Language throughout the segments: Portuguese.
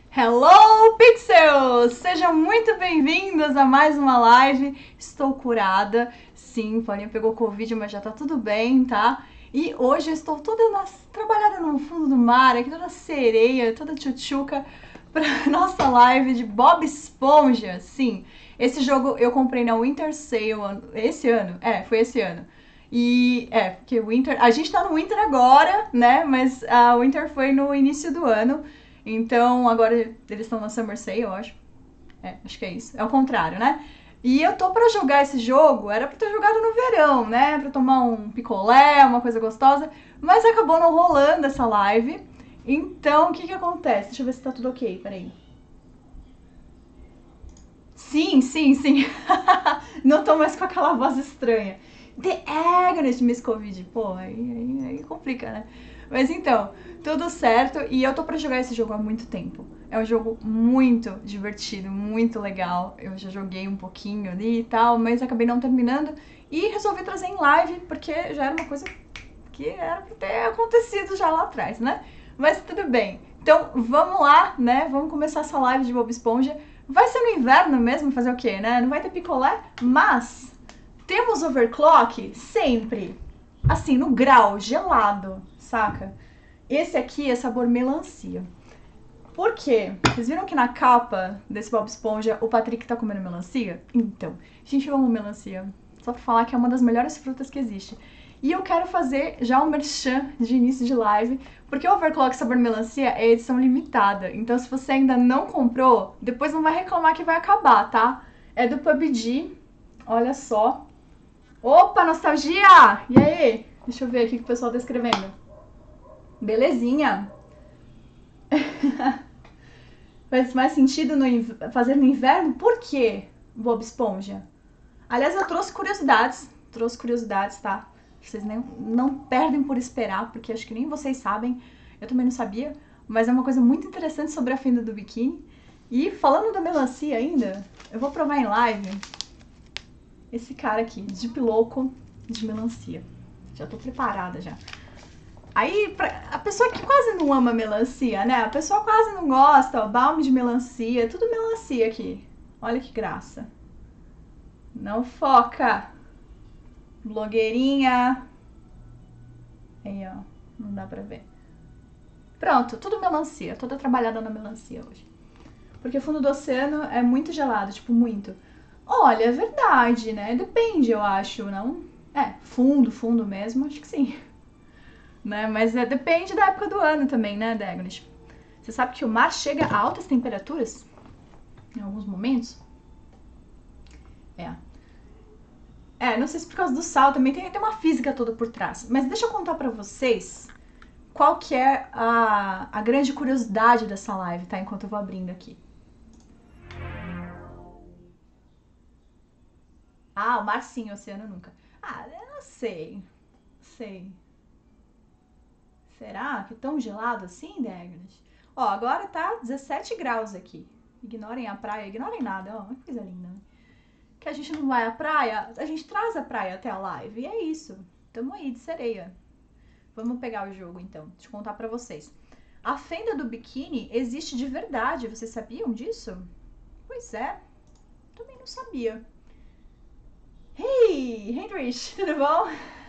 Hello, Pixels! Sejam muito bem-vindos a mais uma live. Estou curada. Sim, Paulinha pegou Covid, mas já tá tudo bem, tá? E hoje eu estou trabalhada no fundo do mar, aqui toda sereia, toda tchutchuca, pra nossa live de Bob Esponja. Sim, esse jogo eu comprei na Winter Sale esse ano. Foi esse ano. Porque o Winter. A gente tá no Winter agora, né? Mas a Winter foi no início do ano. Então agora eles estão na Summer Sale, eu acho. Acho que é isso. É o contrário, né? E eu tô pra jogar esse jogo, era pra ter jogado no verão, né? Pra tomar um picolé, uma coisa gostosa. Mas acabou não rolando essa live. Então, o que que acontece? Deixa eu ver se tá tudo ok, peraí. Sim, sim, sim. Não tô mais com aquela voz estranha. The Agnes Miss Covid. Pô, aí complica, né? Mas então, tudo certo. E eu tô pra jogar esse jogo há muito tempo. É um jogo muito divertido, muito legal. Eu já joguei um pouquinho ali e tal, mas acabei não terminando. E resolvi trazer em live, porque já era uma coisa que era pra ter acontecido já lá atrás, né? Mas tudo bem. Então vamos lá, né? Vamos começar essa live de Bob Esponja. Vai ser no inverno mesmo, fazer o quê, né? Não vai ter picolé, mas temos overclock sempre. Assim, no grau, gelado, saca? Esse aqui é sabor melancia. Por quê? Vocês viram que na capa desse Bob Esponja o Patrick tá comendo melancia? Então, gente, eu amo melancia. Só pra falar que é uma das melhores frutas que existe. E eu quero fazer já um merchan de início de live, porque o Overclock Sabor Melancia é edição limitada. Então, se você ainda não comprou, depois não vai reclamar que vai acabar, tá? É do PUBG. Olha só. Opa, nostalgia! E aí? Deixa eu ver aqui o que o pessoal tá escrevendo. Belezinha. Faz mais sentido fazer no inverno? Por quê, Bob Esponja? Aliás, eu trouxe curiosidades, tá? Vocês não perdem por esperar, porque acho que nem vocês sabem, eu também não sabia, mas é uma coisa muito interessante sobre a fenda do biquíni. E falando da melancia ainda, eu vou provar em live esse cara aqui, Deep Louco de melancia. Já tô preparada já. Aí, a pessoa que quase não ama melancia, né? A pessoa quase não gosta, ó, balme de melancia, tudo melancia aqui. Olha que graça. Não foca. Blogueirinha. Aí, ó. Não dá pra ver. Pronto, tudo melancia. Toda trabalhada na melancia hoje. Porque o fundo do oceano é muito gelado, tipo, muito. Olha, é verdade, né? Depende, eu acho, não? Fundo mesmo, acho que sim. Né? Mas depende da época do ano também, né, Dagnes? Você sabe que o mar chega a altas temperaturas em alguns momentos? É. Não sei se por causa do sal também tem uma física toda por trás. Mas deixa eu contar pra vocês qual que é a grande curiosidade dessa live, tá? Enquanto eu vou abrindo aqui. Ah, o mar sim, o oceano nunca. Ah, eu não sei. Sei. Será que é tão gelado assim, Degnas? Ó, agora tá 17 graus aqui. Ignorem a praia, ignorem nada, ó, que coisa linda, né? Que a gente não vai à praia, a gente traz a praia até a live, e é isso. Tamo aí de sereia. Vamos pegar o jogo então, deixa eu contar pra vocês. A fenda do biquíni existe de verdade, vocês sabiam disso? Pois é, também não sabia. Hey, Heinrich, tudo bom?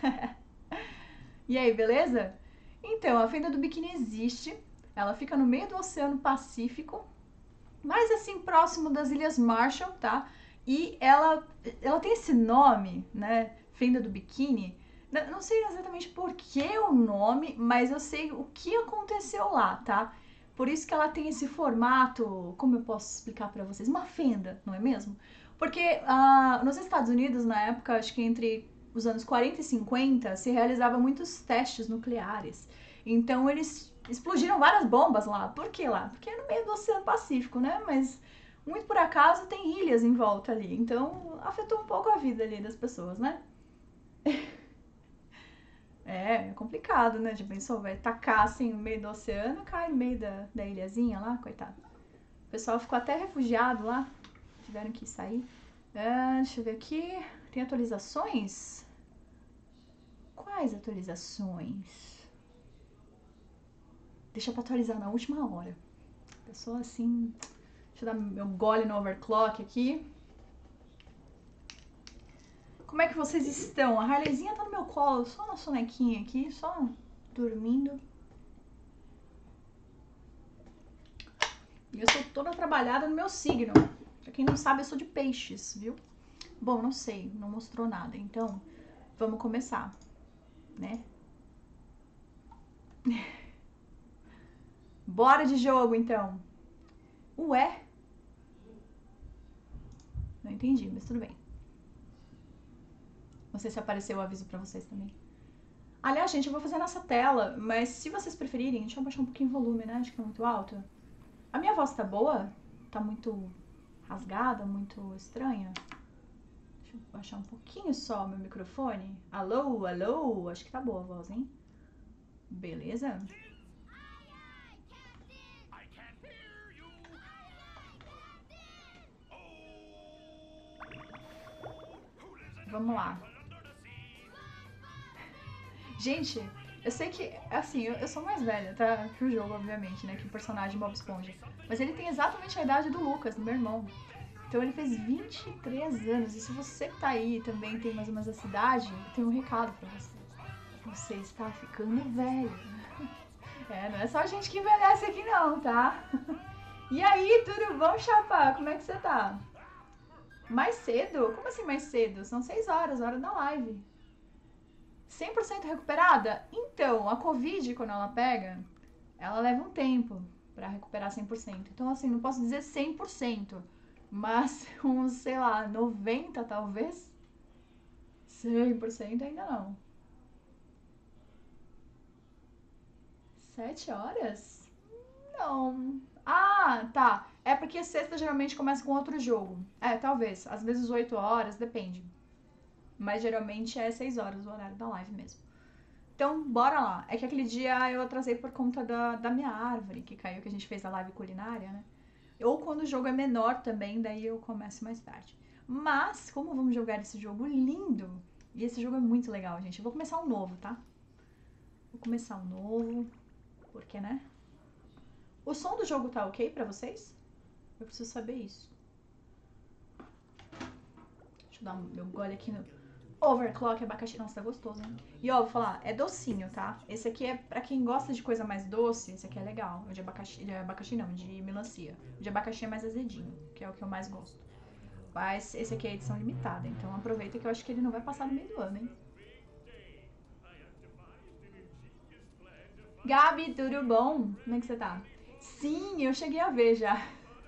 E aí, beleza? Então, a fenda do biquíni existe, ela fica no meio do Oceano Pacífico, mais assim próximo das Ilhas Marshall, tá? E ela tem esse nome, né? Fenda do biquíni. Não sei exatamente por que o nome, mas eu sei o que aconteceu lá, tá? Por isso que ela tem esse formato, como eu posso explicar para vocês? Uma fenda, não é mesmo? Porque nos Estados Unidos, na época, acho que entre os anos 40 e 50, se realizava muitos testes nucleares. Então eles explodiram várias bombas lá. Por que lá? Porque é no meio do Oceano Pacífico, né? Mas muito por acaso tem ilhas em volta ali. Então afetou um pouco a vida ali das pessoas, né? É complicado, né? Já pensou? Vai tacar assim no meio do oceano, cai no meio da ilhazinha lá, coitado. O pessoal ficou até refugiado lá, tiveram que sair. Deixa eu ver aqui. Tem atualizações? Quais atualizações? Deixa pra atualizar na última hora. Pessoa assim... Deixa eu dar meu gole no overclock aqui. Como é que vocês estão? A Harleyzinha tá no meu colo, só uma sonequinha aqui, só dormindo. E eu sou toda trabalhada no meu signo. Pra quem não sabe, eu sou de peixes, viu? Bom, não sei, não mostrou nada. Então, vamos começar, né? Bora de jogo, então. Ué? Não entendi, mas tudo bem. Não sei se apareceu o aviso pra vocês também. Aliás, gente, eu vou fazer nessa tela, mas se vocês preferirem, deixa eu baixar um pouquinho o volume, né? Acho que é muito alto. A minha voz tá boa? Tá muito rasgada, muito estranha? Deixa eu baixar um pouquinho só o meu microfone. Alô, alô? Acho que tá boa a voz, hein? Beleza? Vamos lá. Gente, eu sei que, assim, eu sou mais velha, tá? Que o jogo, obviamente, né? Que o personagem Bob Esponja. Mas ele tem exatamente a idade do Lucas, do meu irmão. Então ele fez 23 anos. E se você que tá aí também tem mais ou menos essa idade, eu tenho um recado pra você. Você está ficando velho. É, não é só a gente que envelhece aqui não, tá? E aí, tudo bom, chapa? Como é que você tá? Mais cedo? Como assim mais cedo? São 6 horas, hora da live. 100% recuperada? Então, a Covid, quando ela pega, ela leva um tempo pra recuperar 100%. Então, assim, não posso dizer 100%, mas uns, sei lá, 90% talvez. 100% ainda não. 7 horas? Não. Ah, tá. É porque sexta geralmente começa com outro jogo. É, talvez. Às vezes 8 horas, depende. Mas geralmente é 6 horas o horário da live mesmo. Então, bora lá. É que aquele dia eu atrasei por conta da minha árvore que caiu, que a gente fez a live culinária, né? Ou quando o jogo é menor também, daí eu começo mais tarde. Mas, como vamos jogar esse jogo lindo, e esse jogo é muito legal, gente. Eu vou começar um novo, tá? Vou começar um novo, porque, né? O som do jogo tá ok pra vocês? Eu preciso saber isso. Deixa eu dar meu gole aqui no overclock abacaxi. Nossa, tá gostoso, hein? E ó, vou falar, é docinho, tá? Esse aqui é pra quem gosta de coisa mais doce, esse aqui é legal. O de abacaxi não, de melancia. O de abacaxi é mais azedinho, que é o que eu mais gosto. Mas esse aqui é edição limitada, então aproveita que eu acho que ele não vai passar no meio do ano, hein? Gabi, tudo bom? Como é que você tá? Sim, eu cheguei a ver já.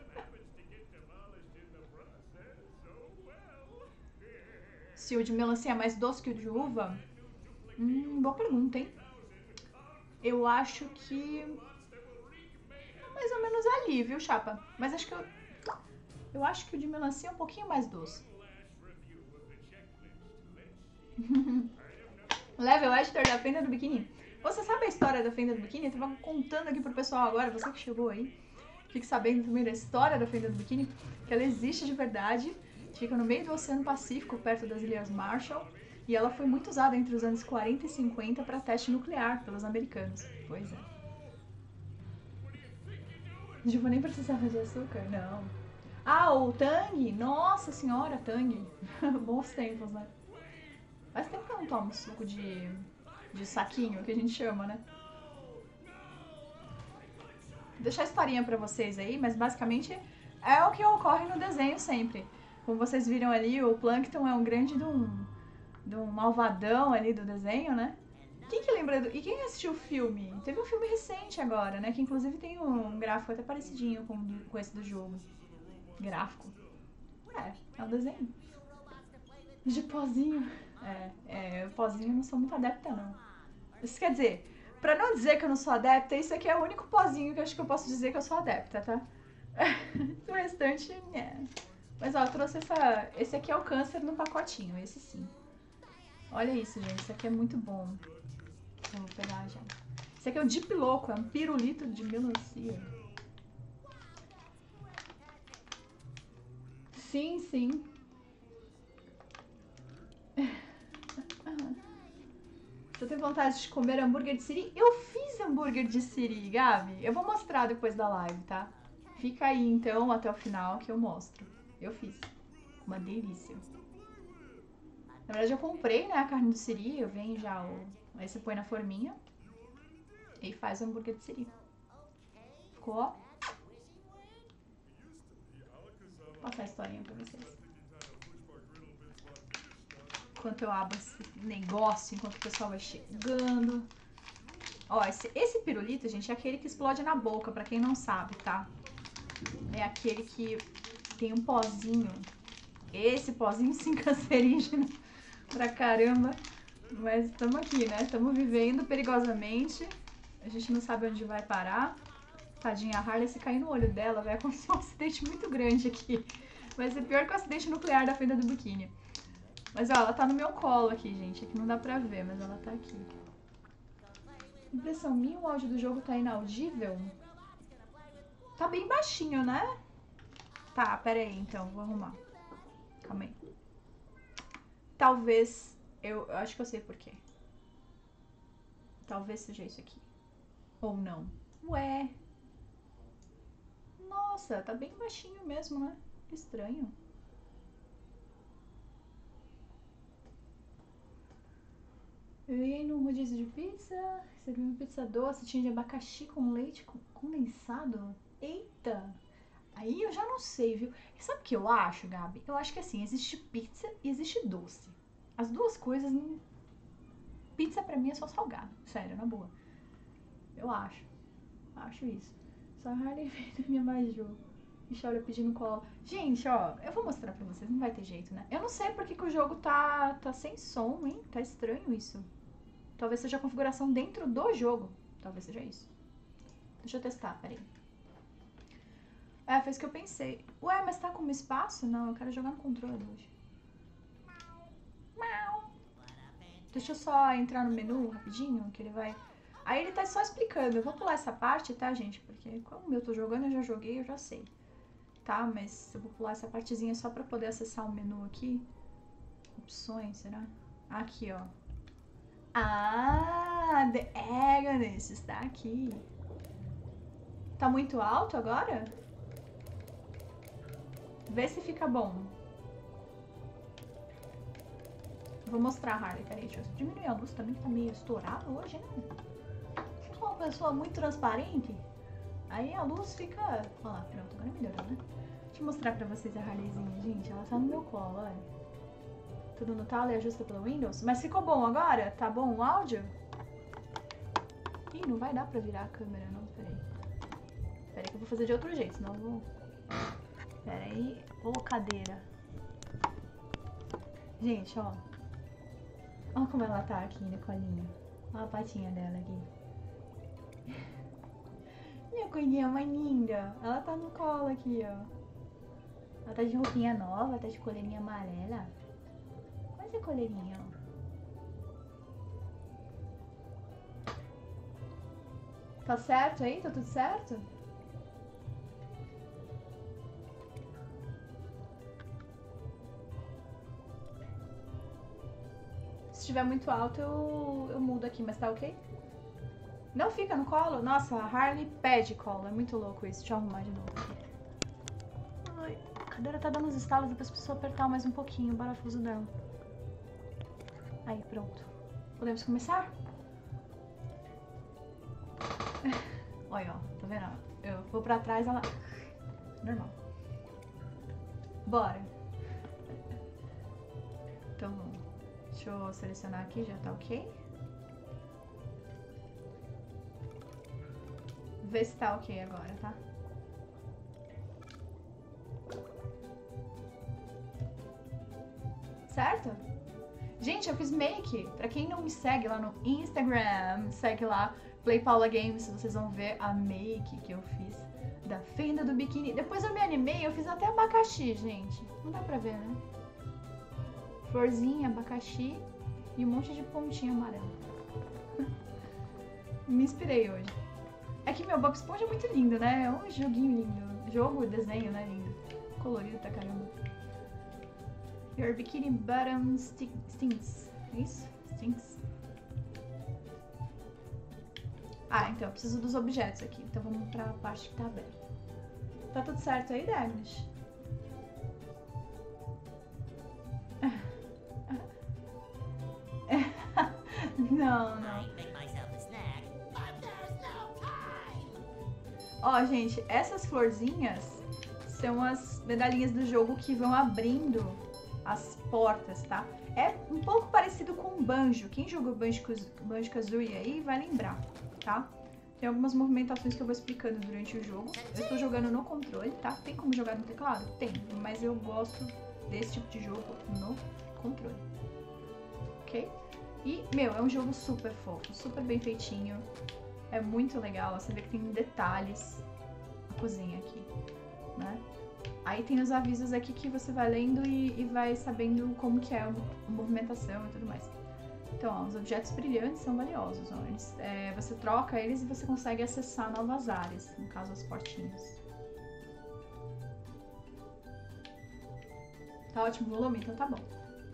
Se o de melancia é mais doce que o de uva? Boa pergunta, hein? Eu acho que... mais ou menos ali, viu, chapa? Mas acho que eu acho que o de melancia é um pouquinho mais doce. Level Editor da Fenda do Biquíni. Você sabe a história da Fenda do Biquíni? Eu tava contando aqui pro pessoal agora, você que chegou aí. Fique sabendo também da história da Fenda do Biquíni, que ela existe de verdade. Fica no meio do Oceano Pacífico, perto das Ilhas Marshall. E ela foi muito usada entre os anos 40 e 50 para teste nuclear pelos americanos. Pois é. Não vou nem precisava de açúcar? Não. Ah, o Tang? Nossa senhora, Tang. Bons tempos, né? Faz tempo que eu não tomo suco de saquinho, que a gente chama, né? Vou deixar a historinha pra vocês aí, mas basicamente é o que ocorre no desenho sempre. Como vocês viram ali, o Plankton é um grande de um malvadão ali do desenho, né? Quem que lembra do... E quem assistiu o filme? Teve um filme recente agora, né? Que inclusive tem um gráfico até parecidinho com esse do jogo. Gráfico. É um desenho. De pozinho. Pozinho eu não sou muito adepta, não. Isso quer dizer, pra não dizer que eu não sou adepta, isso aqui é o único pozinho que eu acho que eu posso dizer que eu sou adepta, tá? O restante, Mas ó, eu trouxe esse aqui é o câncer no pacotinho, esse sim. Olha isso, gente, isso aqui é muito bom. Eu vou pegar já. Esse aqui é o Deep Louco, é um pirulito de melancia. Sim, sim. Você tem vontade de comer hambúrguer de siri? Eu fiz hambúrguer de siri, Gabi. Eu vou mostrar depois da live, tá? fica aí então até o final que eu mostro. Eu fiz. Uma delícia. Na verdade eu comprei, né, a carne do siri, eu venho já o... Aí você põe na forminha e faz o hambúrguer de siri. Ficou, ó. Vou passar a historinha pra vocês. Enquanto eu abro esse negócio, enquanto o pessoal vai chegando. Ó, esse pirulito, gente, é aquele que explode na boca, pra quem não sabe, tá? É aquele que tem um pozinho. Esse pozinho sim cancerígeno pra caramba. Mas estamos aqui, né? Estamos vivendo perigosamente. A gente não sabe onde vai parar. Tadinha, a Harley, se cair no olho dela, vai acontecer um acidente muito grande aqui. Vai ser pior que o acidente nuclear da fenda do biquíni. Mas ó, ela tá no meu colo aqui, gente. Aqui não dá pra ver, mas ela tá aqui. Impressão minha, o áudio do jogo tá inaudível? Tá bem baixinho, né? Tá, pera aí então, vou arrumar. Calma aí. Talvez... Eu acho que eu sei por quê. Talvez seja isso aqui. Ou não. Ué. Nossa, tá bem baixinho mesmo, né? Que estranho. Eu ia no rodízio de pizza, recebi uma pizza doce, tinha de abacaxi com leite condensado. Eita! Aí eu já não sei, viu? E sabe o que eu acho, Gabi? Eu acho que assim, existe pizza e existe doce. As duas coisas não... Pizza pra mim é só salgado, sério, na boa. Eu acho. Acho isso. Só a Harley veio da minha Maju. E chora pedindo colo. Gente, ó, eu vou mostrar pra vocês, não vai ter jeito, né? Eu não sei porque que o jogo tá sem som, hein? Tá estranho isso. Talvez seja a configuração dentro do jogo. Talvez seja isso. Deixa eu testar, peraí. É, fez o que eu pensei. Ué, mas tá com espaço? Não, eu quero jogar no controle hoje. Deixa eu só entrar no menu rapidinho, que ele vai... Aí ele tá só explicando. Eu vou pular essa parte, tá, gente? Porque como eu tô jogando, eu já joguei, eu já sei. Tá, mas eu vou pular essa partezinha só pra poder acessar o menu aqui. Opções, será? Aqui, ó. Ah, The Agonist está aqui. Tá muito alto agora? Vê se fica bom. Vou mostrar a Harley, peraí, deixa eu diminuir a luz também, que tá meio estourada hoje, né? Eu sou uma pessoa muito transparente. Aí a luz fica... Olha lá, pronto, agora melhorou, né? Deixa eu mostrar pra vocês a Harleyzinha, gente. Ela tá no meu colo, olha. Tudo no talo e ajusta pelo Windows. Mas ficou bom agora? Tá bom o áudio? Ih, não vai dar pra virar a câmera, não. Peraí. Peraí que eu vou fazer de outro jeito, senão eu vou... Peraí. Ô, cadeira. Gente, ó. Olha como ela tá aqui no colinho. Olha a patinha dela aqui. Minha coelhinha mais linda. Ela tá no colo aqui, ó. Ela tá de roupinha nova, tá de coleirinha amarela. Olha essa coleirinha, ó. Tá certo aí? Tá tudo certo? Se estiver muito alto, eu mudo aqui, mas tá ok? Não fica no colo? Nossa, a Harley pede colo. É muito louco isso. Deixa eu arrumar de novo aqui. Ai, a cadeira tá dando uns estalos, depois preciso apertar mais um pouquinho o parafuso dela. Aí, pronto. Podemos começar? Olha, ó. Tá vendo? Eu vou pra trás, ela... Normal. Bora. Então, deixa eu selecionar aqui, já tá ok. Vê se tá ok agora, tá? Certo? Gente, eu fiz make. Pra quem não me segue lá no Instagram, segue lá, Play Paula Games, vocês vão ver a make que eu fiz da fenda do biquíni. Depois eu me animei, eu fiz até abacaxi, gente. Não dá pra ver, né? Florzinha, abacaxi e um monte de pontinha amarela. Me inspirei hoje. É que meu Bob Esponja é muito lindo, né? É um joguinho lindo. Jogo, desenho, né? Lindo. Colorido pra caramba. Your bikini bottom stinks. É isso? Stinks. Ah, então eu preciso dos objetos aqui. Então vamos pra parte que tá aberta. Tá tudo certo aí, Dagnish? Não, não. Ó, gente, essas florzinhas são as medalhinhas do jogo que vão abrindo as portas, tá? É um pouco parecido com o Banjo. Quem jogou Banjo-Kazooie aí vai lembrar, tá? Tem algumas movimentações que eu vou explicando durante o jogo. Eu estou jogando no controle, tá? Tem como jogar no teclado? Tem, mas eu gosto desse tipo de jogo no controle. Ok? E, meu, é um jogo super fofo, super bem feitinho. É muito legal, você vê que tem detalhes a cozinha aqui, né? Aí tem os avisos aqui que você vai lendo e vai sabendo como que é a movimentação e tudo mais. Então, ó, os objetos brilhantes são valiosos, ó. Você troca eles e você consegue acessar novas áreas, no caso as portinhas. Tá ótimo o volume? Então tá bom.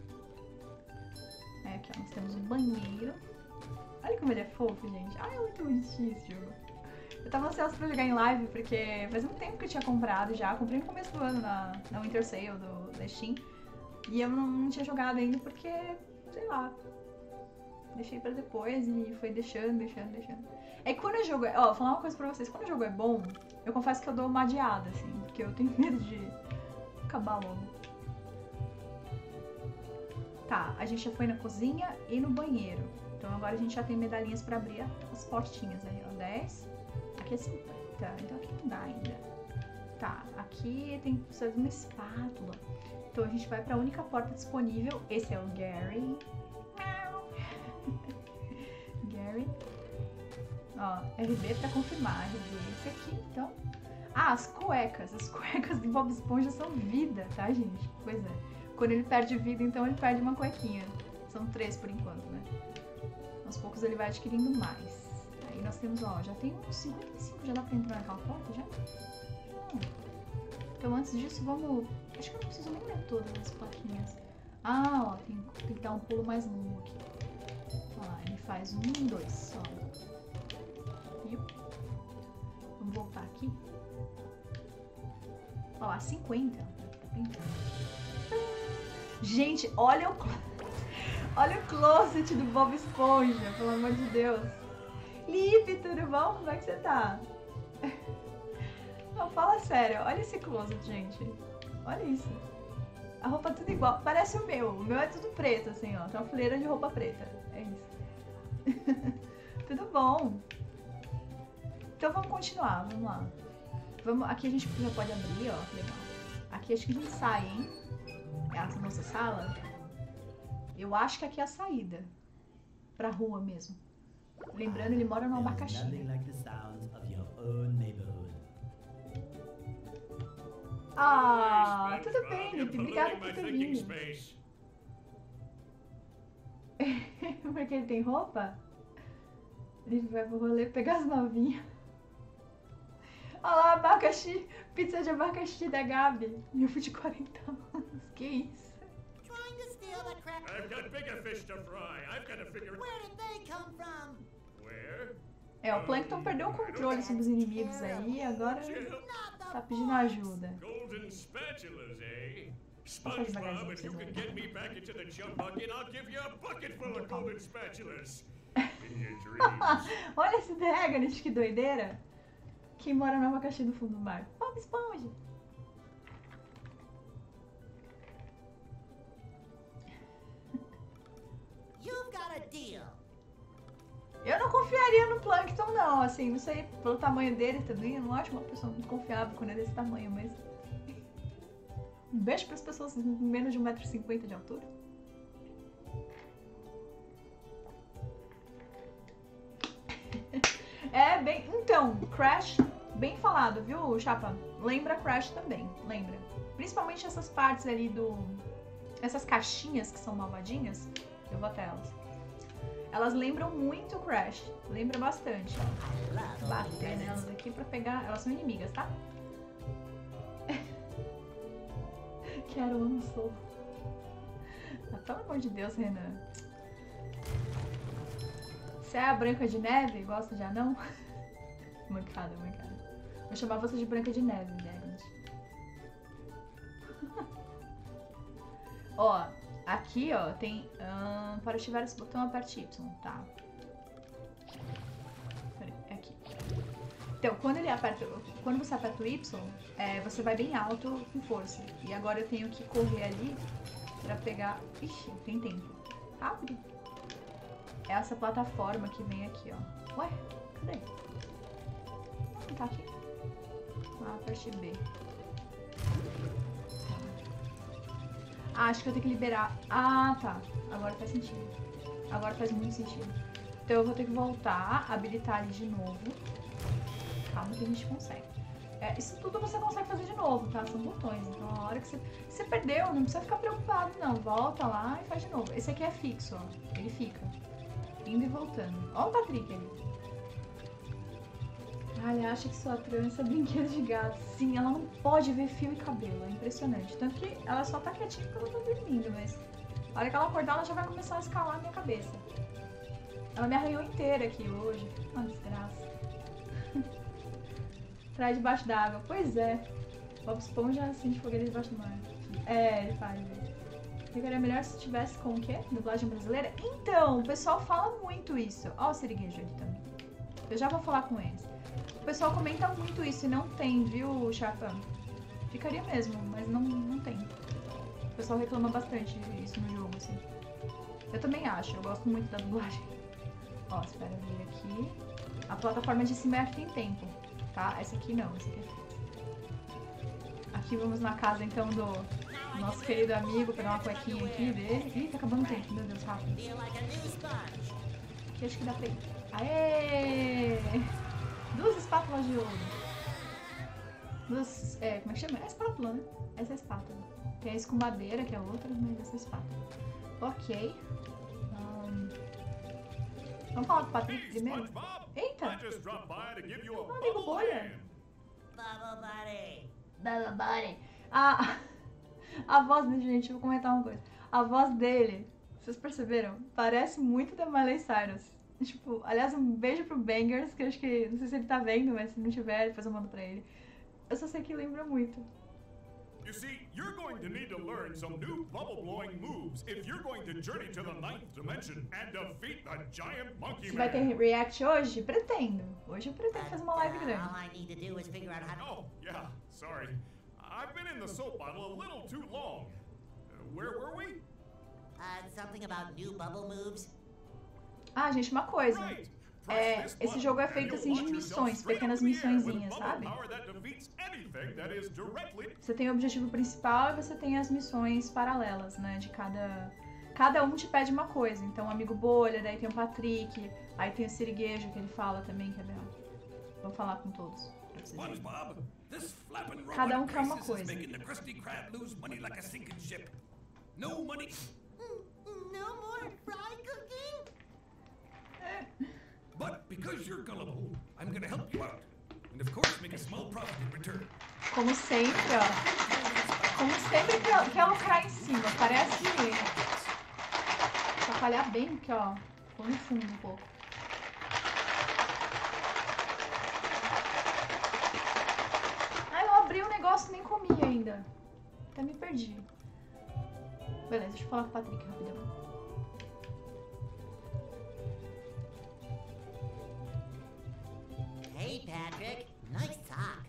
Aqui, ó, nós temos um banheiro. Olha como ele é fofo, gente. Ai, é muito bonitinho esse jogo. Eu tava ansiosa pra jogar em live, porque faz um tempo que eu tinha comprado já. Comprei no começo do ano na Winter Sale da Steam. E eu não tinha jogado ainda porque, sei lá, deixei pra depois e foi deixando. É que quando o jogo ó, vou falar uma coisa pra vocês. Quando o jogo é bom, eu confesso que eu dou uma adiada, assim. Porque eu tenho medo de acabar logo. Tá, a gente já foi na cozinha e no banheiro. Então agora a gente já tem medalhinhas pra abrir as portinhas aí, ó. 10. Aqui é 50, então aqui não dá ainda. Tá, aqui tem que precisar de uma espátula. Então a gente vai pra única porta disponível. Esse é o Gary. Gary. Ó, RB pra confirmar. RB esse aqui, então. Ah, as cuecas. As cuecas do Bob Esponja são vida, tá, gente? Pois é. Quando ele perde vida, então ele perde uma cuequinha. São 3 por enquanto, né? Aos poucos ele vai adquirindo mais. Aí nós temos, ó, já tem uns 55, já dá pra entrar naquela porta, já? Então antes disso, vamos... Acho que eu não preciso nem ler todas as plaquinhas. Ah, ó, tem que dar um pulo mais longo aqui. Ó, ele faz 1, 2, só. Viu? Vamos voltar aqui. Ó, a 50. Tá pintando. Gente, olha o closet do Bob Esponja, pelo amor de Deus. Lipe, tudo bom? Como é que você tá? Não, fala sério, olha esse closet, gente. Olha isso. A roupa tudo igual, parece o meu é tudo preto, assim, ó. Tem uma fileira de roupa preta, é isso. Tudo bom. Então vamos continuar, vamos lá. Aqui a gente já pode abrir, ó, legal. Aqui acho que a gente sai, hein? É a nossa sala. Eu acho que aqui é a saída pra rua mesmo. Lembrando, ele mora no abacaxi. Ah, tudo bem, Lipe. Obrigada por ter vindo. Porque ele tem roupa? Ele vai pro rolê pegar as novinhas. Olha lá, abacaxi. Pizza de abacaxi da Gabi. E eu fui de 40 anos. Que isso? I've got bigger fish to fry. I've got to figure... Where did they come from? Where? É, o Plankton perdeu o controle sobre os inimigos aí e agora tá pedindo ajuda. Golden spatulas, eh? Só faz devagarzinho SpongeBob, if you pra can vocês get me back into the chum bucket, I'll give you a bucket full of golden spatulas. In your dreams. Olha esse Dagnish, que doideira. Quem mora no abacaxi do fundo do mar? Bob Esponja. You've got a deal. Eu não confiaria no Plankton, não. Assim, não sei, pelo tamanho dele também. Eu não acho uma pessoa muito confiável quando é desse tamanho, mas... Um beijo para as pessoas com menos de 1,50 m de altura. É bem... Então, Crash, bem falado, viu, Chapa? Lembra Crash também, lembra. Principalmente essas partes ali do... Essas caixinhas que são malvadinhas. Eu vou até elas. Elas lembram muito Crash. Lembra bastante. Bater nelas aqui pra pegar... Elas são inimigas, tá? Quero um soco. Ah, pelo amor de Deus, Renan. Você é a Branca de Neve? Gosta de anão? Mancada, mancada. Vou chamar você de Branca de Neve, Dagnish. Ó, aqui, ó, tem... para ativar esse botão, aperte Y, tá? Peraí, é aqui. Então, quando você aperta o Y, você vai bem alto com força. E agora eu tenho que correr ali pra pegar... Ixi, tem tempo. Rápido. É essa plataforma que vem aqui, ó. Ué, cadê? Não tá aqui. Ah, aperte B. Ah, acho que eu tenho que liberar. Ah, tá. Agora faz sentido. Agora faz muito sentido. Então eu vou ter que voltar, habilitar ali de novo. Calma que a gente consegue. Isso tudo você consegue fazer de novo, tá? São botões. Então a hora que você perdeu, não precisa ficar preocupado, não. Volta lá e faz de novo. Esse aqui é fixo, ó. Ele fica. Indo e voltando. Ó o Patrick ali. Ah, ele acha que sua trança é brinquedo de gato. Sim, ela não pode ver fio e cabelo. É impressionante. Tanto que ela só tá quietinha porque ela tá dormindo, mas... A hora que ela acordar, ela já vai começar a escalar a minha cabeça. Ela me arranhou inteira aqui hoje. Uma desgraça. Traz debaixo d'água. Pois é. Bob Esponja acende fogueira debaixo do mar. Ele faz. Ficaria melhor se tivesse com o quê? Dublagem brasileira? Então, o pessoal fala muito isso. Ó o Siriguejo ali também. Eu já vou falar com eles. O pessoal comenta muito isso e não tem, viu, Chapão? Ficaria mesmo, mas não tem. O pessoal reclama bastante isso no jogo, assim. Eu também acho, eu gosto muito da dublagem. Ó, espera eu vir aqui. A plataforma de cima é a que tem tempo, tá? Essa aqui não, essa aqui é fixo. Aqui vamos na casa, então, do nosso querido amigo, pegar uma cuequinha aqui dele. Ih, tá acabando o tempo, meu Deus, rápido. Aqui acho que dá pra ir. Aê! 2 espátulas de ouro. Como é que chama? É espátula, né? Essa é a espátula. Tem a escumadeira, que é outra, mas essa é a espátula. Ok. Vamos falar com o Patrick primeiro? Eita! Um amigo bolha. Bubble Buddy. A voz dele, gente, eu vou comentar uma coisa. A voz dele, vocês perceberam? Parece muito da Miley Cyrus. Tipo, aliás, um beijo pro Bangers, que eu acho que, não sei se ele tá vendo, mas se não tiver, depois eu mando pra ele. Eu só sei que lembra muito. You see, you're going to need to learn some new bubble-blowing moves if you're going to journey to the 9th dimension and defeat the giant monkey Você man. vai ter react hoje? Pretendo. Hoje eu pretendo fazer uma live grande. All I need to do is figure out how to... Oh, yeah, sorry. I've been in the soap bottle a little too long. Where were we? Something about new bubble moves. Ah, gente, uma coisa. Esse jogo é feito assim de missões, pequenas missõezinhas, sabe? Você tem o objetivo principal e você tem as missões paralelas, né? De cada um te pede uma coisa. Então, o amigo bolha, daí tem o Patrick, aí tem o Siriguejo que ele fala também, que é bem. Vou falar com todos. Cada um quer uma coisa. No more fry cooking? But because you're gullible, I'm gonna help you out. And of course make a small profit in return. Como sempre, ó. Como sempre quer lucrar em cima. Parece atrapalhar bem, porque ó, ficou no fundo um pouco. Ah, eu abri o negócio e nem comi ainda. Até me perdi. Beleza, deixa eu falar com o Patrick rapidão. Hey, Patrick. Nice sock.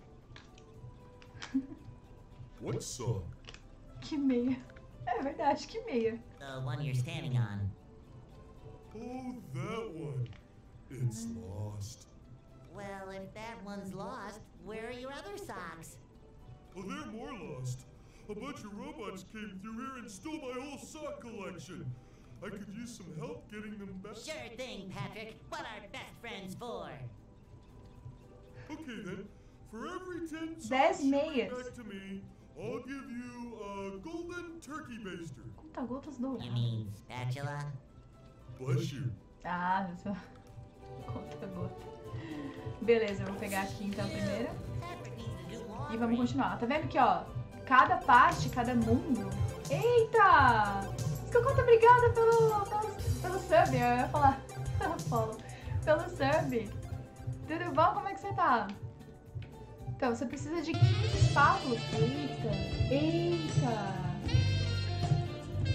What sock? Que meia. É verdade, que meia. The one you're standing on. Oh, that one. It's lost. Well, if that one's lost, where are your other socks? Oh, they're more lost. A bunch of robots came through here and stole my whole sock collection. I could use some help getting them back. Sure thing, Patrick. What are best friends for? Okay then, for every 10 10 socks you bring meias. back to me, I'll give you a golden turkey baster. Conta-gotas You douradas. mean spatula? Bless you. Ah, eu sou... Conta-gota. Beleza, eu vou pegar aqui então primeiro. Patrick needs to do E laundry. vamos continuar. Tá vendo que, ó, cada parte, cada mundo... Eita! Escocota, obrigada pelo sub. Eu ia falar pelo follow. Pelo sub. Tudo bom? Como é que você tá? Então, você precisa de 15 espátulas. Eita! Eita!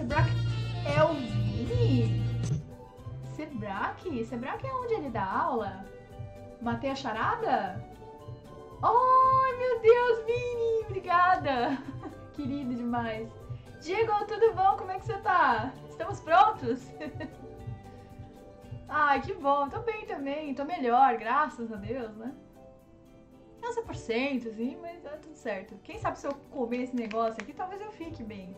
Sebrak é o Vini? Sebrak? Sebrak é onde ele dá aula? Matei a charada? Oh, meu Deus, Vini! Obrigada! Querido demais. Diego, tudo bom? Como é que você tá? Estamos prontos? Ai, que bom. Tô bem também. Tô melhor, graças a Deus, né? Não 100%, assim, mas tá tudo certo. Quem sabe se eu comer esse negócio aqui, talvez eu fique bem.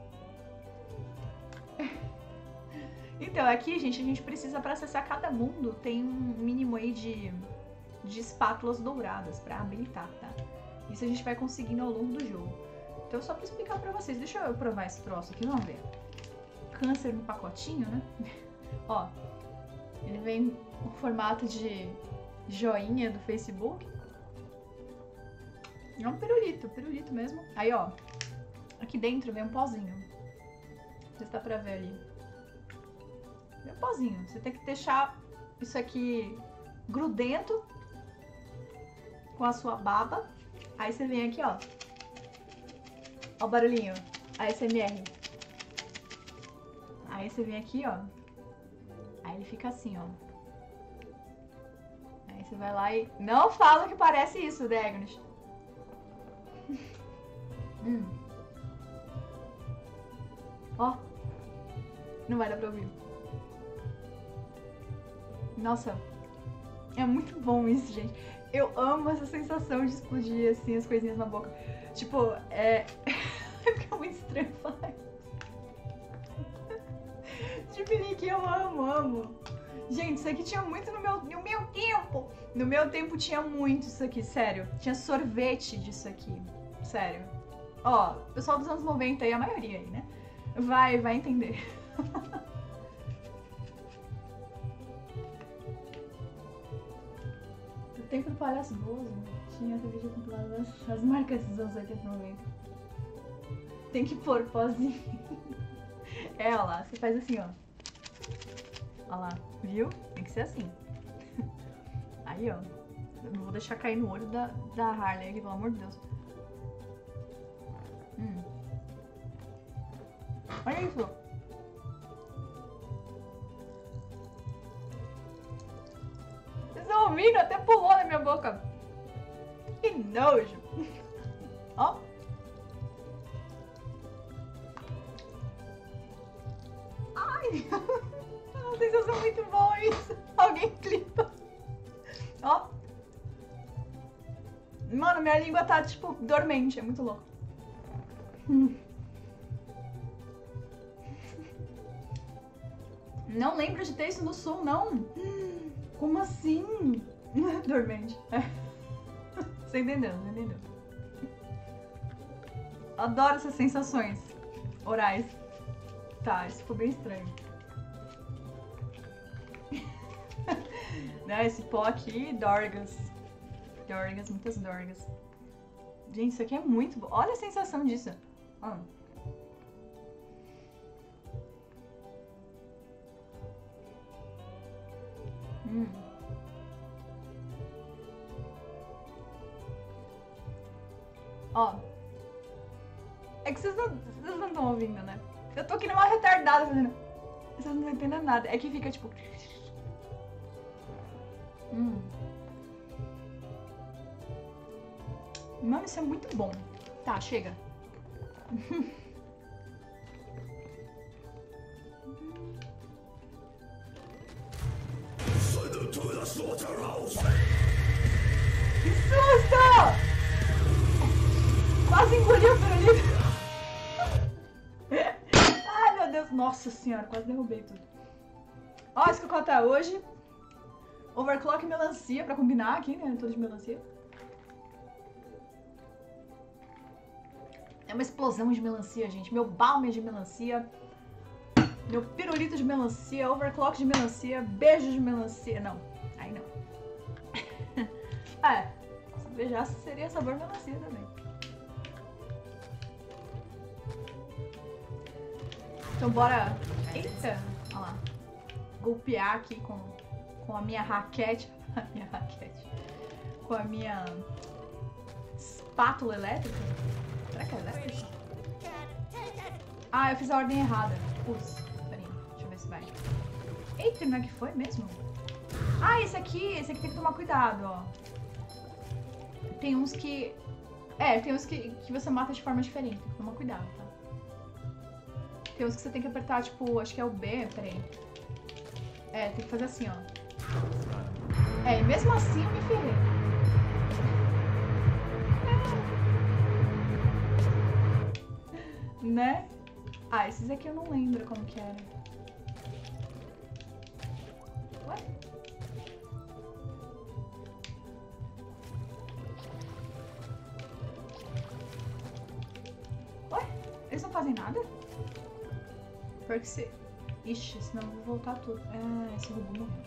Então, aqui, gente, a gente precisa, pra acessar cada mundo, tem um mínimo aí de espátulas douradas pra habilitar, tá? Isso a gente vai conseguindo ao longo do jogo. Então, só pra explicar pra vocês, deixa eu provar esse troço aqui, vamos ver. Câncer no pacotinho, né? Ó, ele vem no formato de joinha do Facebook. É um pirulito mesmo. Aí, ó, aqui dentro vem um pozinho. Não sei se dá pra ver ali. É um pozinho. Você tem que deixar isso aqui grudento com a sua baba. Aí você vem aqui, ó. Ó o barulhinho. ASMR. Aí você vem aqui, ó. Aí ele fica assim, ó. Aí você vai lá e... Não fala que parece isso, Degnis. Ó. Não vai dar pra ouvir. Nossa. É muito bom isso, gente. Eu amo essa sensação de explodir, assim, as coisinhas na boca. Tipo, Fica muito estranho falar isso. Tipinique, eu amo. Gente, isso aqui tinha muito no meu tempo. No meu tempo tinha muito isso aqui, sério. Tinha sorvete disso aqui, sério. Ó, pessoal dos anos 90 aí, a maioria aí, né? Vai entender. No tempo do Palhaço Bozo, tinha essa vídeo compilada as marcas dos anos 80 e 90. Tem que pôr pozinho. Olha lá, você faz assim, ó. Olha lá, viu? Tem que ser assim. Aí, ó. Eu não vou deixar cair no olho da Harley aqui, pelo amor de Deus. Olha isso. Vocês estão ouvindo? Até pulou na minha boca. Que nojo. Ó. Ai. Não sei se eu sou muito bom isso. Alguém clipa. Ó. Mano, minha língua tá, tipo, dormente. É muito louco. Não lembro de ter isso no sul, não. Como assim? Dormente. Você entendeu, você entendeu. Adoro essas sensações orais. Tá, isso ficou bem estranho. Né, esse pó aqui, Dorgas. Dorgas, muitas Dorgas. Gente, isso aqui é muito bom. Olha a sensação disso. Ó. É que vocês não estão ouvindo, né? Eu tô aqui numa retardada fazendo. Vocês não estão entendendo nada. É que fica tipo. Mano, isso é muito bom. Tá, chega. Que susto! Quase engoliu o pirulito. Ai, meu Deus. Nossa senhora, quase derrubei tudo. Ó, esse cocota hoje. Overclock e melancia, pra combinar aqui, né? Tudo de melancia. É uma explosão de melancia, gente. Meu balme é de melancia. Meu pirulito de melancia. Overclock de melancia. Beijo de melancia. Não, aí não. Se beijasse seria sabor melancia também. Então bora... Eita! Olha lá. Golpear aqui com a minha raquete. Com a minha espátula elétrica. Será que é elétrica? Ah, eu fiz a ordem errada. Putz, peraí, deixa eu ver se vai. Eita, não é que foi mesmo? Ah, esse aqui tem que tomar cuidado, ó. Tem uns que... tem uns que você mata de forma diferente, tem que tomar cuidado, tá? Tem uns que você tem que apertar, tipo, acho que é o B, peraí. Tem que fazer assim, ó. E mesmo assim eu me ferrei. Né? Ah, esses aqui eu não lembro como que era. Ué? Ué? Eles não fazem nada? Porque se... Ixi, senão eu vou voltar tudo. Ah, esse robô morreu.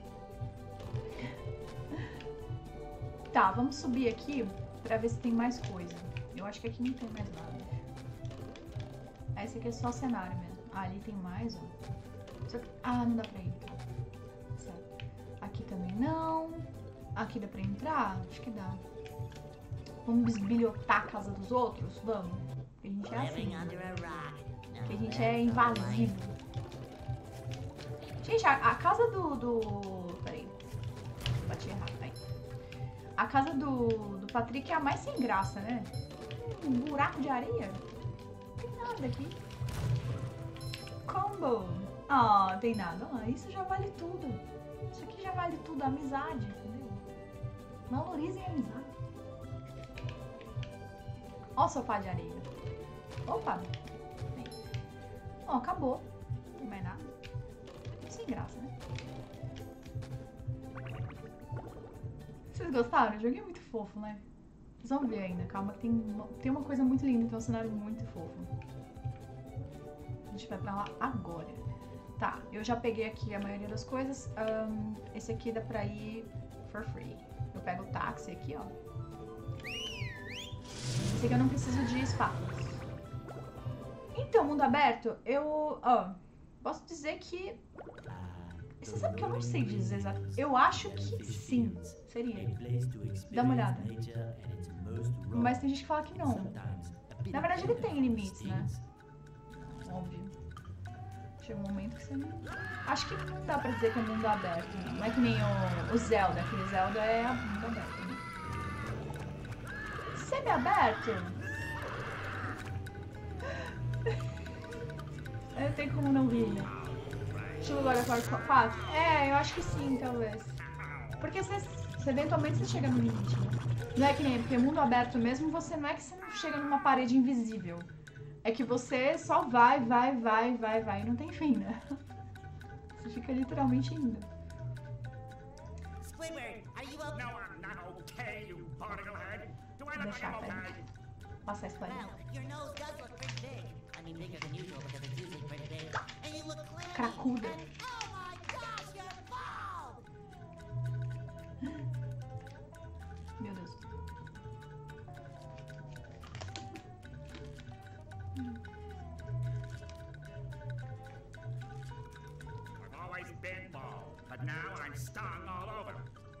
Tá, vamos subir aqui pra ver se tem mais coisa. Eu acho que aqui não tem mais nada. Esse aqui é só cenário mesmo. Ah, ali tem mais, ó. Ah, não dá pra ir. Certo. Aqui também não. Aqui dá pra entrar? Acho que dá. Vamos bisbilhotar a casa dos outros? Vamos. Porque a gente é assim. Porque a gente é invasivo. Gente, a casa Peraí. Bati errado. Aí. A casa do Patrick é a mais sem graça, né? Um buraco de areia. Tem nada aqui. Combo. Tem nada. Isso já vale tudo. Isso aqui já vale tudo. Amizade, entendeu? Valorizem a amizade. Ó o sofá de areia. Opa. Acabou. Não tem mais nada. Sem graça, né? Vocês gostaram? O jogo é muito fofo, né? Vocês vão ver ainda, calma, que tem uma coisa muito linda, tem um cenário muito fofo. A gente vai pra lá agora. Tá, eu já peguei aqui a maioria das coisas. Esse aqui dá pra ir for free. Eu pego o táxi aqui, ó. Esse aqui eu não preciso de espátulas. Então, mundo aberto, posso dizer que... Você sabe que eu não sei dizer exatamente. Eu acho que sim, seria. Dá uma olhada. Mas tem gente que fala que não. Na verdade, ele tem limites, né? Óbvio. Chega um momento que você não... Acho que não dá pra dizer que é mundo aberto, não. Não é que nem o Zelda. Aquele Zelda é mundo aberto, né? Semi-aberto? Eu tenho como não rir, né? Estilo God of War 4? Eu acho que sim, talvez. Porque você eventualmente você chega no limite, né? Não é que nem... Porque mundo aberto mesmo, você não é que você não chega numa parede invisível. É que você só vai e não tem fim, né? Você fica literalmente indo. Squidward, are you okay? No, I'm not okay, you barnacle head. Do I look like Deixar, I'm pera. okay? Passar esse plano. Well, your nose does look pretty big. I mean, bigger than usual because it's usually pretty big. And you look clammy. Cracuda. And oh my gosh, you're bald! Meu Deus. I've always been bald, but now I'm stung all over.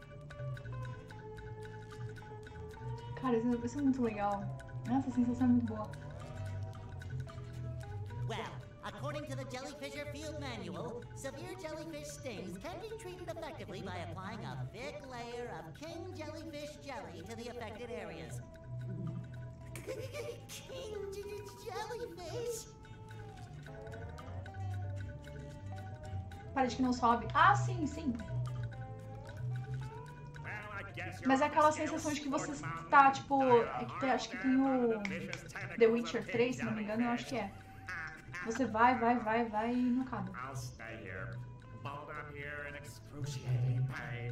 Cara, isso é muito legal. Nossa, a sensação é muito boa. Well, according to the Jellyfisher Field Manual, severe jellyfish stings can be treated effectively by applying a thick layer of king jellyfish jelly to the affected areas. King jellyfish? Parede que não sobe. Ah, sim, sim. Mas é aquela sensação de que você tá, tipo... acho que tem o The Witcher 3, se não me engano, eu acho que é. Você vai e não acaba. I'll stay here, balled up here in excruciating pain.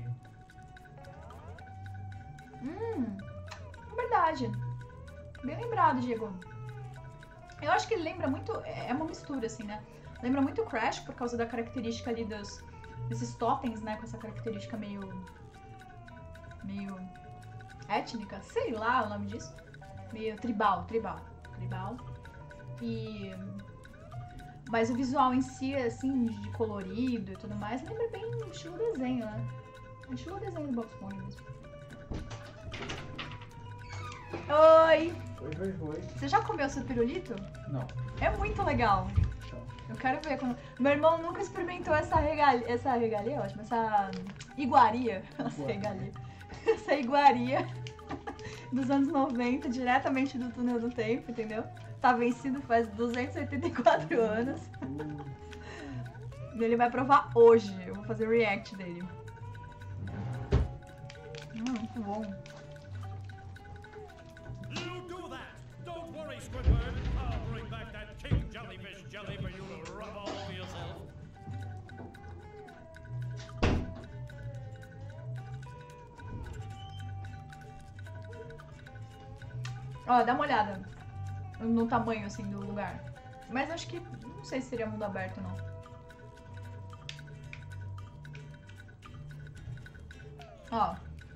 Verdade. Bem lembrado, Diego. Eu acho que ele lembra muito... É uma mistura, assim, né? Lembra muito Crash, por causa da característica ali desses totens, né? Com essa característica meio étnica, sei lá o nome disso. Meio tribal. Mas o visual em si, assim, de colorido e tudo mais, lembra bem o estilo desenho, né? O estilo desenho do Box Pony mesmo. Oi! Foi. Você já comeu seu pirulito? Não. É muito legal. Então, Eu quero ver como... Meu irmão nunca experimentou essa regalia... Essa regalia é ótima. Essa iguaria. Nossa, regalia. Essa iguaria dos anos 90, diretamente do túnel do tempo, entendeu? Tá vencido faz 284 anos. Ele vai provar hoje. Eu vou fazer o react dele. Muito bom. You do that! Don't worry, Squidward. I'll bring back that king jellyfish jelly for you to rub all over yourself. Ó, dá uma olhada no tamanho, assim, do lugar. Mas acho que... Não sei se seria mundo aberto, não. Ó.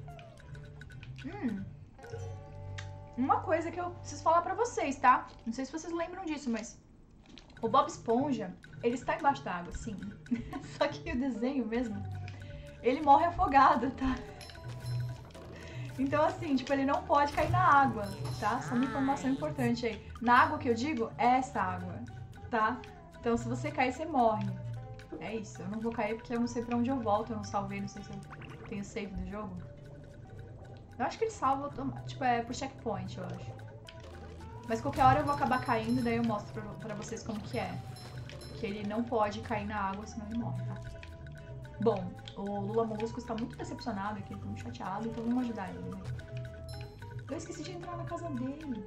Uma coisa que eu preciso falar pra vocês, tá? Não sei se vocês lembram disso, mas... O Bob Esponja, ele está embaixo da água, sim. Só que o desenho mesmo, ele morre afogado, tá? Então, assim, tipo, ele não pode cair na água, tá? Só uma informação importante aí. Na água que eu digo, é essa água, tá? Então, se você cair, você morre. É isso. Eu não vou cair porque eu não sei pra onde eu volto. Eu não salvei, não sei se eu tenho save do jogo. Eu acho que ele salva, tipo, é por checkpoint, eu acho. Mas qualquer hora eu vou acabar caindo, daí eu mostro pra vocês como que é. Que ele não pode cair na água, senão ele morre, tá? Bom, o Lula Molusco está muito decepcionado aqui, tá muito chateado, então vamos ajudar ele, né? Eu esqueci de entrar na casa dele.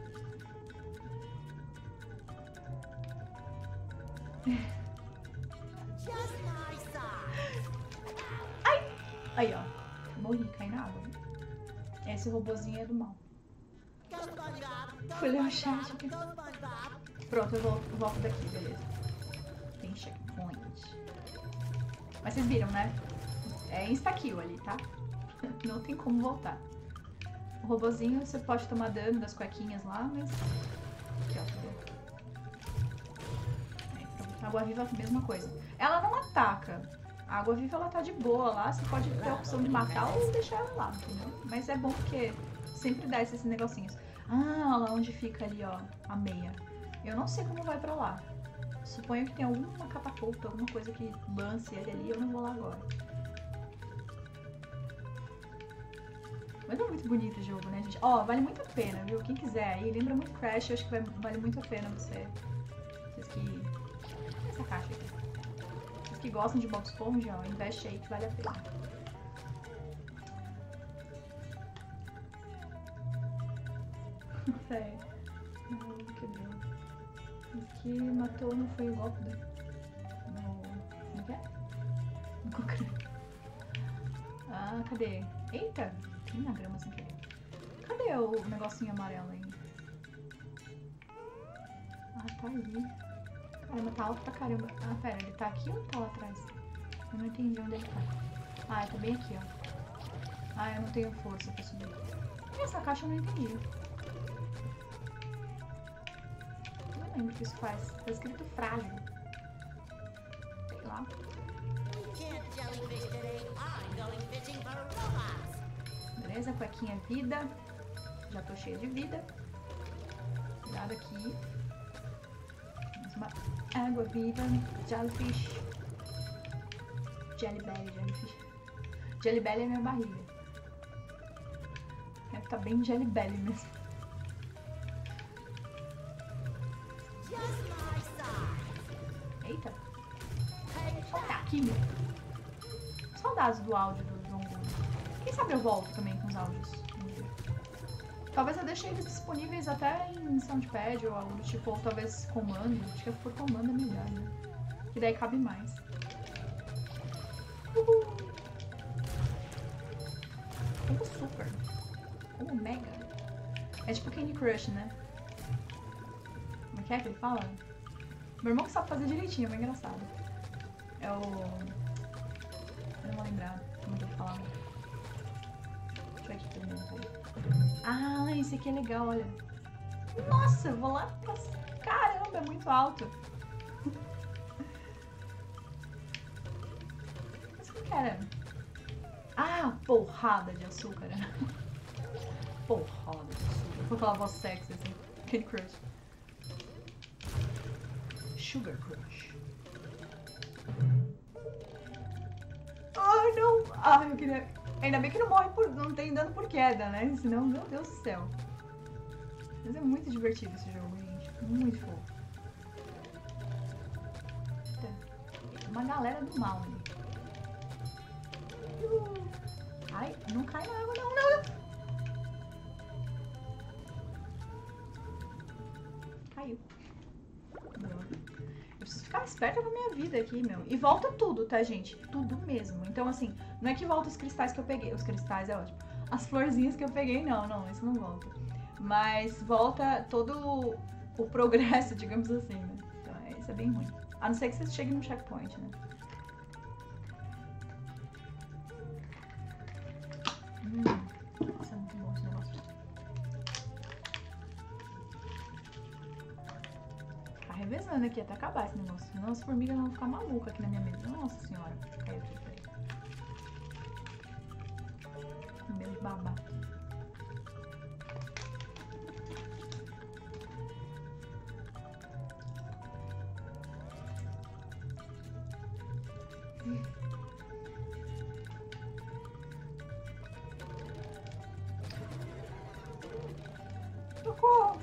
Ai! Aí, ó. Morri, caí na água. Esse robozinho é do mal. Fui ler o chat aqui. Pronto, eu volto daqui, beleza. Tem checkpoint. Mas vocês viram, né? É insta-kill ali, tá? Não tem como voltar. O robozinho, você pode tomar dano das cuequinhas lá, mas... Aqui, ó, cadê? A água-viva é a mesma coisa. Ela não ataca. A água-viva, ela tá de boa lá. Você pode ter a opção de matar ou deixar ela lá, entendeu? Mas é bom porque sempre dá esses negocinhos. Ah, lá onde fica ali, ó, a meia. Eu não sei como vai pra lá. Suponho que tem alguma catapulta, alguma coisa que lance ele ali, eu não vou lá agora. Mas é muito bonito o jogo, né, gente? Ó, vale muito a pena, viu? Quem quiser aí, lembra muito Crash, eu acho que vale muito a pena vocês que... Essa caixa aqui. Vocês que gostam de Bob Esponja, ó, investe aí que vale a pena. Sério. Não, quebrou. O que matou não foi o golpe do... Como que é? No concreto. Ah, cadê? Eita! Tem na grama sem querer. Cadê o negocinho amarelo aí? Ah, tá ali. Caramba, tá alto pra caramba. Ah, pera, ele tá aqui ou tá lá atrás? Eu não entendi onde ele tá. Ah, ele tá bem aqui, ó. Ah, eu não tenho força pra subir. Essa caixa eu não entendi. Não lembro o que isso faz. Tá escrito frágil. Sei lá. Beleza, cuequinha vida. Já tô cheia de vida. Cuidado aqui. Mais uma água viva. Jellyfish. Jellybelly, jellyfish. Jellybelly é minha barriga. Deve tá bem Jellybelly mesmo. Eita. Tá aqui, meu. Saudades do áudio do John Gold. Quem sabe eu volto também com os áudios. Talvez eu deixe eles disponíveis até em Soundpad ou algo do tipo, ou talvez comando. Acho que por comando é melhor, né? Que daí cabe mais. Uhul. Como super. Como mega. É tipo Candy Crush, né? Como é que ele fala? Meu irmão que sabe fazer direitinho, é bem engraçado. É o... Eu não vou lembrar como que ele falava. Deixa eu ver aqui pelo menos aí. Ah, esse aqui é legal, olha. Nossa, eu vou lá pra... Caramba, é muito alto. Mas o que era? Ah, porrada de açúcar. Porrada de açúcar. Com aquela voz sexy, assim. Candy Crush. Sugar Crush. Ai, não. Ai, eu queria... Ainda bem que não morre por... Não tem dano por queda, né? Senão, meu Deus do céu. Mas é muito divertido esse jogo, gente. Muito fofo. Uma galera do mal ali. Ai, não cai na água, não, não. Caiu. Eu preciso ficar esperta com a minha vida aqui, meu. E volta tudo, tá, gente? Tudo mesmo. Então, assim, não é que volta os cristais que eu peguei. Os cristais é ótimo. As florzinhas que eu peguei, não, isso não volta. Mas volta todo o progresso, digamos assim, né? Então, isso é bem ruim. A não ser que você chegue no checkpoint, né? Nossa, é muito bom esse negócio. Tá revezando aqui até acabar esse negócio. Senão as formigas vão ficar malucas aqui na minha mesa. Nossa senhora. Caiu aqui, peraí. Meu babá. Socorro!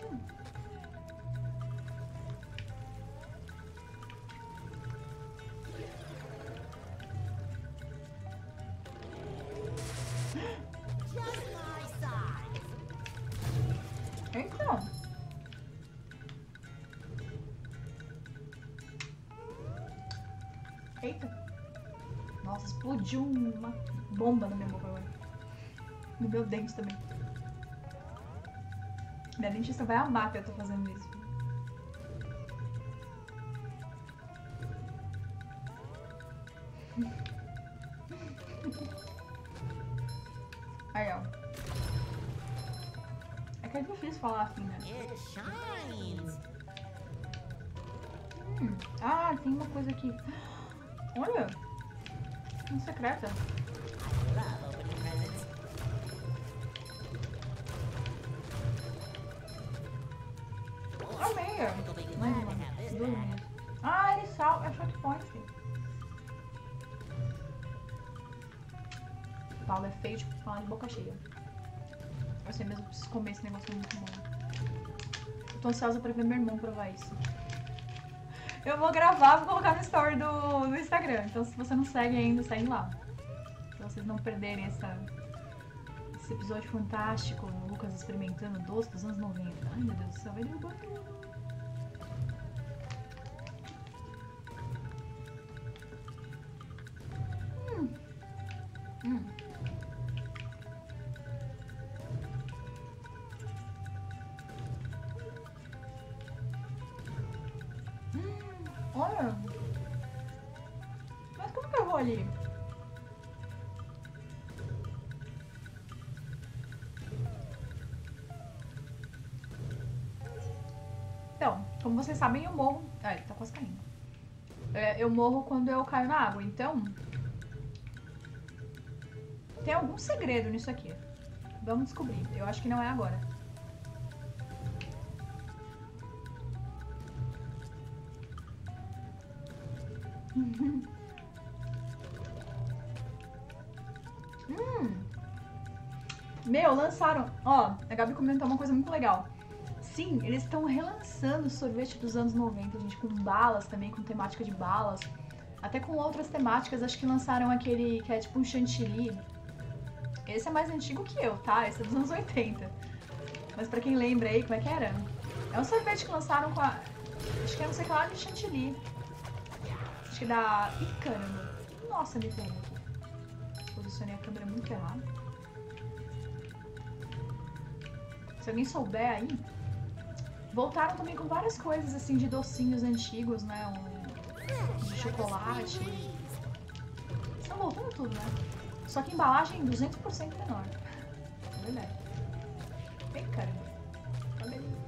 Just my size. Então. Eita. Nossa, explodiu uma bomba na minha boca agora. No meu dente também. Minha dentista vai amar que eu tô fazendo isso. Aí, ó. É que é difícil falar assim, né? It shines. Ah, tem uma coisa aqui. Olha! Uma secreta. I love opening presents. Ah, meia! You'll be Mais glad uma. to have this Duas back. meias. Ah, ele salva. É checkpoint. Paulo é feio de falar de boca cheia. Eu sei mesmo, preciso comer esse negócio, é muito bom. Eu tô ansiosa pra ver meu irmão provar isso. Eu vou gravar, vou colocar no story do Instagram. Então se você não segue ainda, segue lá. Pra vocês não perderem esse episódio fantástico. O Lucas experimentando doce dos anos 90. Ai, meu Deus do céu, vai derrubar tudo. Olha. Mas como que eu vou ali? Então, como vocês sabem, eu morro... Ah, ele tá quase caindo. Eu morro quando eu caio na água, então... Tem algum segredo nisso aqui. Vamos descobrir. Eu acho que não é agora. Meu, lançaram... Ó, a Gabi comentou uma coisa muito legal. Sim, eles estão relançando o sorvete dos anos 90, gente, com balas também, com temática de balas. Até com outras temáticas, acho que lançaram aquele que é tipo um chantilly. Esse é mais antigo que eu, tá? Esse é dos anos 80. Mas pra quem lembra aí, como é que era? É um sorvete que lançaram com a... Acho que é não sei o que lá de chantilly. Acho que da... Ih, caramba. Nossa, me pega aqui. Posicionei a câmera muito errado. Se alguém souber aí... Voltaram também com várias coisas, assim, de docinhos antigos, né? De chocolate. Estão voltando tudo, né? Só que a embalagem 200% menor. É verdade. Bem caramba. Olha ali.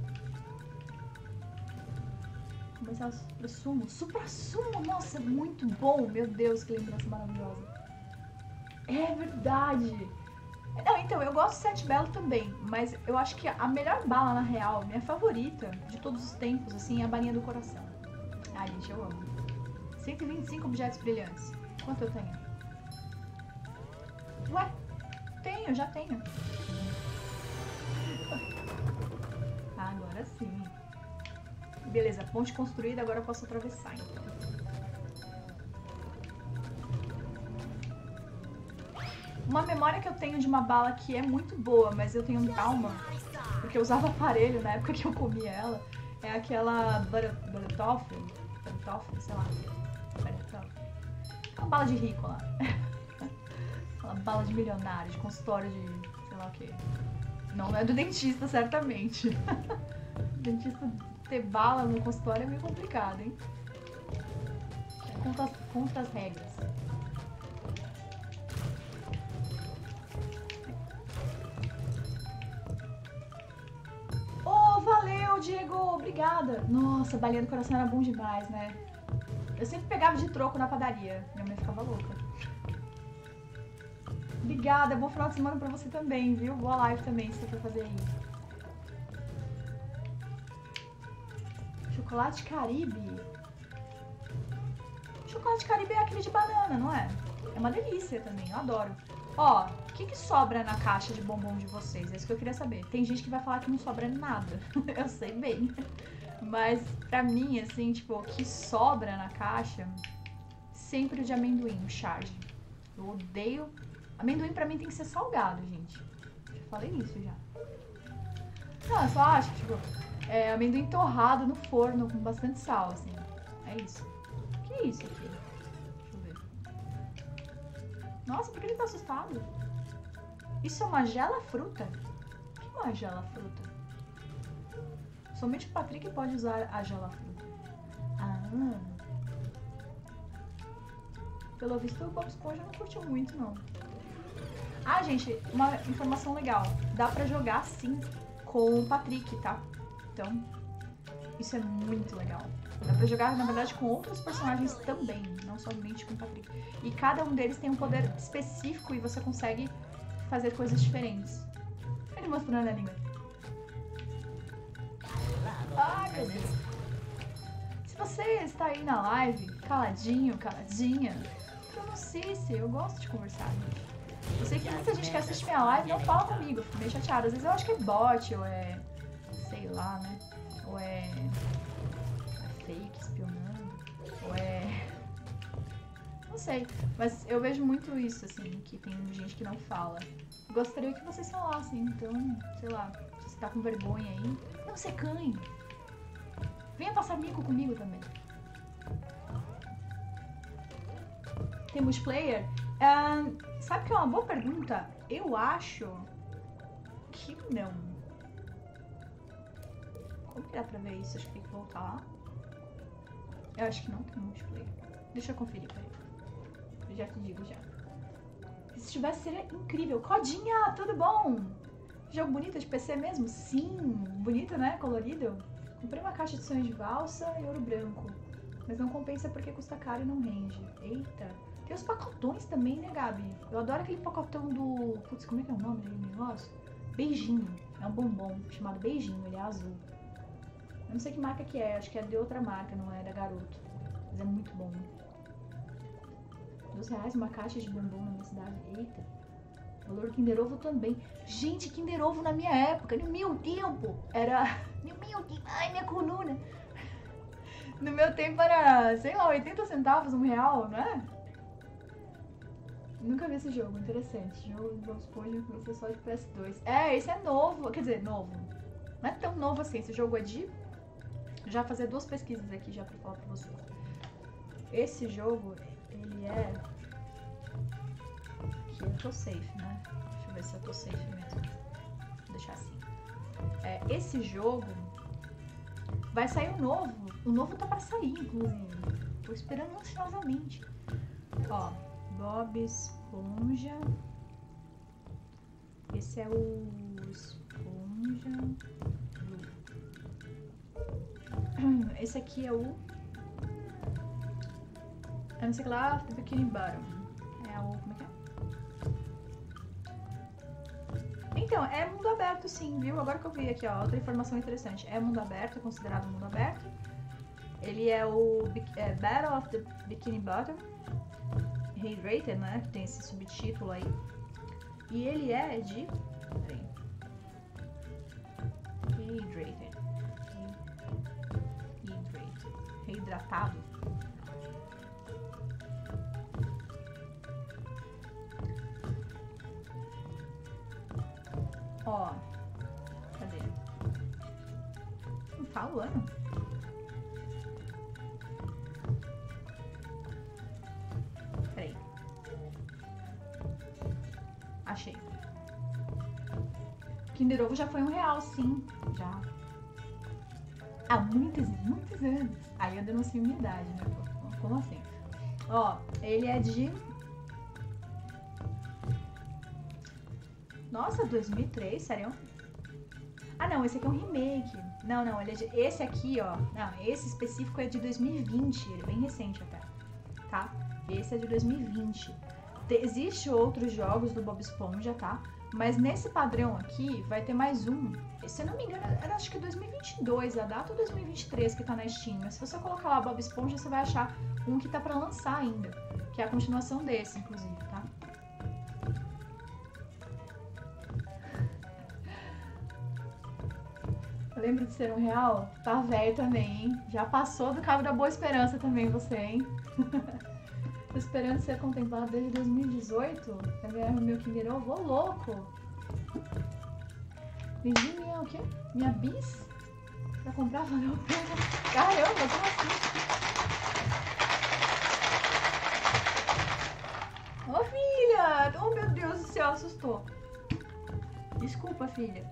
Começar o sumo. Supra-sumo! Nossa, muito bom! Meu Deus, que lembrança maravilhosa. É verdade! Não, então, eu gosto do Sete Belo também, mas eu acho que a melhor bala, na real, minha favorita de todos os tempos, assim, é a balinha do coração. Ai, gente, eu amo. 125 objetos brilhantes. Quanto eu tenho? Ué, tenho, já tenho. Agora sim. Beleza, ponte construída, agora eu posso atravessar, então. Uma memória que eu tenho de uma bala que é muito boa, mas eu tenho um trauma, porque eu usava aparelho na época que eu comia ela, é aquela Buttertoffee, sei lá. Uma bala de rico lá. Aquela bala de milionário, de consultório de sei lá o que. Não é do dentista, certamente. O dentista ter bala no consultório é meio complicado, hein? É contra as regras. Oh, valeu, Diego! Obrigada! Nossa, a balinha do coração era bom demais, né? Eu sempre pegava de troco na padaria. Minha mãe ficava louca. Obrigada, bom final de semana pra você também, viu? Boa live também, se você for fazer aí. Chocolate Caribe. Chocolate Caribe é aquele de banana, não é? É uma delícia também, eu adoro. Ó, o que sobra na caixa de bombom de vocês? É isso que eu queria saber. Tem gente que vai falar que não sobra nada. Eu sei bem. Mas pra mim, assim, tipo, o que sobra na caixa, sempre o de amendoim, o charge. Eu odeio. Amendoim pra mim tem que ser salgado, gente. Já falei isso já. Não, eu só acho que, tipo, amendoim torrado no forno com bastante sal, assim. É isso. O que é isso aqui? Deixa eu ver. Nossa, por que ele tá assustado? Isso é uma gela-fruta? O que é uma gela-fruta? Somente o Patrick pode usar a gela-fruta. Ah. Pelo visto, o Bob Esponja não curtiu muito, não. Ah, gente, uma informação legal. Dá pra jogar, sim, com o Patrick, tá? Então, isso é muito legal. Dá pra jogar, na verdade, com outros personagens também, não somente com o Patrick. E cada um deles tem um poder específico e você consegue fazer coisas diferentes. Ele mostrando a língua. Ai, meu Deus. Se você está aí na live, caladinho, caladinha, pronuncie-se. Eu gosto de conversar, gente. Eu sei que muita gente que assiste minha live não fala comigo, eu fico meio chateada. Às vezes eu acho que é bot, ou é... sei lá, né? Ou é fake, espionando, ou é... não sei. Mas eu vejo muito isso, assim, que tem gente que não fala. Gostaria que vocês falassem, então, sei lá, se você tá com vergonha aí, não se acanhe. Venha passar mico comigo também. Tem multiplayer? Sabe que é uma boa pergunta? Eu acho que não. Como que dá pra ver isso? Acho que tem que voltar lá. Eu acho que não tem multiplayer. Deixa eu conferir, peraí. Eu já te digo já. Se tivesse, seria incrível. Codinha, tudo bom? Jogo bonito de PC mesmo? Sim, bonito, né? Colorido. Comprei uma caixa de sonhos de valsa e ouro branco. Mas não compensa porque custa caro e não rende. Eita. Tem os pacotões também, né, Gabi? Eu adoro aquele pacotão do... putz, como é que é o nome daquele negócio? Beijinho. É um bombom chamado Beijinho, ele é azul. Eu não sei que marca que é, acho que é de outra marca, não é da Garoto. Mas é muito bom. R$2 uma caixa de bombom na minha cidade. Eita. Valor Kinder Ovo também. Gente, Kinder Ovo na minha época, no meu tempo, era... Ai, minha coluna. No meu tempo era, sei lá, 80 centavos, R$1, não é? Nunca vi esse jogo, interessante. Jogo do Bob Esponja com você só de PS2. Esse é novo, quer dizer, novo. Não é tão novo assim, esse jogo é de... já vou fazer 2 pesquisas aqui já pra falar pra vocês. Esse jogo, ele é... aqui eu tô safe, né? Deixa eu ver se eu tô safe mesmo. Vou deixar assim. Esse jogo vai sair um novo. O novo tá pra sair, inclusive. Tô esperando ansiosamente. Ó, Bob Esponja. Esse é o Esponja. Esse aqui é o... eu não sei lá, The Bikini Bottom. É o... como é que é? Então, é mundo aberto sim, viu? Agora que eu vi aqui, ó, outra informação interessante. É mundo aberto, é considerado mundo aberto. Ele é o Battle of the Bikini Bottom. Hydrated, né? Tem esse subtítulo aí. E ele é de... Peraí. Hydrated. Reidratado. Ó. Cadê? Não fala o ano. Peraí. Achei. Kinder Ovo já foi R$1, sim. Já. Há muitos anos. Aí eu denuncio minha idade, né? Como assim? Ó, ele é de... Nossa, 2003, sério? Ah, não, esse aqui é um remake. Não, ele é de... Esse aqui, ó. Não, esse específico é de 2020. Ele é bem recente até. Tá? Esse é de 2020. Existem outros jogos do Bob Esponja, tá? Mas nesse padrão aqui, vai ter mais um. Se eu não me engano, era acho que 2022, a data ou 2023 que tá na Steam. Mas se você colocar lá Bob Esponja, você vai achar um que tá pra lançar ainda. Que é a continuação desse, inclusive, tá? Lembra de ser R$1? Tá velho também, hein? Já passou do Cabo da Boa Esperança também, você, hein? Tô esperando ser contemplado desde 2018 pra ganhar o meu Kinder Ovo. Ô, louco! Vendi minha, o quê? Minha bis? Pra comprar valeu a pena. Caramba, como assim? Ô, filha! Oh, meu Deus do céu, assustou. Desculpa, filha.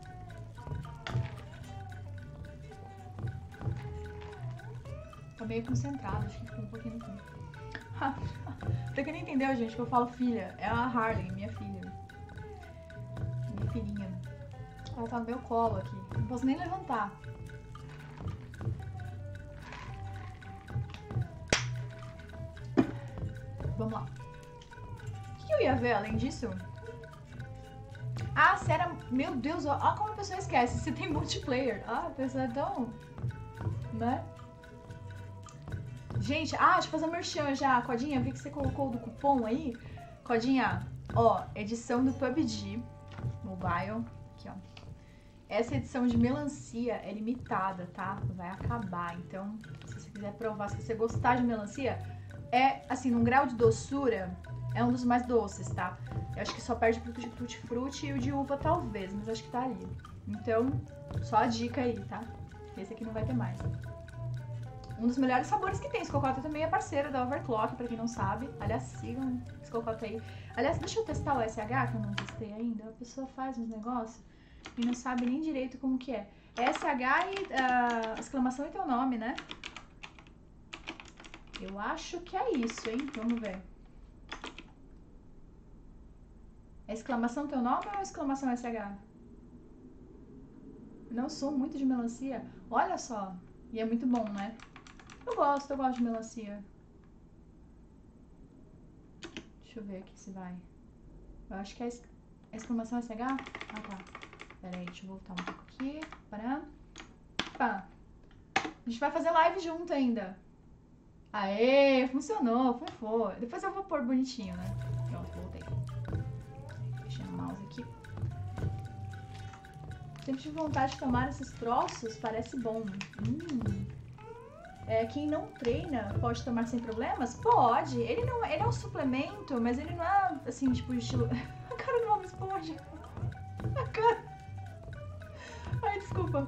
Tá meio concentrado, acho que ficou um pouquinho no fundo. Pra quem não entendeu, gente, que eu falo filha, é a Harley, minha filha. Minha filhinha. Ela tá no meu colo aqui. Não posso nem levantar. Vamos lá. O que eu ia ver além disso? Ah, sério? Meu Deus, ó como a pessoa esquece. Se tem multiplayer. Ah, a pessoa é tão... Né? Gente, deixa eu fazer merchan já. Codinha, eu vi que você colocou do cupom aí. Codinha, ó, edição do PUBG Mobile. Aqui, ó. Essa edição de melancia é limitada, tá? Vai acabar. Então, se você quiser provar, se você gostar de melancia, é, assim, num grau de doçura, é um dos mais doces, tá? Eu acho que só perde pro de tutti-frutti e o de uva, talvez, mas acho que tá ali. Então, só a dica aí, tá? Esse aqui não vai ter mais. Um dos melhores sabores que tem. Escocota também é parceira da Overclock, pra quem não sabe. Aliás, sigam Escocota aí. Aliás, deixa eu testar o SH, que eu não testei ainda. A pessoa faz uns negócios e não sabe nem direito como que é. SH e exclamação e teu nome, né? Eu acho que é isso, hein? Vamos ver. É exclamação teu nome ou exclamação SH? Não sou muito de melancia. Olha só. E é muito bom, né? Eu gosto de melancia. Deixa eu ver aqui se vai. Eu acho que é exclamação SH? Ah, tá. Pera aí, deixa eu voltar um pouco aqui. Pará. Pá. A gente vai fazer live junto ainda. Aê, funcionou, foi. Depois eu vou pôr bonitinho, né? Pronto, voltei. Deixa o mouse aqui. Sempre tive vontade de tomar esses troços, parece bom. Quem não treina pode tomar sem problemas? Pode. Ele é um suplemento, mas ele não é assim, tipo, estilo... A cara do Bob Esponja. A cara... Ai, desculpa.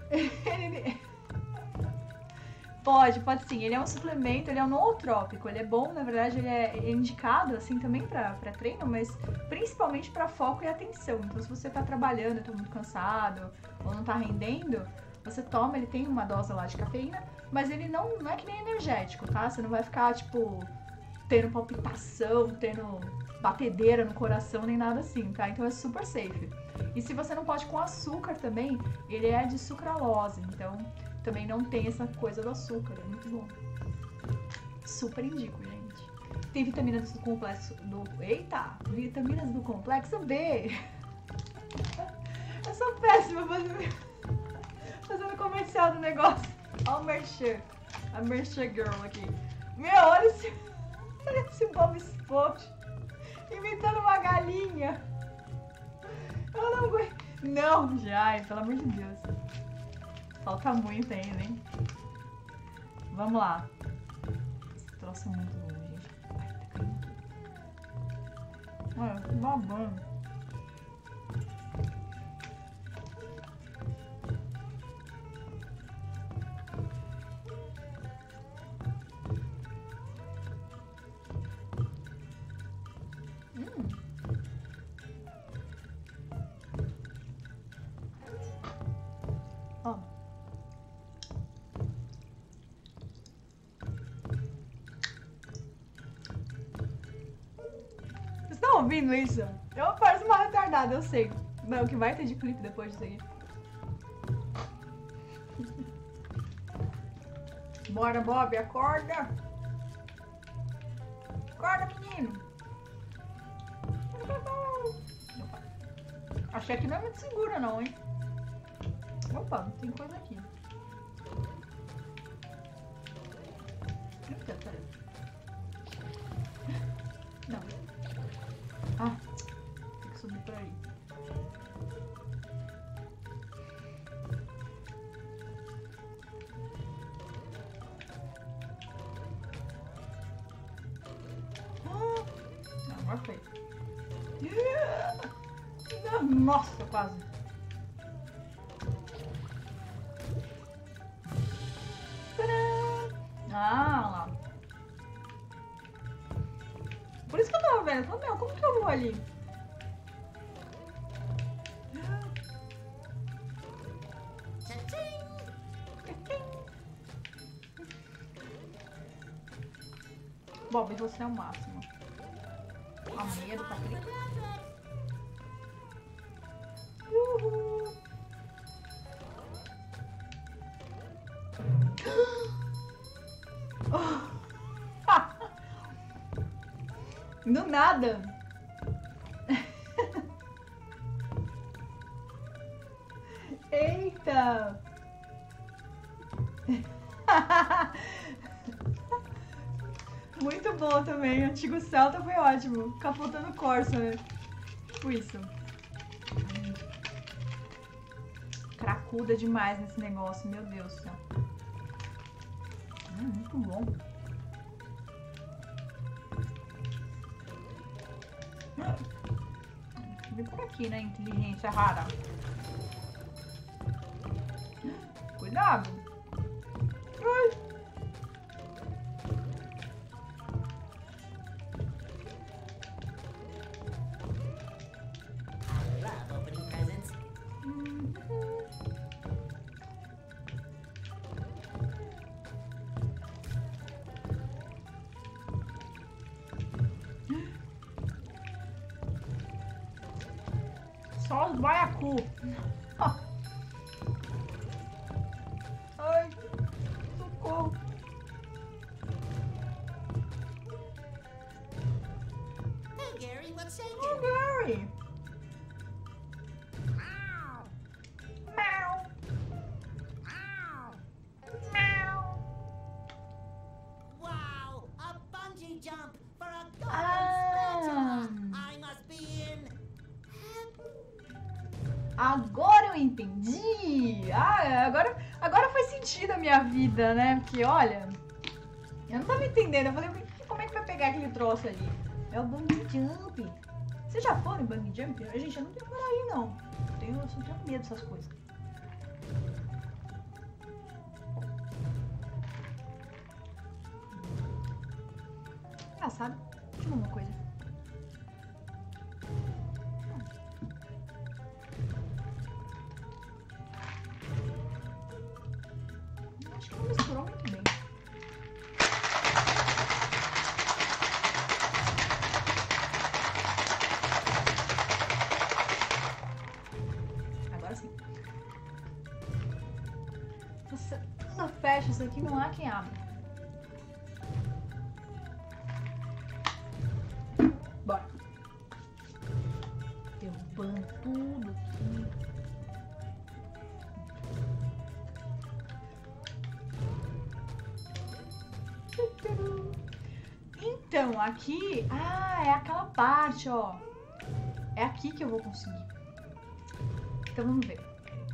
Pode sim. Ele é um suplemento, ele é um nootrópico. Ele é bom, na verdade, ele é indicado, assim, também pra treino, mas principalmente pra foco e atenção. Então, se você tá trabalhando, tá muito cansado, ou não tá rendendo, você toma, ele tem uma dose lá de cafeína, mas ele não é que nem energético, tá? Você não vai ficar, tipo, tendo palpitação, tendo batedeira no coração, nem nada assim, tá? Então é super safe. E se você não pode com açúcar também, ele é de sucralose, então também não tem essa coisa do açúcar, é muito bom. Super indico, gente. Tem vitaminas do complexo do... Eita! Vitaminas do complexo B! Eu sou péssima fazendo comercial do negócio. Olha o merchan. A merchan girl aqui. Meu, olha esse Bob Esponja imitando uma galinha. Eu não aguento. Não, já, pelo amor de Deus. Falta muito ainda, hein? Vamos lá. Esse troço é muito bom, gente. Ai, tá caindo tudo. Olha, que babando. Ó. Vocês estão ouvindo isso? Eu pareço uma retardada, eu sei. Mas o que vai ter de clipe depois disso aqui? Bora, Bob, acorda! Acorda, menino! Achei que não é muito segura não, hein? Opa, tem coisa aqui. Eita, peraí. Não. Ah, tem que subir por aí. Não, agora foi. Nossa, quase. Ah, lá. Por isso que eu tava vendo. Eu falei, meu, como que eu vou ali? Bob, você é o máximo. A medo tá clicando. Uhul. Do nada. Eita. Muito bom também. O antigo Celta foi ótimo. Capotando Corsa, né? Tipo isso. Cracuda demais nesse negócio, meu Deus do céu. Muito bom. Vem por aqui, né? Inteligência rara. Cuidado. Ai. I love opening presents. Só os baiacu. Ai, socorro. Hey, Gary, what's shaking? Oh, Gary. Meow. Meow. Wow, a bungee jump for a golden spatula. I must be in Agora eu entendi. Ah, agora faz sentido a minha vida, né? Porque, olha, eu não tava entendendo. Eu falei, como é que vai pegar aquele troço ali? É o bungee jump. Vocês já foram em bungee jump? Gente, eu não tenho coragem, não. Eu só tenho medo dessas coisas. Ah, sabe? Deixa eu ver uma coisa. Acho que não misturou muito bem. Agora sim. Você não fecha isso aqui, não há quem abra. Bora. Derrubando tudo aqui. Então, aqui... Ah, é aquela parte, ó. É aqui que eu vou conseguir. Então, vamos ver.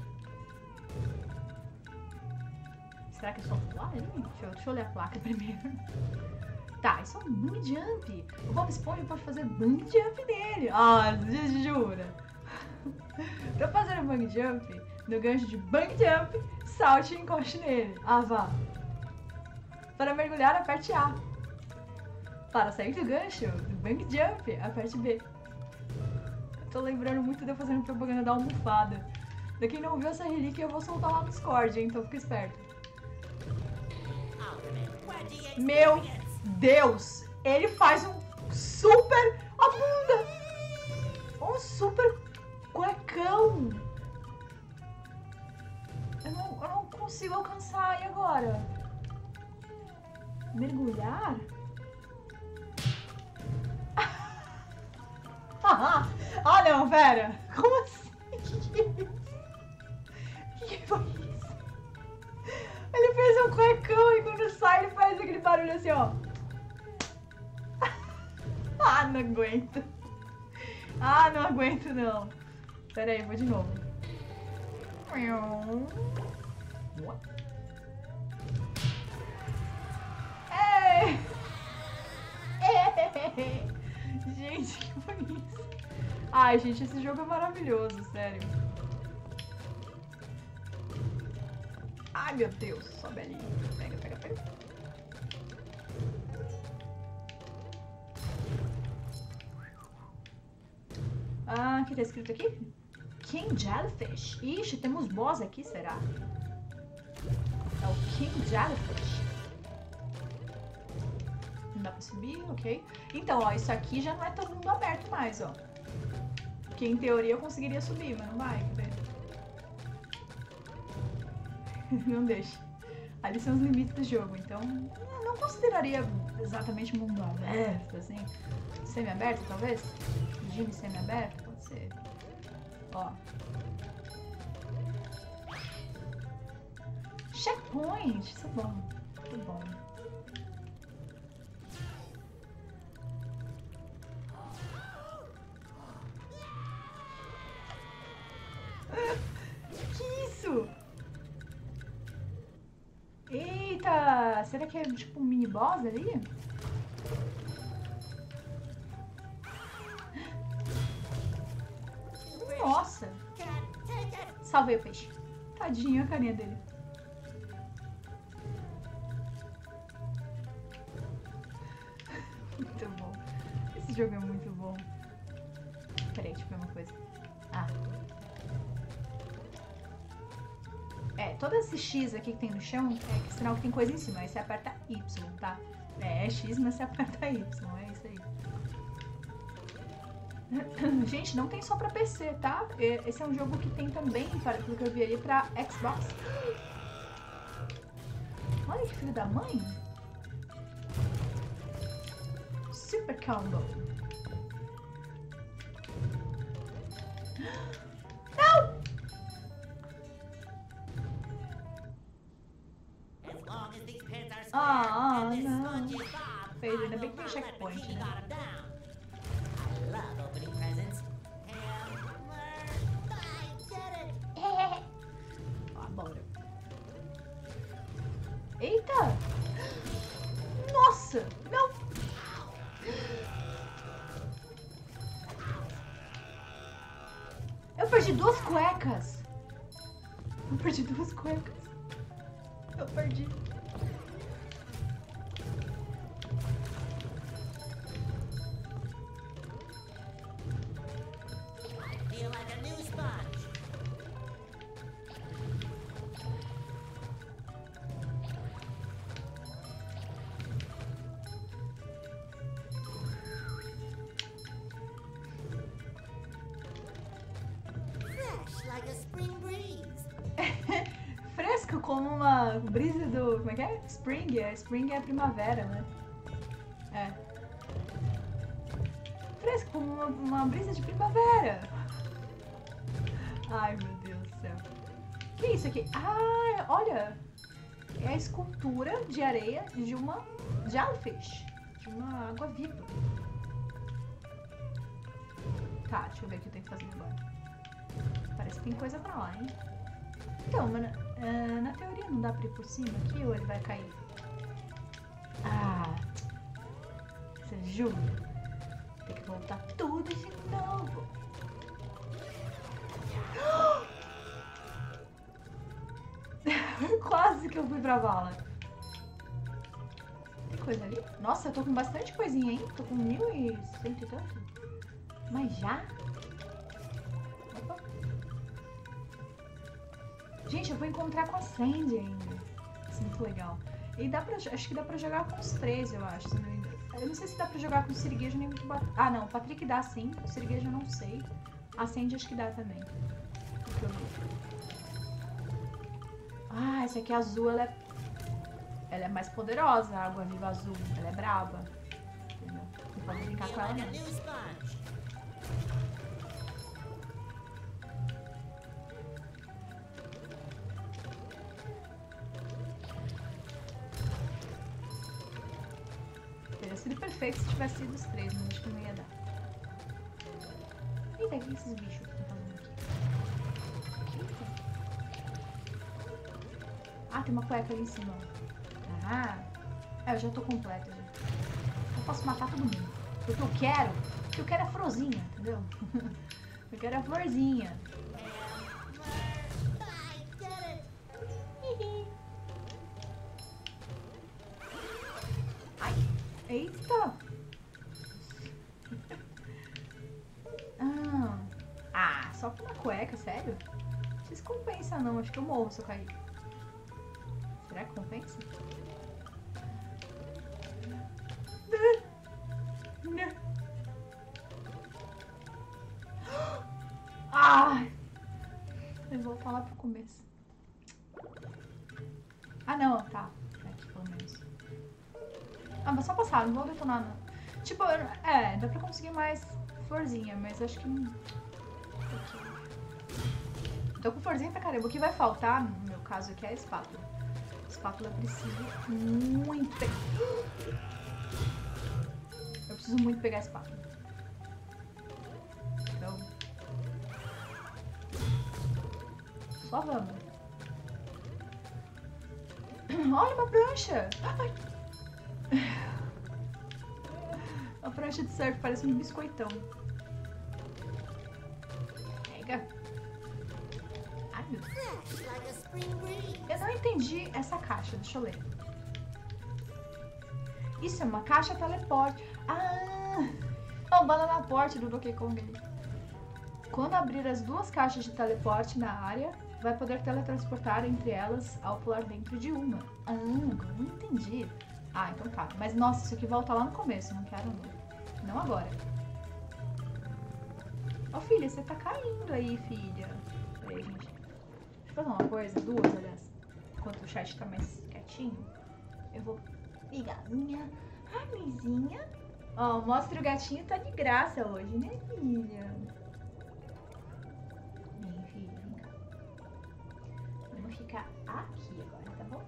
Será que é só pular ali? Deixa eu ler a placa primeiro. Tá, isso é um bungee jump. O Bob Esponja pode fazer bungee jump nele. Ah, jura? Pra fazer um bungee jump, no gancho de bungee jump, salte e encoste nele. Ah, vá. Para mergulhar, aperte A. Para sair do gancho, do bungee jump, aperte B. Eu tô lembrando muito de eu fazendo propaganda da almofada. Pra quem não viu essa relíquia, eu vou soltar lá no Discord, hein? Então fica esperto. Meu Deus! Ele faz um super... A bunda! Um super cuecão! Eu não consigo alcançar. E agora? Mergulhar? Ah, não, pera! Como assim? Que foi isso? Ele fez um cuecão e quando sai ele faz aquele barulho assim, ó. Ah, não aguento. Ah, não aguento não. Pera aí, vou de novo. Ei! Gente, que foi isso? Ai, gente, esse jogo é maravilhoso, sério. Ai, meu Deus, sobe ali. Pega, pega, pega. Ah, o que tá escrito aqui? King Jellyfish. Ixi, temos boss aqui, será? É o King Jellyfish. Não dá pra subir, ok. Então, ó, isso aqui já não é todo mundo aberto mais, ó. Porque em teoria eu conseguiria subir, mas não vai, quer ver? Não deixa. Ali são os limites do jogo, então eu não consideraria exatamente mundo aberto, assim. Semi-aberto, talvez? Regime semi-aberto, pode ser. Ó. Checkpoint, isso é bom. Muito bom. Que isso? Eita! Será que é tipo um mini boss ali? Nossa! Salvei o peixe. Tadinho a carinha dele. Muito bom. Esse jogo é muito bom. Peraí, deixa eu ver uma coisa. Ah. É, todo esse X aqui que tem no chão é sinal que tem coisa em cima. Aí você aperta Y, tá? É X, mas você aperta Y. É isso aí. Gente, não tem só pra PC, tá? Esse é um jogo que tem também, pelo que eu vi ali, pra Xbox. Olha que filho da mãe. Super Combo. Não! Ah, não. Fez, ainda bem que tem checkpoint, né? Bora. Eita! Nossa! Não! Eu perdi duas cuecas! Eu perdi duas cuecas! Eu perdi! Fresco como uma brisa do... Como é que é? Spring. Spring é a primavera, né? É. Fresco como uma brisa de primavera. Ai, meu Deus do céu. Que é isso aqui? Ah, olha. É a escultura de areia de uma jellyfish. de uma água viva. Tá, deixa eu ver o que eu tenho que fazer agora. Parece que tem coisa pra lá, hein? Então, mas na teoria não dá pra ir por cima aqui ou ele vai cair? Ah, você jura? Tem que voltar tudo de novo. Quase que eu fui pra vala. Tem coisa ali? Nossa, eu tô com bastante coisinha, hein? Tô com 1.100 e tanto. Mas já? Opa. Gente, eu vou encontrar com a Sandy ainda. Isso é muito legal. E dá pra, acho que dá pra jogar com os três, eu acho. Eu não sei se dá pra jogar com o Siriguejo nem com o Patrick. Ah, não. O Patrick dá sim. O Siriguejo eu não sei. A Sandy acho que dá também. Ah, essa aqui azul, ela é mais poderosa, a água viva azul. Ela é braba. Entendeu? Não pode brincar com ela, não. Teria sido perfeito se tivesse sido os três, mas acho que não ia dar. Eita, o que esses bichos que estão fazendo aqui? Ah, tem uma cueca ali em cima. Ah, eu já tô completa já. Eu posso matar todo mundo. O que eu quero é a florzinha, entendeu? Eu quero a florzinha. Ai, eita! Só com uma cueca, sério? Não sei se compensa não, acho que eu morro se eu cair. Será que compensa? Ah! Eu vou voltar lá pro começo. Ah não, tá. Aqui pelo menos. Ah, mas só passar, não vou detonar não. Tipo, dá pra conseguir mais florzinha, mas acho que não. Tô com florzinha pra caramba. O que vai faltar, no meu caso aqui, é a espátula. A espátula eu preciso muito pegar. Eu preciso muito pegar a espátula. Então... só vamos. Olha uma prancha! Ai. A prancha de surf parece um biscoitão. Pega. Ai, meu Deus. Eu não entendi essa caixa, deixa eu ler. Isso é uma caixa teleporte. Ah! É o banana porte do Donkey Kong ali. Quando abrir as duas caixas de teleporte na área, vai poder teletransportar entre elas ao pular dentro de uma. Ah, agora eu entendi. Ah, então tá. Mas nossa, isso aqui volta lá no começo, não quero não. Não agora. Ó, filha, você tá caindo aí, filha. Peraí, gente. Deixa eu fazer uma coisa, duas, aliás. Enquanto o chat tá mais quietinho, eu vou pegar minha camisinha. Ó, mostra o gatinho, tá de graça hoje, né, filha? Vem, filha, vem cá. Vamos ficar aqui agora, tá bom?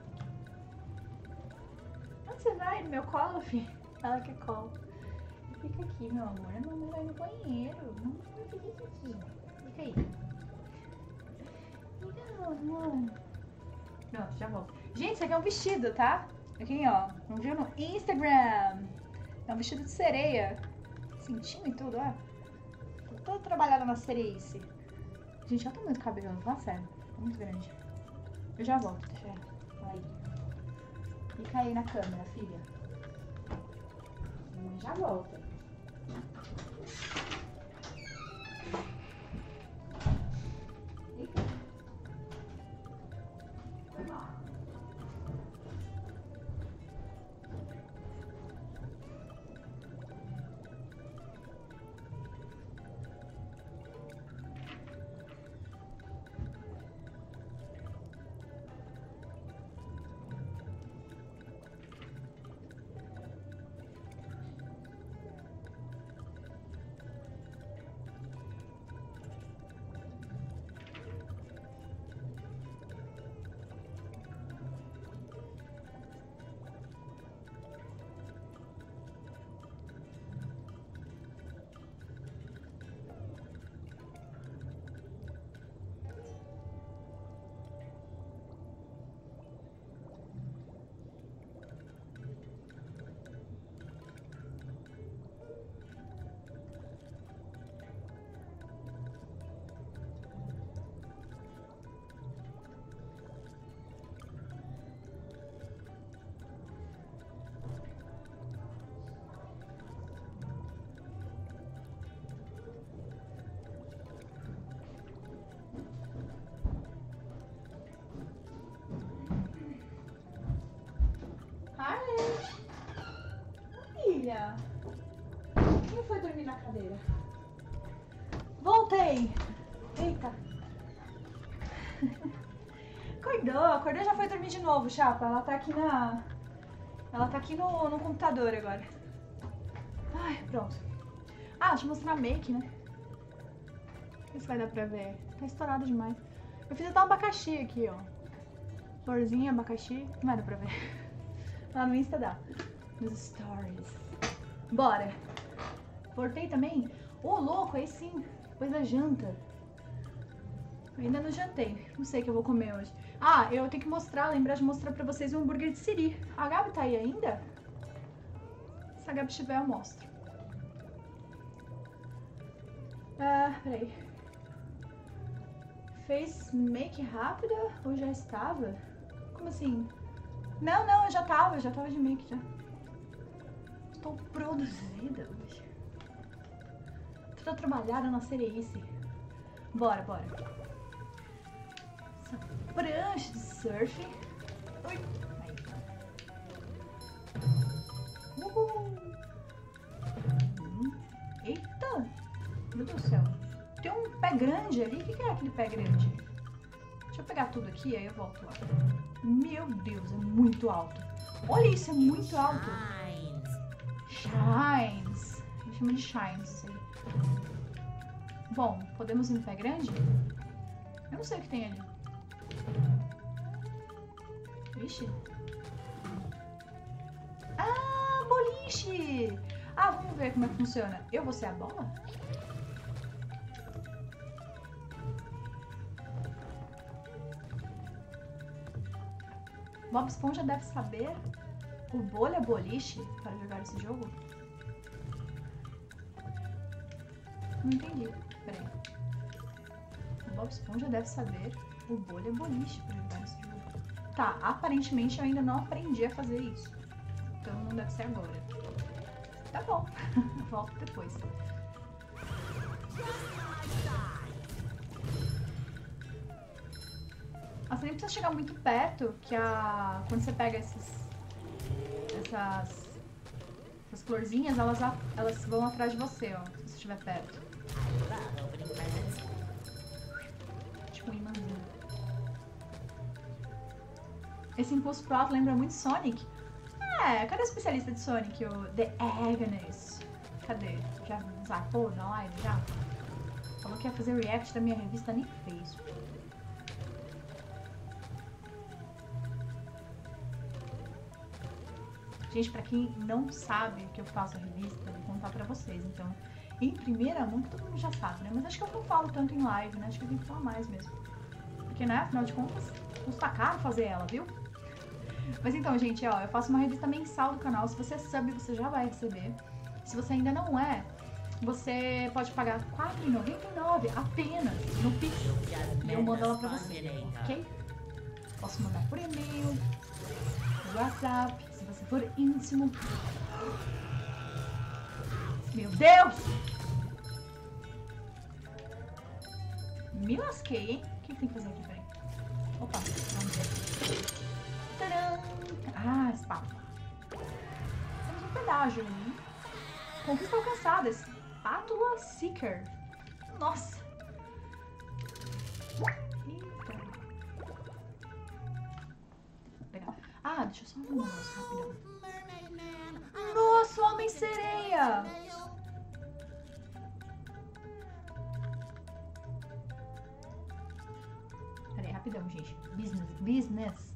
Onde você vai? No meu colo, filha? Ela quer colo. Fica aqui, meu amor. A mamãe vai no banheiro. Mamãe fica aqui. Fica aí. Fica, meu amor. Pronto, já volto. Gente, isso aqui é um vestido, tá? Aqui, ó. Não viu no Instagram? É um vestido de sereia. Cintinho e tudo, ó. Tô toda trabalhada na sereice. Gente, olha o tamanho do cabelo, fala sério. É muito grande. Eu já volto, deixa eu aí. Fica aí na câmera, filha. Eu já volto. Charlotte! Filha! Quem foi dormir na cadeira? Voltei! Eita! Acordou, já foi dormir de novo, chapa. Ela tá aqui no computador agora. Ai, pronto. Ah, deixa eu mostrar a make, né? Não sei se vai dar pra ver. Tá estourado demais. Eu fiz até um abacaxi aqui, ó. Florzinha, abacaxi. Não vai dar pra ver. Lá no Insta dá. Nos stories. Bora. Voltei também. Ô, louco, aí sim. Depois da janta. Eu ainda não jantei. Não sei o que eu vou comer hoje. Ah, eu tenho que lembrar de mostrar pra vocês um hambúrguer de siri. A Gabi tá aí ainda? Se a Gabi estiver, eu mostro. Peraí. Fez make rápida ou já estava? Como assim? Não, eu já tava de make já. Estou produzida hoje. Tô trabalhada na sereice. Bora. Essa prancha de surf. Ui. Aí. Eita! Meu Deus do céu. Tem um pé grande ali. O que é aquele pé grande? Deixa eu pegar tudo aqui, aí eu volto lá. Meu Deus, é muito alto. Olha isso, é muito alto. Shines. Me chama de Shines isso aí. Bom, podemos ir no pé grande? Eu não sei o que tem ali. Vixe. Ah, boliche! Ah, vamos ver como é que funciona. Eu vou ser a bola? Bob Esponja deve saber o bolha boliche para jogar esse jogo? Não entendi. Peraí. O Bob Esponja deve saber o bolha boliche para jogar esse jogo. Tá, aparentemente eu ainda não aprendi a fazer isso. Então não deve ser agora. Tá bom. Volto depois. Você nem precisa chegar muito perto, que quando você pega essas florzinhas, elas vão atrás de você, ó, se você estiver perto. Tipo um imãzinho. Esse Impulse Pro lembra muito Sonic. Cadê o especialista de Sonic, o The Agonist? Cadê? Já zapou na live, já? Falou que ia fazer react da minha revista, nem fez. Gente, pra quem não sabe o que eu faço a revista, eu vou contar pra vocês. Então, em primeira mão, todo mundo já sabe, né? Mas acho que eu não falo tanto em live, né? Acho que eu tenho que falar mais mesmo. Porque, né, afinal de contas, custa caro fazer ela, viu? Mas então, gente, ó, eu faço uma revista mensal do canal. Se você é sub, você já vai receber. Se você ainda não é, você pode pagar R$4,99 apenas no Pix. E eu mando ela pra você, ok? Posso mandar por e-mail, por WhatsApp, se você for íntimo. Meu Deus! Me lasquei, hein? O que tem que fazer aqui? Peraí. Opa, vamos ver. Tcharam! Ah, espátula. Temos um pedágio ali. Conquista alcançada. Espátula Seeker. Nossa! Eita. Legal. Ah, deixa eu só ver um negócio rapidão. Nossa, Homem-Sereia! Peraí, rapidão, gente. Business.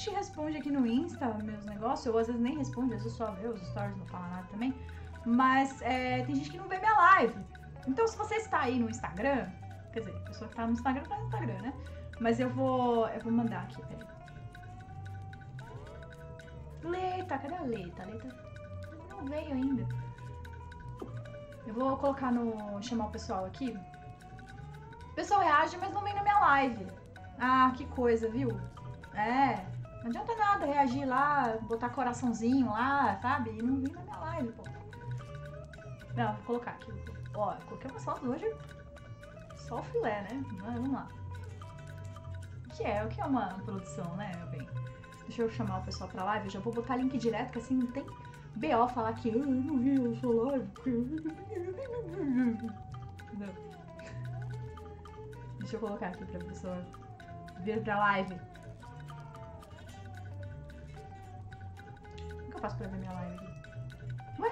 gente responde aqui no Insta meus negócios, ou às vezes nem responde, às vezes só vê os stories, não fala nada também. Mas tem gente que não vê minha live. Então se você está aí no Instagram, quer dizer, a pessoa que tá no Instagram tá no Instagram, né? Mas eu vou mandar aqui, peraí. Leita, cadê a Leita? A Leita não veio ainda. Eu vou colocar chamar o pessoal aqui. O pessoal reage, mas não vem na minha live. Ah, que coisa, viu? Não adianta nada reagir lá, botar coraçãozinho lá, sabe? E não vir na minha live, pô. Não, vou colocar aqui. Ó, coloquei umas fotos hoje. Só o filé, né? Vamos lá. O que é uma produção, né, meu bem? Deixa eu chamar o pessoal pra live. Eu já vou botar link direto, que assim não tem BO falar que eu não vi a sua live. Não. Deixa eu colocar aqui pra pessoa vir pra live. Como que eu faço pra ver minha live aqui? Ué?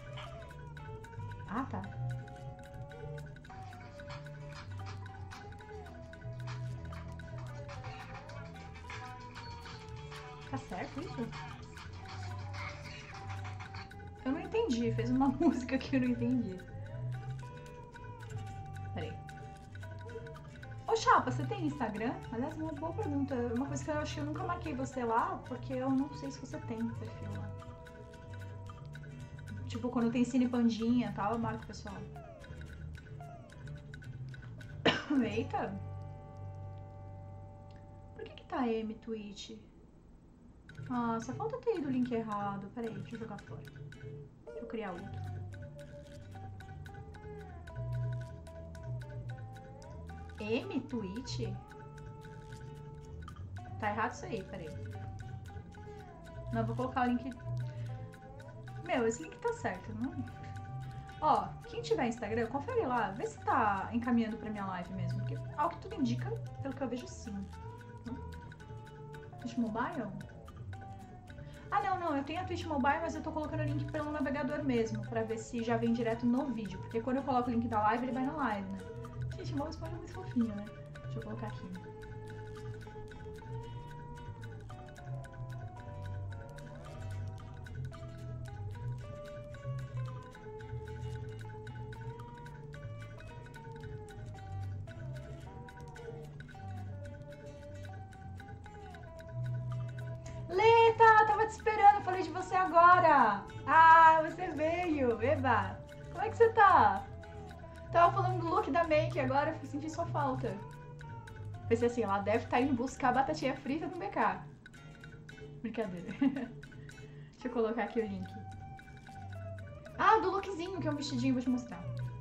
Ah, tá. Tá certo isso? Eu não entendi. Fez uma música que eu não entendi. Peraí. Ô, Chapa, você tem Instagram? Aliás, uma boa pergunta. Uma coisa que eu acho que eu nunca marquei você lá, porque eu não sei se você tem perfil lá. Tipo, quando tem Cine Pandinha e tal, eu marco o pessoal. Eita! Por que tá M Twitch? Ah, só falta ter ido o link errado. Peraí, deixa eu jogar fora. Deixa eu criar outro. M Twitch? Tá errado isso aí, peraí. Não, eu vou colocar o link. Meu, esse link tá certo, não? Ó, quem tiver Instagram, confere lá, vê se tá encaminhando pra minha live mesmo. Porque ao que tudo indica, pelo que eu vejo, sim. Twitch Mobile? Ah, não, eu tenho a Twitch Mobile, mas eu tô colocando o link pelo navegador mesmo, pra ver se já vem direto no vídeo. Porque quando eu coloco o link da live, ele vai na live, né? Gente, o Bob Esponja é muito fofinho, né? Deixa eu colocar aqui. Tava te esperando, falei de você agora. Ah, você veio, Eba. Como é que você tá? Tava falando do look da make agora, eu senti sua falta. Pensei assim, ela deve estar indo buscar a batatinha frita no BK. Brincadeira. Deixa eu colocar aqui o link. Ah, do lookzinho, que é um vestidinho, vou te mostrar.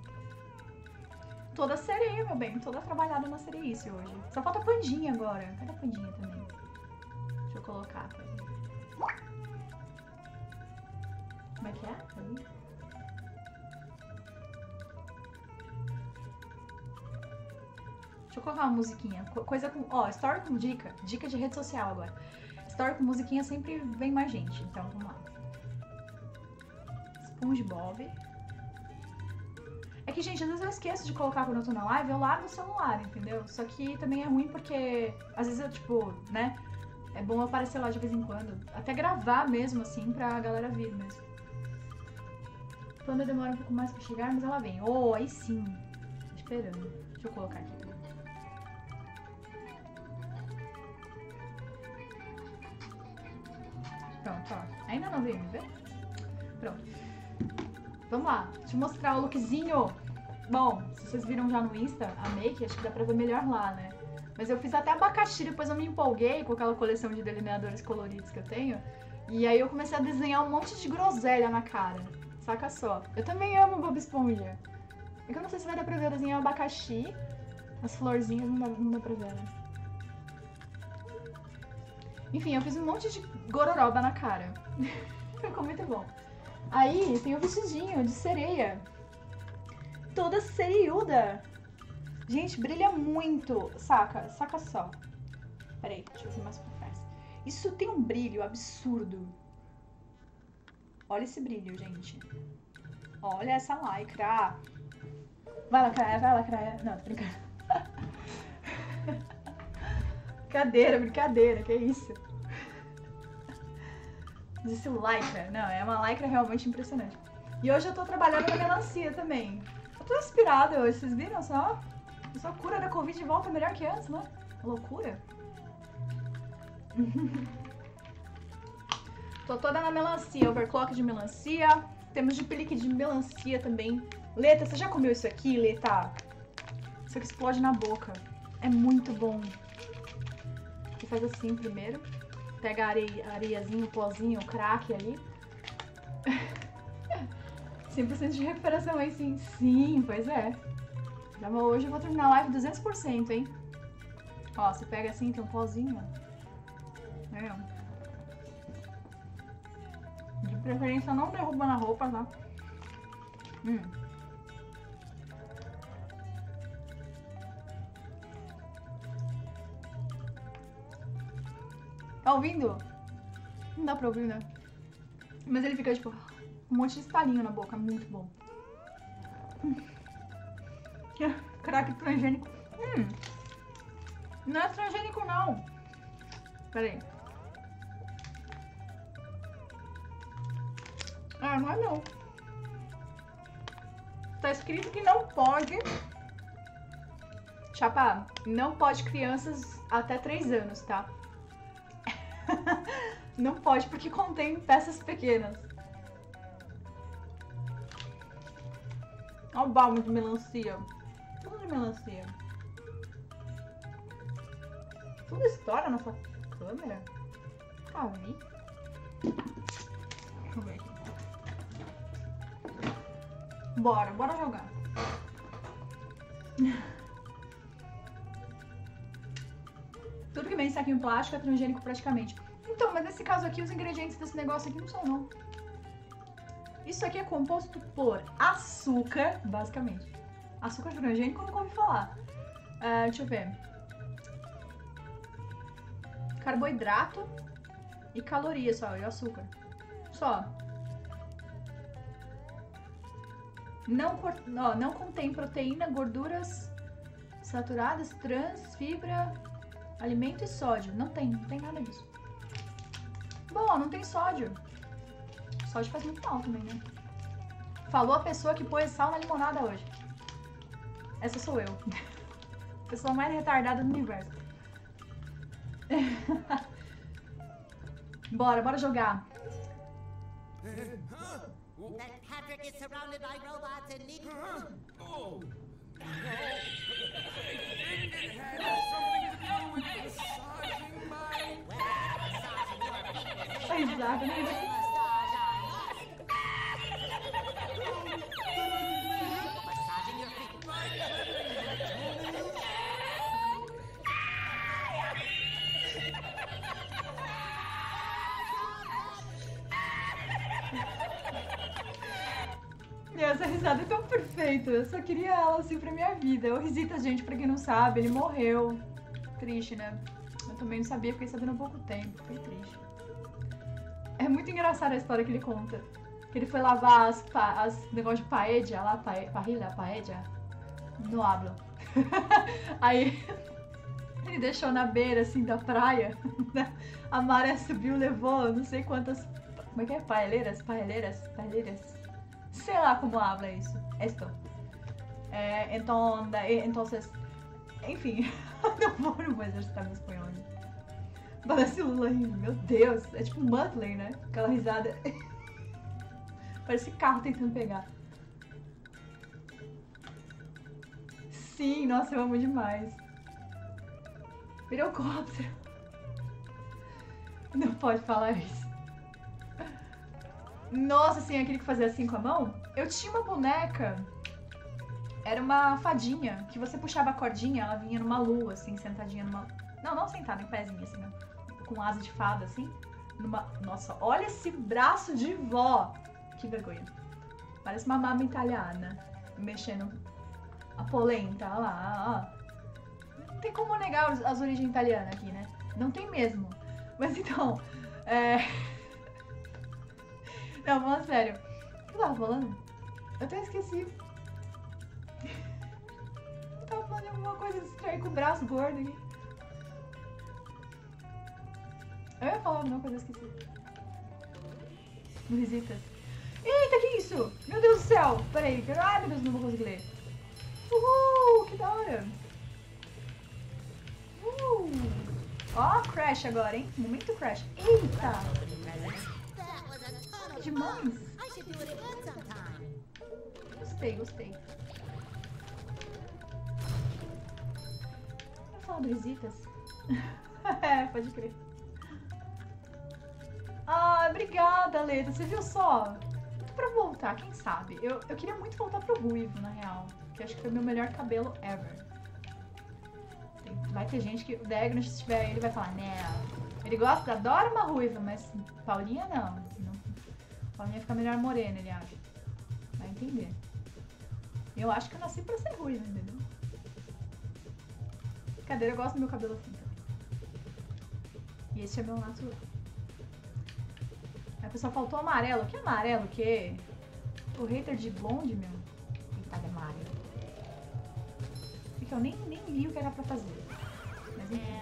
Toda sereia, meu bem, toda trabalhada na sereice hoje. Só falta a Pandinha agora. Cadê a Pandinha também? Deixa eu colocar. Como é que é? Aí. Deixa eu colocar uma musiquinha. Coisa com... Ó, story com dica. Dica de rede social agora. Story com musiquinha sempre vem mais gente. Então, vamos lá. SpongeBob. É que, gente, às vezes eu esqueço de colocar quando eu tô na live, eu largo o celular, entendeu? Só que também é ruim porque, às vezes eu, tipo, né? É bom aparecer lá de vez em quando. Até gravar mesmo, assim, pra galera vir mesmo. Quando demora um pouco mais pra chegar, mas ela vem. Oh, aí sim. Tô esperando. Deixa eu colocar aqui. Pronto, ó. Ainda não veio, me ver? Pronto. Vamos lá. Deixa eu mostrar o lookzinho. Bom, se vocês viram já no Insta, a make, acho que dá pra ver melhor lá, né? Mas eu fiz até abacaxi, depois eu me empolguei com aquela coleção de delineadores coloridos que eu tenho. E aí eu comecei a desenhar um monte de groselha na cara. Saca só. Eu também amo Bob Esponja. É que eu não sei se vai dar pra ver, eu desenhei um abacaxi. As florzinhas não dá pra ver, né? Enfim, eu fiz um monte de gororoba na cara. Ficou muito bom. Aí tem o vestidinho de sereia. Toda sereiuda. Gente, brilha muito. Saca? Saca só. Peraí, deixa eu ver mais pra trás. Isso tem um brilho absurdo. Olha esse brilho, gente. Olha essa lycra. Vai lacraia, vai lacraia. Não, tô brincando. Brincadeira, brincadeira. Que isso? Disse lycra. Não, é uma lycra realmente impressionante. E hoje eu tô trabalhando na melancia também. Eu tô inspirada hoje, vocês viram só? A cura da Covid volta melhor que antes, né? Loucura. Tô toda na melancia, overclock de melancia. Temos de pelique de melancia também. Leta, você já comeu isso aqui, Leta? Isso aqui explode na boca. É muito bom. Você faz assim primeiro. Pega a areiazinha, o pozinho, o crack ali. 100% de recuperação aí, sim. Sim, pois é. Já hoje eu vou terminar a live 200%, hein? Ó, você pega assim, tem um pozinho, ó. É. De preferência não derruba na roupa, tá? Tá ouvindo? Não dá pra ouvir, né? Mas ele fica, tipo, um monte de estalinho na boca. Muito bom. Crack transgênico. Não é transgênico, não. Pera aí. Ah, não é não. Tá escrito que não pode. Chapa, não pode crianças até 3 anos, tá? Não pode porque contém peças pequenas. Olha o balmo de melancia. Tudo de melancia. Tudo estoura na sua câmera? Ah, vi. Deixa eu ver aqui. Bora jogar. Tudo que vem em saquinho plástico é transgênico praticamente. Então, mas nesse caso aqui, os ingredientes desse negócio aqui não são, não. Isso aqui é composto por açúcar, basicamente. Açúcar transgênico eu nunca ouvi falar. Deixa eu ver. Carboidrato e calorias só, e açúcar. Só. Não contém proteína, gorduras saturadas, trans, fibra, alimento e sódio. Não tem nada disso. Bom, não tem sódio. Sódio faz muito mal também, né? Falou a pessoa que pôs sal na limonada hoje. Essa sou eu. A pessoa mais retardada do universo. Bora jogar. That Patrick is surrounded by robots and needs... Oh! No! I think it had something to do with massaging my... Exato, né? Massaging your feet. Essa risada é tão perfeita. Eu só queria ela assim pra minha vida. O Risita, gente, pra quem não sabe, ele morreu. Triste, né? Eu também não sabia, fiquei sabendo há pouco tempo. Fiquei triste. É muito engraçada a história que ele conta. Que ele foi lavar as negócios de paella lá, paella. Não hablo. Aí ele deixou na beira, assim, da praia. A maré subiu, levou não sei quantas... Como é que é? Paeleiras? Sei lá como habla isso. Esto. Entonces... Enfim. Não vou exercitar meu espanhol. Parece o Lula rindo. Meu Deus. É tipo um Muttley, né? Aquela risada. Parece carro tentando pegar. Sim, nossa, eu amo demais. Pirocóptero. Não pode falar isso. Nossa, assim, aquele que fazia assim com a mão. Eu tinha uma boneca. Era uma fadinha. Que você puxava a cordinha, ela vinha numa lua, assim, sentadinha numa... Não sentada, em pezinho, assim, né? Com asa de fada, assim. Nossa, olha esse braço de vó. Que vergonha. Parece uma mama italiana. Mexendo a polenta, olha lá, ó. Não tem como negar as origens italianas aqui, né? Não tem mesmo. Mas então, Não, vamos sério. O que eu tava falando? Eu até esqueci. Eu tava falando de alguma coisa estranha com o braço gordo aqui. Eu ia falar alguma coisa, eu esqueci. no Risitas. Eita, que isso? Meu Deus do céu! Peraí, ai meu Deus, não vou conseguir ler. Uhul, que da hora! Ó, Crash agora, hein? Momento Crash. Eita! That was a ton of Demais! fun. I should do it again sometime. Gostei, gostei. Vou falar do Risitas? É, pode crer. Ah, obrigada, Leda. Você viu só? Pra voltar, quem sabe? Eu queria muito voltar pro ruivo, na real. Que acho que foi o meu melhor cabelo ever. Vai ter gente que o Diagonal, se tiver ele, vai falar, não. Ele gosta, adora uma ruiva, mas Paulinha não. Paulinha fica melhor morena, ele acha. Vai entender. Eu acho que eu nasci pra ser ruiva, entendeu? Brincadeira, eu gosto do meu cabelo assim também. E esse é meu natural. Aí o pessoal faltou amarelo. Que amarelo o quê? O hater de blonde, meu. Eita, de amarelo. Porque eu nem li o que era pra fazer. Mas enfim.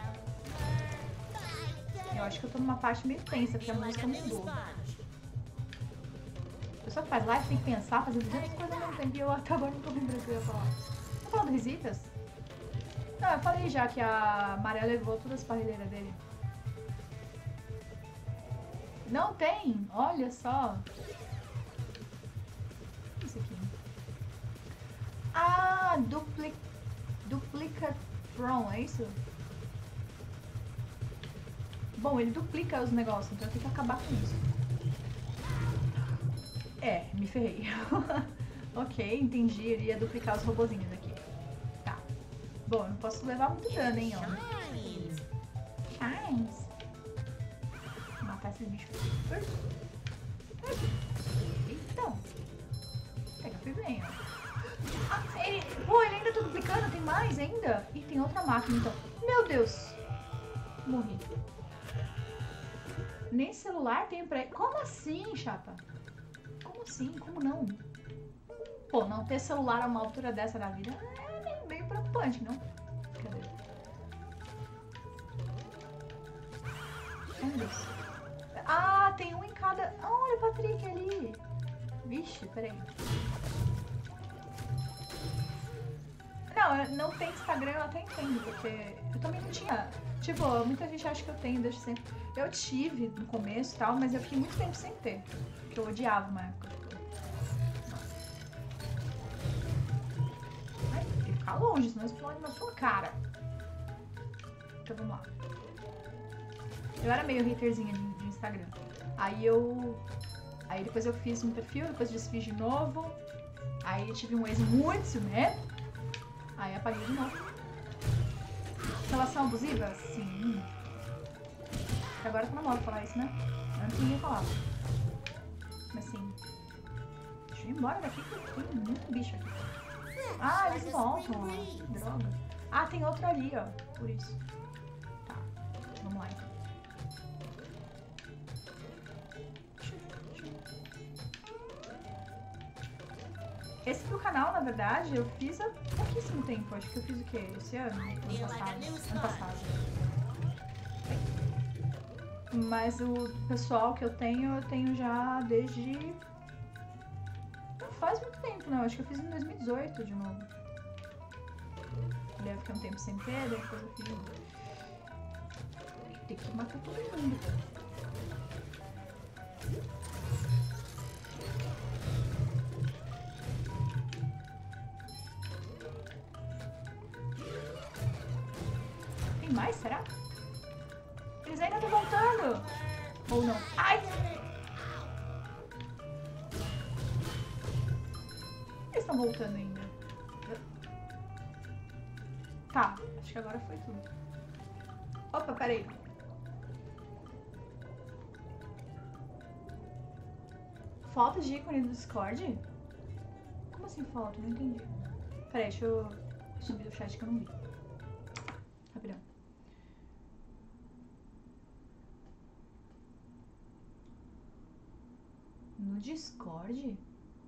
Eu acho que eu tô numa parte meio tensa, porque a música mudou. A pessoa que faz live tem que pensar, fazer 200 coisas ao mesmo tempo. E eu até agora não tô lembrando o que eu ia falar. Vamos falar do Risitas? Não, eu falei já que a Maria levou todas as parrilheiras dele. Não tem? Olha só. Isso aqui. Ah, Duplicatron, é isso? Bom, ele duplica os negócios, então eu tenho que acabar com isso. É, me ferrei. Ok, entendi. Ele ia duplicar os robozinhos aqui. Tá. Bom, eu não posso levar muito dano, hein, ó. Shines. Vou matar esses bichos. Eita. Pega, fui bem, ó. Ah, pô, ele ainda tá duplicando? Tem mais ainda? Ih, tem outra máquina, então. Meu Deus. Morri. Nem celular tem pra ele. Como assim, chapa? Como assim? Como não? Pô, não ter celular a uma altura dessa da vida é meio preocupante, não? Cadê? Ai, meu Deus. Ah, tem um em cada... Olha o Patrick ali. Vixe, peraí. Não tem Instagram, eu até entendo, porque eu também não tinha. Tipo, muita gente acha que eu tenho desde sempre. Eu tive no começo e tal, mas eu fiquei muito tempo sem ter. Porque eu odiava uma época. Ai, tem que ficar longe, senão explode na sua cara. Então vamos lá. Eu era meio haterzinha de Instagram. Aí depois eu fiz um perfil, depois desfiz de novo. Aí eu tive um ex muito ciumento. Aí apaguei de novo. Relação abusiva? Sim. Agora tá na moda falar isso, né? Antes ninguém falava. Mas sim. Deixa eu ir embora daqui que tem muito bicho aqui. Ah, eles voltam, ó. Droga. Ah, tem outro ali, ó. Por isso. Tá. Vamos lá, então. Esse pro canal, na verdade, eu fiz há pouquíssimo tempo. Acho que eu fiz o quê? Esse ano? Ano passado. Ano passado. Mas o pessoal que eu tenho já desde... Não faz muito tempo, não. Acho que eu fiz em 2018 de novo. Daí eu fiquei um tempo sem ter, daí depois eu fiz de novo. Tem que matar todo mundo. Tem mais, será? Eles ainda estão voltando! Ou não? Ai! Eles estão voltando ainda. Tá, acho que agora foi tudo. Opa, peraí. Foto de ícone do Discord? Como assim foto? Não entendi. Peraí, deixa eu subir do chat que eu não vi. Rapidão. No Discord?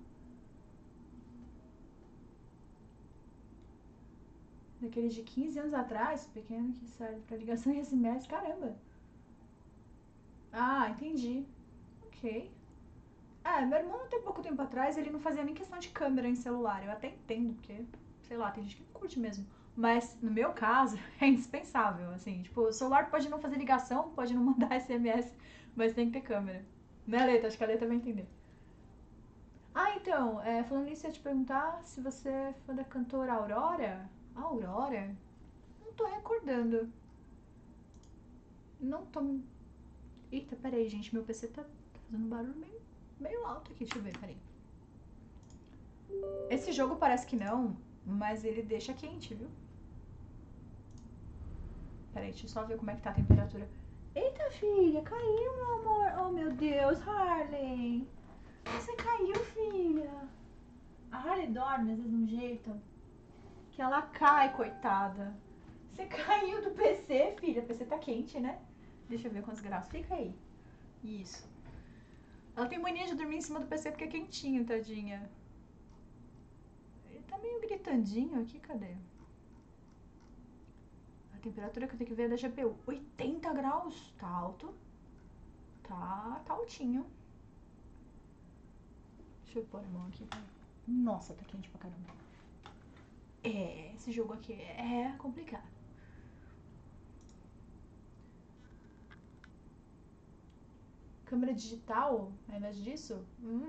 Daqueles de 15 anos atrás, pequeno que serve pra ligação e SMS, caramba. Ah, entendi. Ok. Meu irmão, até pouco tempo atrás, ele não fazia nem questão de câmera em celular. Eu até entendo, porque, sei lá, tem gente que não curte mesmo. Mas, no meu caso, é indispensável, assim. Tipo, o celular pode não fazer ligação, pode não mandar SMS, mas tem que ter câmera. Né, Leta? Acho que a Leta vai entender. Então, falando nisso, eu ia te perguntar se você é fã da cantora Aurora. Aurora? Não tô recordando. Não tô... Eita, peraí, gente. Meu PC tá fazendo um barulho meio alto aqui. Deixa eu ver, peraí. Esse jogo parece que não, mas ele deixa quente, viu? Peraí, deixa eu só ver como é que tá a temperatura. Eita, filha, caiu, meu amor. Oh, meu Deus, Harley. Você caiu, filha. A Harley dorme, às vezes, de um jeito que ela cai, coitada. Você caiu do PC, filha. O PC tá quente, né? Deixa eu ver quantos graus. Fica aí. Isso. Ela tem mania de dormir em cima do PC porque é quentinho, tadinha. Ele tá meio gritandinho aqui, cadê? A temperatura que eu tenho que ver é da GPU. 80 graus. Tá alto. Tá altinho. Deixa eu pôr a mão aqui. Nossa, tá quente pra caramba. Esse jogo aqui é complicado. Câmera digital, ao invés disso?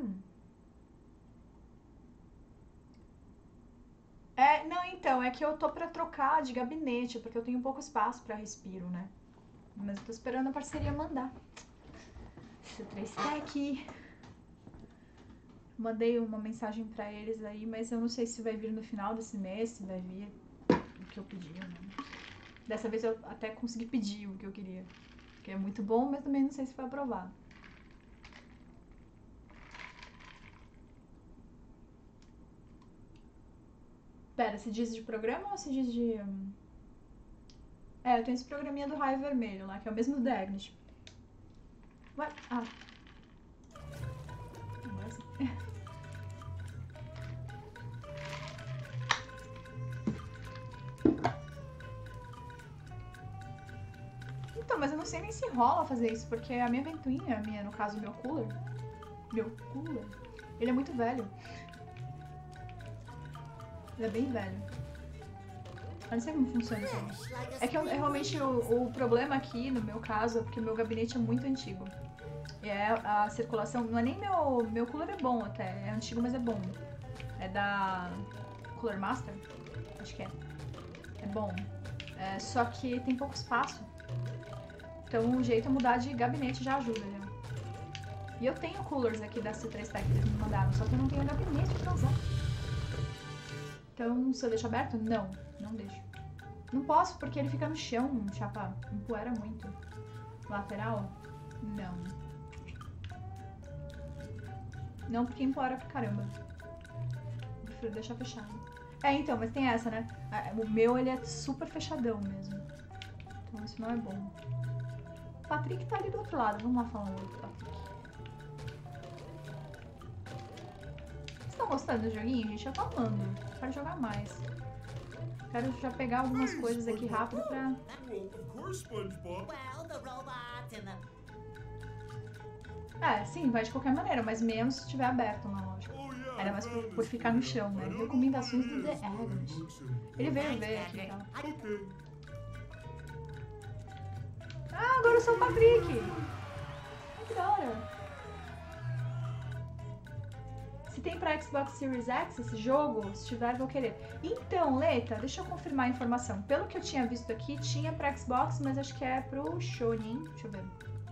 Não, então, é que eu tô pra trocar de gabinete, porque eu tenho pouco espaço pra respiro, né? Mas eu tô esperando a parceria mandar. C3Tech. Mandei uma mensagem pra eles aí, mas eu não sei se vai vir no final desse mês, se vai vir o que eu pedi ou não. Dessa vez eu até consegui pedir o que eu queria. Que é muito bom, mas também não sei se foi aprovado. Pera, se diz de programa ou se diz de... eu tenho esse programinha do raio vermelho lá, que é o mesmo do Dagnish. Ué? Agora sim. Então, mas eu não sei nem se rola fazer isso, porque a minha ventoinha, no caso, meu cooler, ele é muito velho. Ele é bem velho. Eu não sei como funciona isso aí. É que realmente o problema aqui, no meu caso, é porque o meu gabinete é muito antigo. E a circulação, não é nem meu cooler é bom até, é antigo, mas é bom. É da Cooler Master, acho que é. É bom. Só que tem pouco espaço. Então o jeito é mudar de gabinete já ajuda, né? E eu tenho coolers aqui da C3Tech que eles me mandaram, só que eu não tenho gabinete pra usar. Então, se eu deixo aberto? Não, não deixo. Não posso porque ele fica no chão, chapa, empoeira muito. Lateral? Não. Não, porque empoeira pra caramba. Prefiro deixar fechado. Então, mas tem essa, né? O meu, ele é super fechadão mesmo. Então isso não é bom. O Patrick tá ali do outro lado. Vamos lá falar um outro Patrick. Vocês estão gostando do joguinho, gente? Eu tô amando. Quero jogar mais. Quero já pegar algumas coisas aqui rápido pra... Well, of course, SpongeBob. Well, the robots and the... Sim, vai de qualquer maneira, mas menos se estiver aberto, na lógica. Oh, yeah. Era mais por ficar no chão, né? Recomendações do The Agnes. Ele veio ver aqui, então. Okay. Agora eu sou o Patrick! Que da hora! Se tem pra Xbox Series X esse jogo, se tiver, vou querer. Então, Leta, deixa eu confirmar a informação. Pelo que eu tinha visto aqui, tinha pra Xbox, mas acho que é pro Shonen. Deixa eu ver.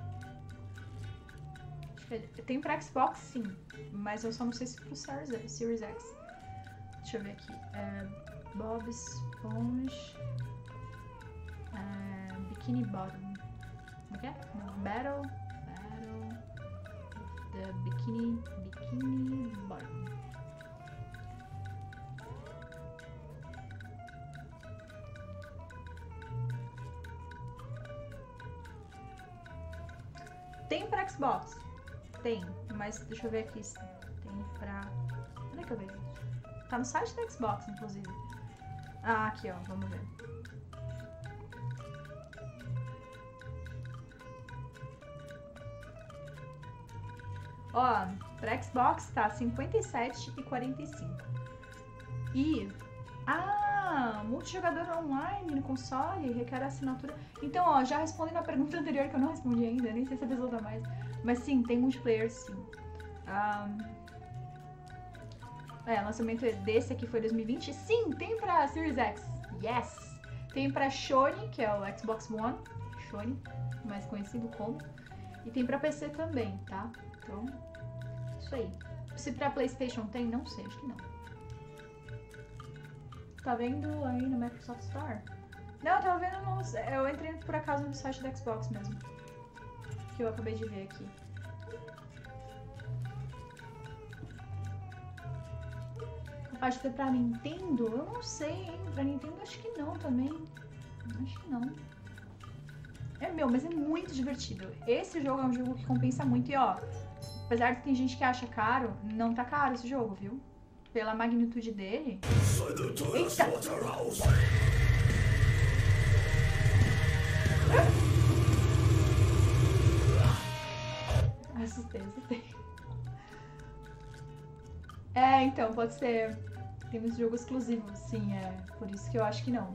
Tem pra Xbox, sim. Mas eu só não sei se pro Series X. Deixa eu ver aqui. Bob Esponja... Bikini Bottom. Como é que é? Battle the Bikini Bottom. Tem pra Xbox? Tem, mas deixa eu ver aqui se tem pra... Onde é que eu vejo isso? Tá no site da Xbox, inclusive. Aqui, ó, vamos ver. Ó, Pra Xbox tá 57,45. E... multijogador online no console requer assinatura. Então, ó, já respondendo a pergunta anterior que eu não respondi ainda, nem sei se a pessoa tá mais. Mas sim, tem multiplayer sim. Lançamento desse aqui foi 2020. Sim, tem pra Series X. Yes! Tem pra Sony, que é o Xbox One. Sony, mais conhecido como. E tem pra PC também, tá? Então, isso aí. Se pra PlayStation tem, não sei, acho que não. Tá vendo aí no Microsoft Store? Não, eu tava vendo no... Eu entrei por acaso no site da Xbox mesmo. Que eu acabei de ver aqui. Capaz de ser pra Nintendo? Eu não sei, hein? Pra Nintendo acho que não também. Acho que não. Mas é muito divertido. Esse jogo é um jogo que compensa muito. E ó, apesar de que tem gente que acha caro, não tá caro esse jogo, viu? Pela magnitude dele. Eita! Assustei. Então, pode ser. Tem um jogo exclusivo, sim, por isso que eu acho que não.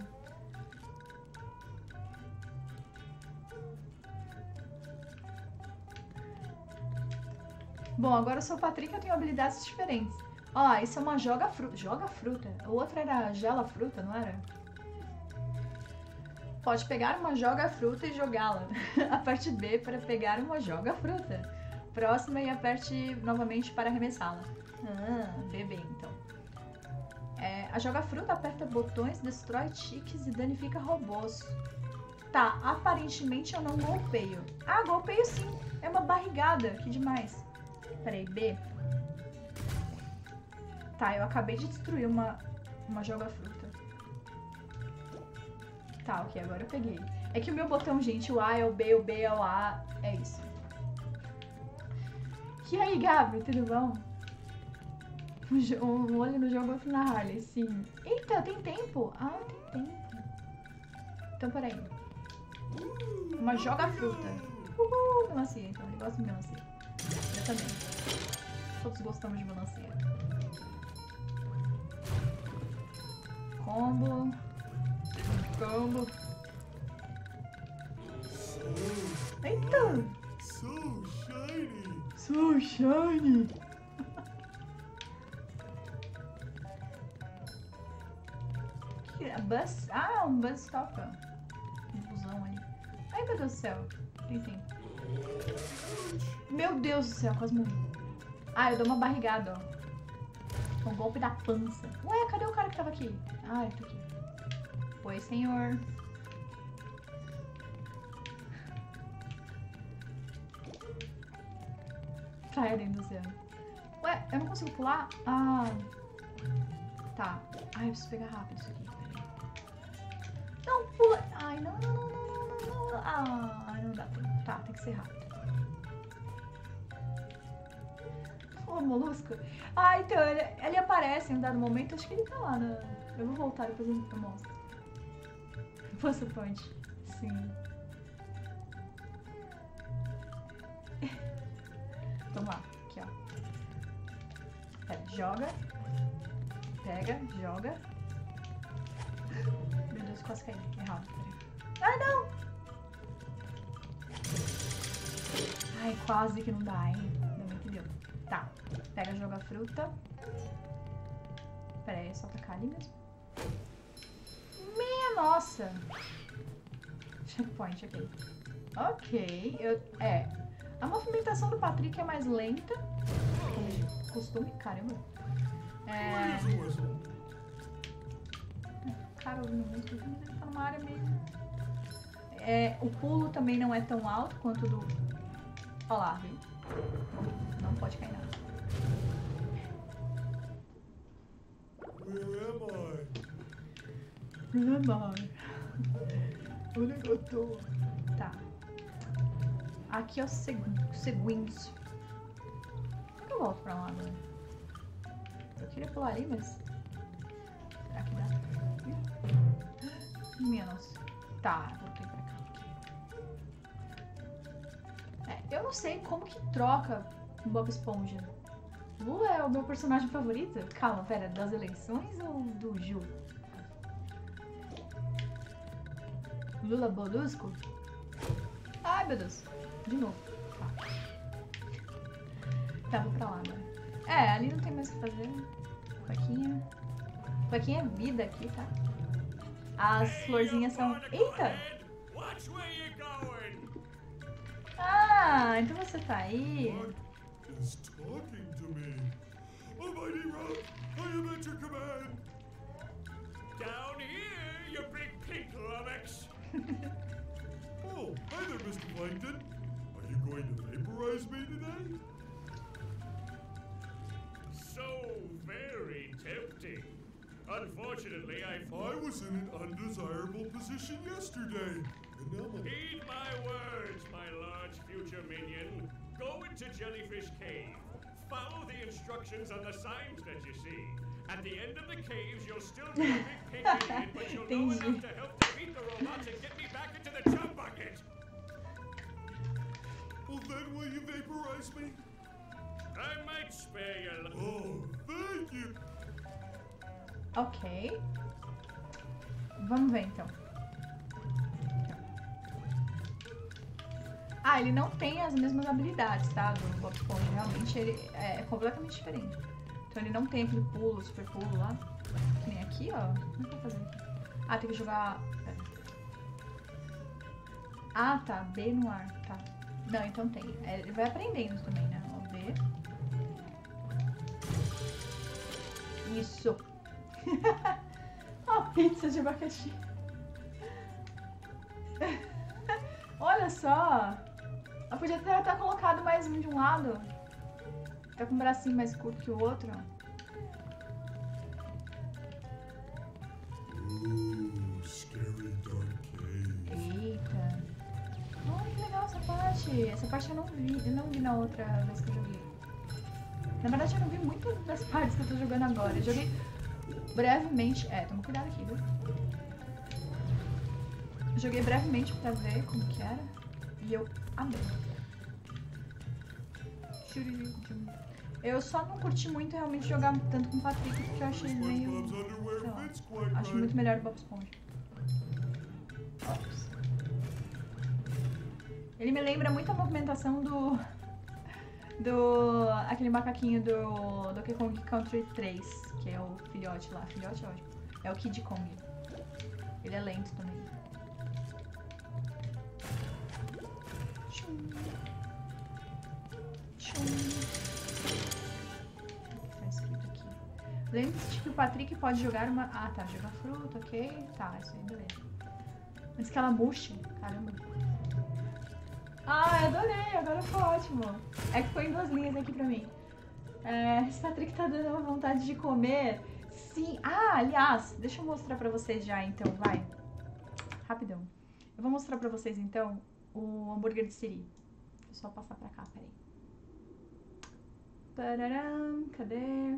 Bom, agora eu sou o Patrick e eu tenho habilidades diferentes. Ó, isso é uma joga-fruta. Joga-fruta? O outro era gela-fruta, não era? Pode pegar uma joga-fruta e jogá-la. Aperte B para pegar uma joga-fruta. Próxima e aperte novamente para arremessá-la. BB então. A joga-fruta aperta botões, destrói tiques e danifica robôs. Tá, aparentemente eu não golpeio. Golpeio sim. É uma barrigada. Que demais. Peraí, B. Tá, eu acabei de destruir uma joga-fruta. Tá, ok, agora eu peguei. É que o meu botão, gente, o A é o B é o A. É isso. E aí, Gabi, tudo bom? Um olho no jogo, outro na Harley, sim. Eita, tem tempo? Tem tempo. Então, peraí. Uma joga-fruta. Melancia, então. Ele gosta de melancia. Eu também. Todos gostamos de melancia. Combo. Eita! So shiny! Bus? Um bus stopper. Um busão ali. Ai, meu Deus do céu. Tem. Meu Deus do céu, quase morri. Eu dou uma barrigada, ó. Um golpe da pança. Ué, cadê o cara que tava aqui? Ele tá aqui. Oi, senhor. Caia dentro do oceano. Ué, eu não consigo pular? Tá. Eu preciso pegar rápido isso aqui. Peraí. Não, pula. Não. Não dá tempo. Tá, tem que ser rápido. Molusco. Então, ele aparece em um dado momento. Acho que ele tá lá na... Eu vou voltar, depois eu mostro. Posso ponte. Sim. Vamos lá. Aqui, ó. Pera, joga. Pega, joga. Meu Deus, quase caí. Errado, peraí. Não! Quase que não dá, hein? Não me entendeu. Tá. Pega, joga a fruta. Pera aí, é só tacar ali mesmo. Minha nossa! Checkpoint, ok. Ok, a movimentação do Patrick é mais lenta. Costume, caramba. Cara, ouvindo música, ele tá numa área meio... o pulo também não é tão alto quanto do... Olha lá, viu? Não pode cair nada. Where am I? Onde é que eu tô? Tá. Aqui é o segundo. Como que eu volto pra lá agora? Eu queria pular ali, mas... Será que dá? Minha nossa. Tá, voltei pra cá. Eu não sei como que troca o Bob Esponja. Lula é o meu personagem favorito? Calma, pera, das eleições ou do Ju? Lula Bolusco? Ai, meu Deus. De novo. Tá, vou pra lá agora. É, ali não tem mais o que fazer. Cuequinha. Cuequinha é vida aqui, tá? As florzinhas são... Eita! Watch where you're going! Ah, então você tá aí. What is talking to me? Almighty Rock, I am at your command! Down here, you big pink lummox! Oh, hi there, Mr. Plankton. Are you going to vaporize me today? So very tempting. Unfortunately, I was in an undesirable position yesterday. And now heed my words, my large future minion. Go into Jellyfish Cave. Follow the instructions on the signs that you see. At the end of the caves, you'll still be a big pink idiot, but you'll know enough to help defeat the robots and get me back into the chum bucket. Well, then will you vaporize me? I might spare your life. Oh, thank you. Ok. Vamos ver então. Ah, ele não tem as mesmas habilidades, tá? Do Bob Esponja. Realmente ele é completamente diferente. Então ele não tem aquele pulo, super pulo lá. Que nem aqui, ó. Como é que eu vou fazer aqui? Ah, tem que jogar... Pera. Ah, tá. B no ar. Tá. Não, então tem. Ele vai aprendendo também, né? Ó, B. Isso. Ó, pizza de abacaxi. Olha só. Eu podia ter até colocado mais um de um lado. Tá com um bracinho mais curto que o outro. Scary dark cave. Eita. Olha que legal essa parte. Essa parte eu não vi na outra vez que eu joguei. Na verdade eu não vi muitas das partes que eu tô jogando agora. Eu joguei brevemente. Toma cuidado aqui, viu? Eu joguei brevemente pra ver como que era. E eu amei. Eu só não curti muito realmente jogar tanto com o Patrick, porque eu achei meio... sei lá, acho muito melhor o Bob Esponja. Ops. Ele me lembra muito a movimentação aquele macaquinho do Donkey Kong Country 3, que é o filhote lá. Filhote é ótimo. É o Kid Kong. Ele é lento também. Tá escrito aqui. Lembre-se de que o Patrick pode jogar uma... Ah, tá. Jogar fruta, ok. Tá, isso aí, beleza. Antes que ela murche. Caramba. Ah, adorei. Agora ficou ótimo. É que ficou em 2 linhas aqui pra mim. Esse Patrick tá dando uma vontade de comer. Sim. Ah, aliás, deixa eu mostrar pra vocês já, então. Vai. Rapidão. Eu vou mostrar pra vocês, então, o hambúrguer de Siri. Vou só passar pra cá, peraí. Pararam, cadê?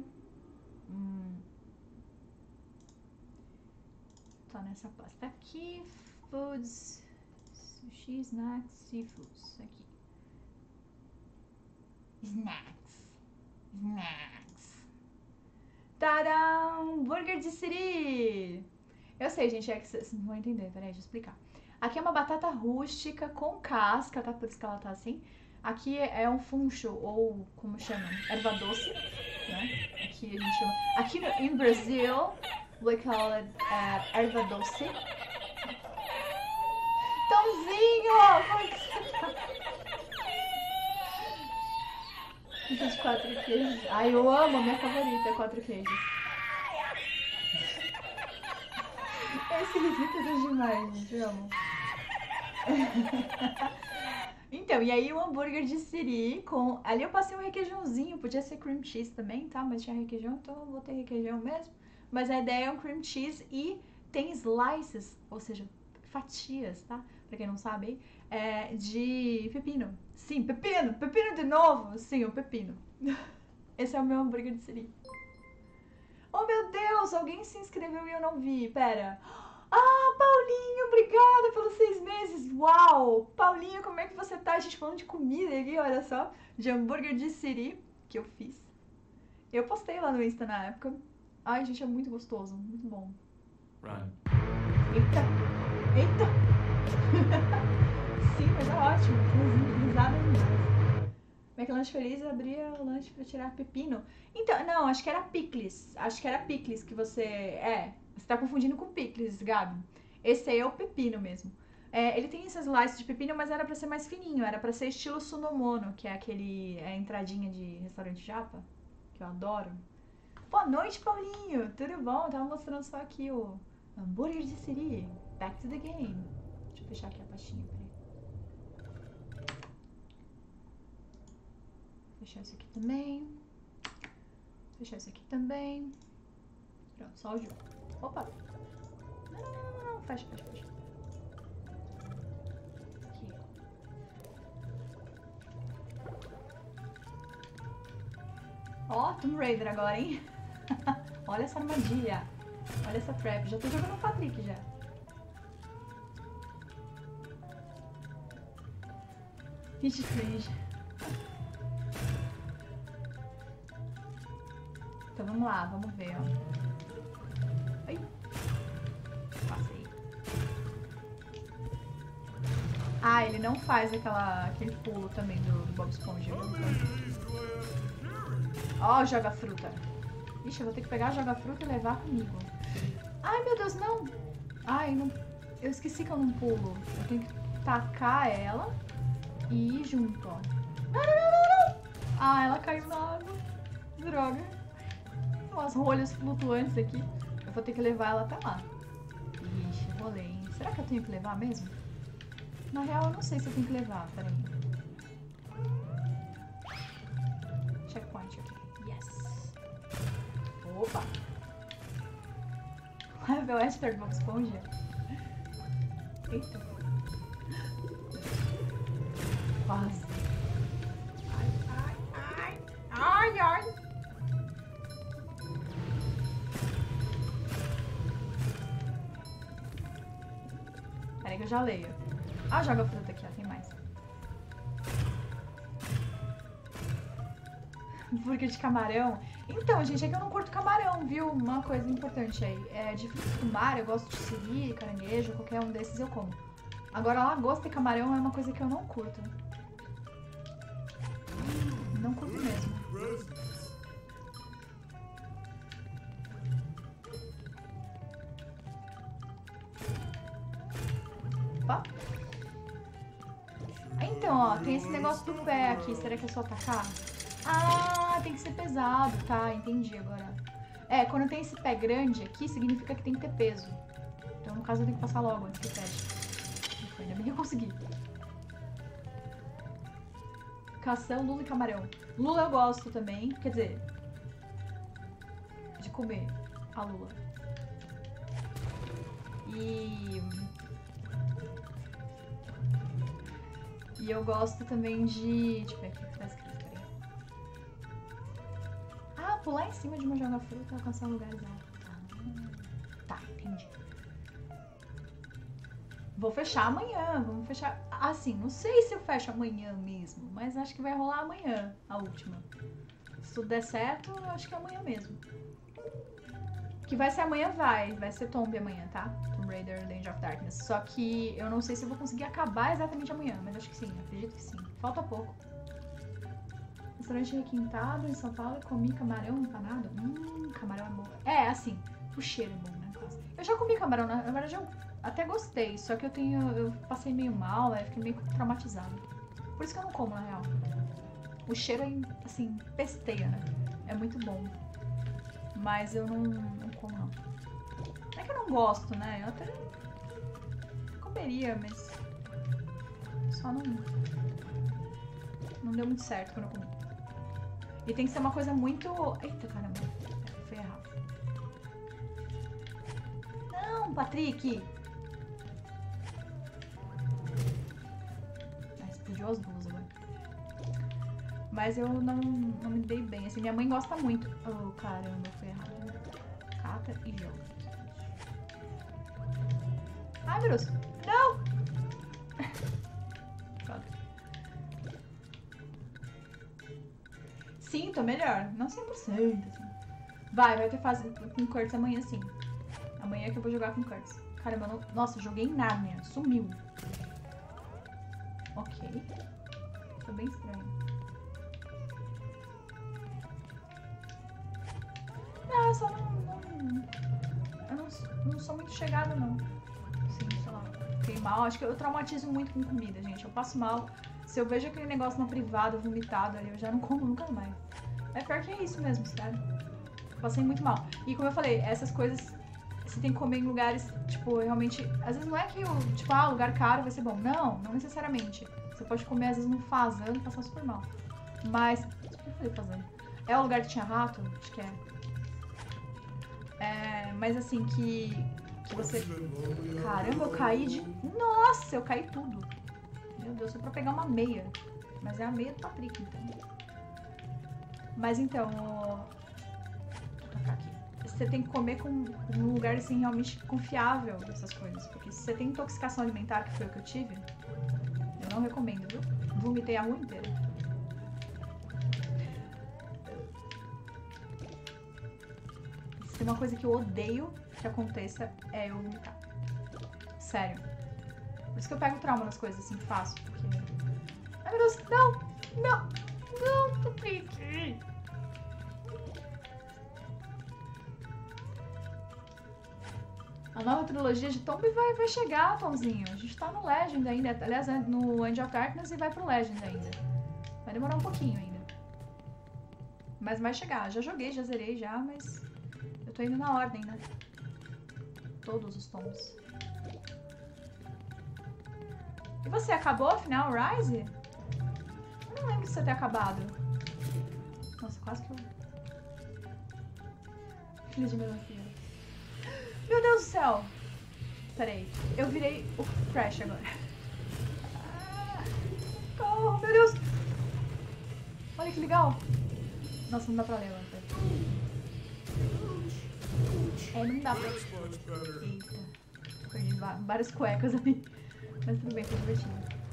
Tá nessa pasta aqui. Foods, sushi, snacks, seafoods. Aqui. Snacks. Tadam! Hambúrguer de Siri! Eu sei, gente, é que vocês não vão entender. Peraí, deixa eu explicar. Aqui é uma batata rústica com casca, tá? Por isso que ela tá assim. Aqui é um funcho, ou como chama? Erva doce, né? Aqui a gente chama... Aqui no Brasil, we call it erva doce. Tãozinho! Como é que você tá? Pizza de 4 queijos. Ai, eu amo, a minha favorita é 4 queijos. Esse risito é demais, gente, eu amo. Então, e aí o hambúrguer de Siri com... Ali eu passei um requeijãozinho, podia ser cream cheese também, tá? Mas tinha requeijão, então eu botei requeijão mesmo. Mas a ideia é um cream cheese e tem slices, ou seja, fatias, tá? Pra quem não sabe, de pepino. Sim, pepino! Pepino de novo! Sim, o pepino. Esse é o meu hambúrguer de Siri. Oh, meu Deus! Alguém se inscreveu e eu não vi. Pera. Ah, Paulinho, obrigada pelos 6 meses. Uau! Paulinho, como é que você tá? A gente falando de comida aqui, olha só. De hambúrguer de Siri, que eu fiz. Eu postei lá no Insta na época. Ai, gente, é muito gostoso. Muito bom. Run. Eita! Eita! Sim, mas é ótimo. Risada demais. McLanche Feliz abria o lanche pra tirar pepino. Então, não, acho que era picles. Acho que era picles que você... você tá confundindo com picles, Gabi. Esse aí é o pepino mesmo. Ele tem esses slices de pepino, mas era pra ser mais fininho. Era pra ser estilo Sunomono, que é aquele... entradinha de restaurante japa, que eu adoro. Boa noite, Paulinho. Tudo bom? Tava mostrando só aqui o hambúrguer de siri. Back to the game. Deixa eu fechar aqui a pastinha, peraí. Fechar isso aqui também. Fechar isso aqui também. Pronto, só o jogo. Opa! Não. Fecha. Aqui. Ó, Tomb Raider agora, hein? Olha essa armadilha. Olha essa trap. Já tô jogando o Patrick já. Hit Strange. Então vamos lá, vamos ver, ó. Ai. Passei. Ah, ele não faz aquele pulo também do Bob Esponja. Ó, joga fruta. Ixi, eu vou ter que pegar, joga fruta e levar comigo. Ai, meu Deus, não. Ai, não. Eu esqueci que eu não pulo. Eu tenho que tacar ela e ir junto, ó. Não. Ah, ela caiu na água. Droga. Umas rolhas flutuantes aqui. Eu vou ter que levar ela até lá. Ixi, rolei, hein? Será que eu tenho que levar mesmo? Na real, eu não sei se eu tenho que levar. Peraí. Checkpoint aqui. Yes. Opa. Level Extra Bob Esponja. Eita. Quase. Ai. Peraí que eu já leio. Ah, joga fruta aqui, ó. Tem mais. Hambúrguer de camarão. Então, gente, é que eu não curto camarão, viu? Uma coisa importante aí. De frutos do mar, eu gosto de siri, caranguejo, qualquer um desses eu como. Agora, lagosta e camarão é uma coisa que eu não curto. Não curto mesmo. Opa. Então, ó, tem esse negócio do pé aqui. Será que é só atacar? Ah, tem que ser pesado, tá? Entendi agora. Quando tem esse pé grande aqui, significa que tem que ter peso. Então, no caso, eu tenho que passar logo antes que feche. Ainda bem que eu consegui. Cação, lula e camarão. Lula eu gosto também, quer dizer, de comer a lula. E eu gosto também de... Deixa eu ver aqui o que tá escrito, peraí. Ah, pular em cima de uma joga-fruta e alcançar lugares altos. Tá, entendi. Vou fechar amanhã, vamos fechar... Assim, não sei se eu fecho amanhã mesmo, mas acho que vai rolar amanhã, a última. Se tudo der certo, eu acho que é amanhã mesmo. Que vai ser amanhã, vai ser Tomb amanhã, tá? Tomb Raider, Danger of Darkness. Só que eu não sei se eu vou conseguir acabar exatamente amanhã, mas acho que sim, acredito que sim. Falta pouco. Restaurante requintado em São Paulo, comi camarão empanado. Camarão é bom. Assim, o cheiro é bom, né? Eu já comi camarão, na verdade eu até gostei, só que eu passei meio mal, fiquei meio traumatizada. Por isso que eu não como, na real. O cheiro, assim, pesteia, né? É muito bom. Mas eu não como, não. Não é que eu não gosto, né? Eu até comeria, mas só não deu muito certo quando eu comi. E tem que ser uma coisa muito... Eita, caramba. Foi errado. Não, Patrick! Explodiu as duas agora. Mas eu não me dei bem. Assim, minha mãe gosta muito. Oh, caramba, foi errado. Cata e joga. Ai, meu Deus. Não! Sim, tô melhor. Não 100%, assim. Vai ter fase com Curtis amanhã, sim. Amanhã que eu vou jogar com Curtis. Caramba, não... Nossa, joguei em Nárnia. Sumiu. Ok. Foi bem estranho. Não, eu só não sou muito chegada, não. Sim, sei lá. Fiquei mal. Acho que eu traumatizo muito com comida, gente. Eu passo mal. Se eu vejo aquele negócio na privada, vomitado ali, eu já não como nunca mais. É pior que é isso mesmo, sério. Passei muito mal. E como eu falei, essas coisas você tem que comer em lugares, tipo, realmente... Às vezes não é que o, tipo, lugar caro vai ser bom. Não, não necessariamente. Você pode comer, às vezes, num fazano e passar super mal. Mas... O que eu falei fazano? É o lugar que tinha rato? Acho que é. Mas assim, que você... Caramba, eu caí de... Nossa, eu caí tudo. Meu Deus, só pra pegar uma meia. Mas é a meia do Patrick, então. Mas então... Vou tacar aqui. Você tem que comer num lugar, assim, realmente confiável dessas coisas. Porque se você tem intoxicação alimentar, que foi o que eu tive, eu não recomendo, viu? Vomitei a rua inteira. Se tem uma coisa que eu odeio que aconteça, é eu vomitar. Sério. Por isso que eu pego trauma nas coisas assim, fácil. Porque... Ai, meu Deus, não! Não! Não, Patrick! A nova trilogia de Tomb vai chegar, Tomzinho. A gente tá no Legend ainda. Aliás, no End of Darkness e vai pro Legend ainda. Vai demorar um pouquinho ainda. Mas vai chegar. Já joguei, já zerei já, mas... Eu tô indo na ordem, né? Todos os tons. E você, acabou afinal o Rise? Eu não lembro de você ter acabado. Nossa, quase que eu... Filha de melancia. Meu Deus do céu! Peraí, eu virei o Crash agora. Oh, meu Deus! Olha que legal! Nossa, não dá pra ler agora. Não dá pra... Eita. Perdi várias cuecas ali. Mas tudo bem, foi divertido.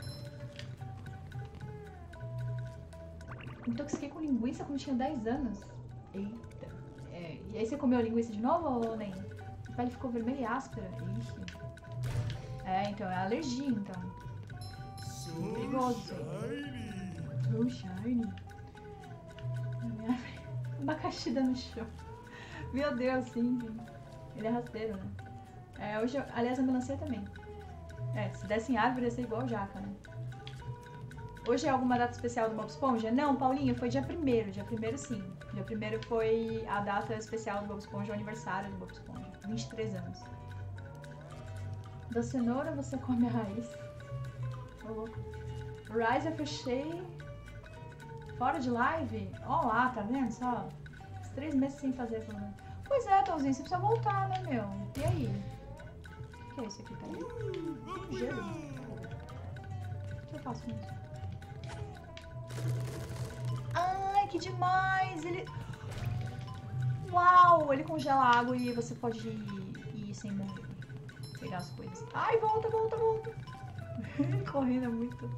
Intoxiquei com linguiça quando tinha 10 anos. Eita. E aí você comeu linguiça de novo ou nem? A pele ficou vermelha e áspera. Ixi. Então é alergia, então. Perigoso isso aí. So shiny. Abacaxi no chão. Meu Deus, sim. Ele é rasteiro, né? Hoje, aliás, a melancia também. Se desse em árvore ia ser igual jaca, né? Hoje é alguma data especial do Bob Esponja? Não, Paulinho, foi dia 1º. Dia 1º sim. Dia 1º foi a data especial do Bob Esponja, o aniversário do Bob Esponja. 23 anos. Da cenoura você come a raiz. Ô, louco. Rise eu fechei fora de live. Ó lá, tá vendo só? 3 meses sem fazer, pelo menos. Pois é, Tomzinho, você precisa voltar, né, meu? E aí? O que é isso aqui? Tá aí? Gelo? O que eu faço com isso? Ai, que demais! Ele... Uau! Ele congela a água e você pode ir sem morrer. Pegar as coisas. Ai, volta, volta, volta! Correndo é muito...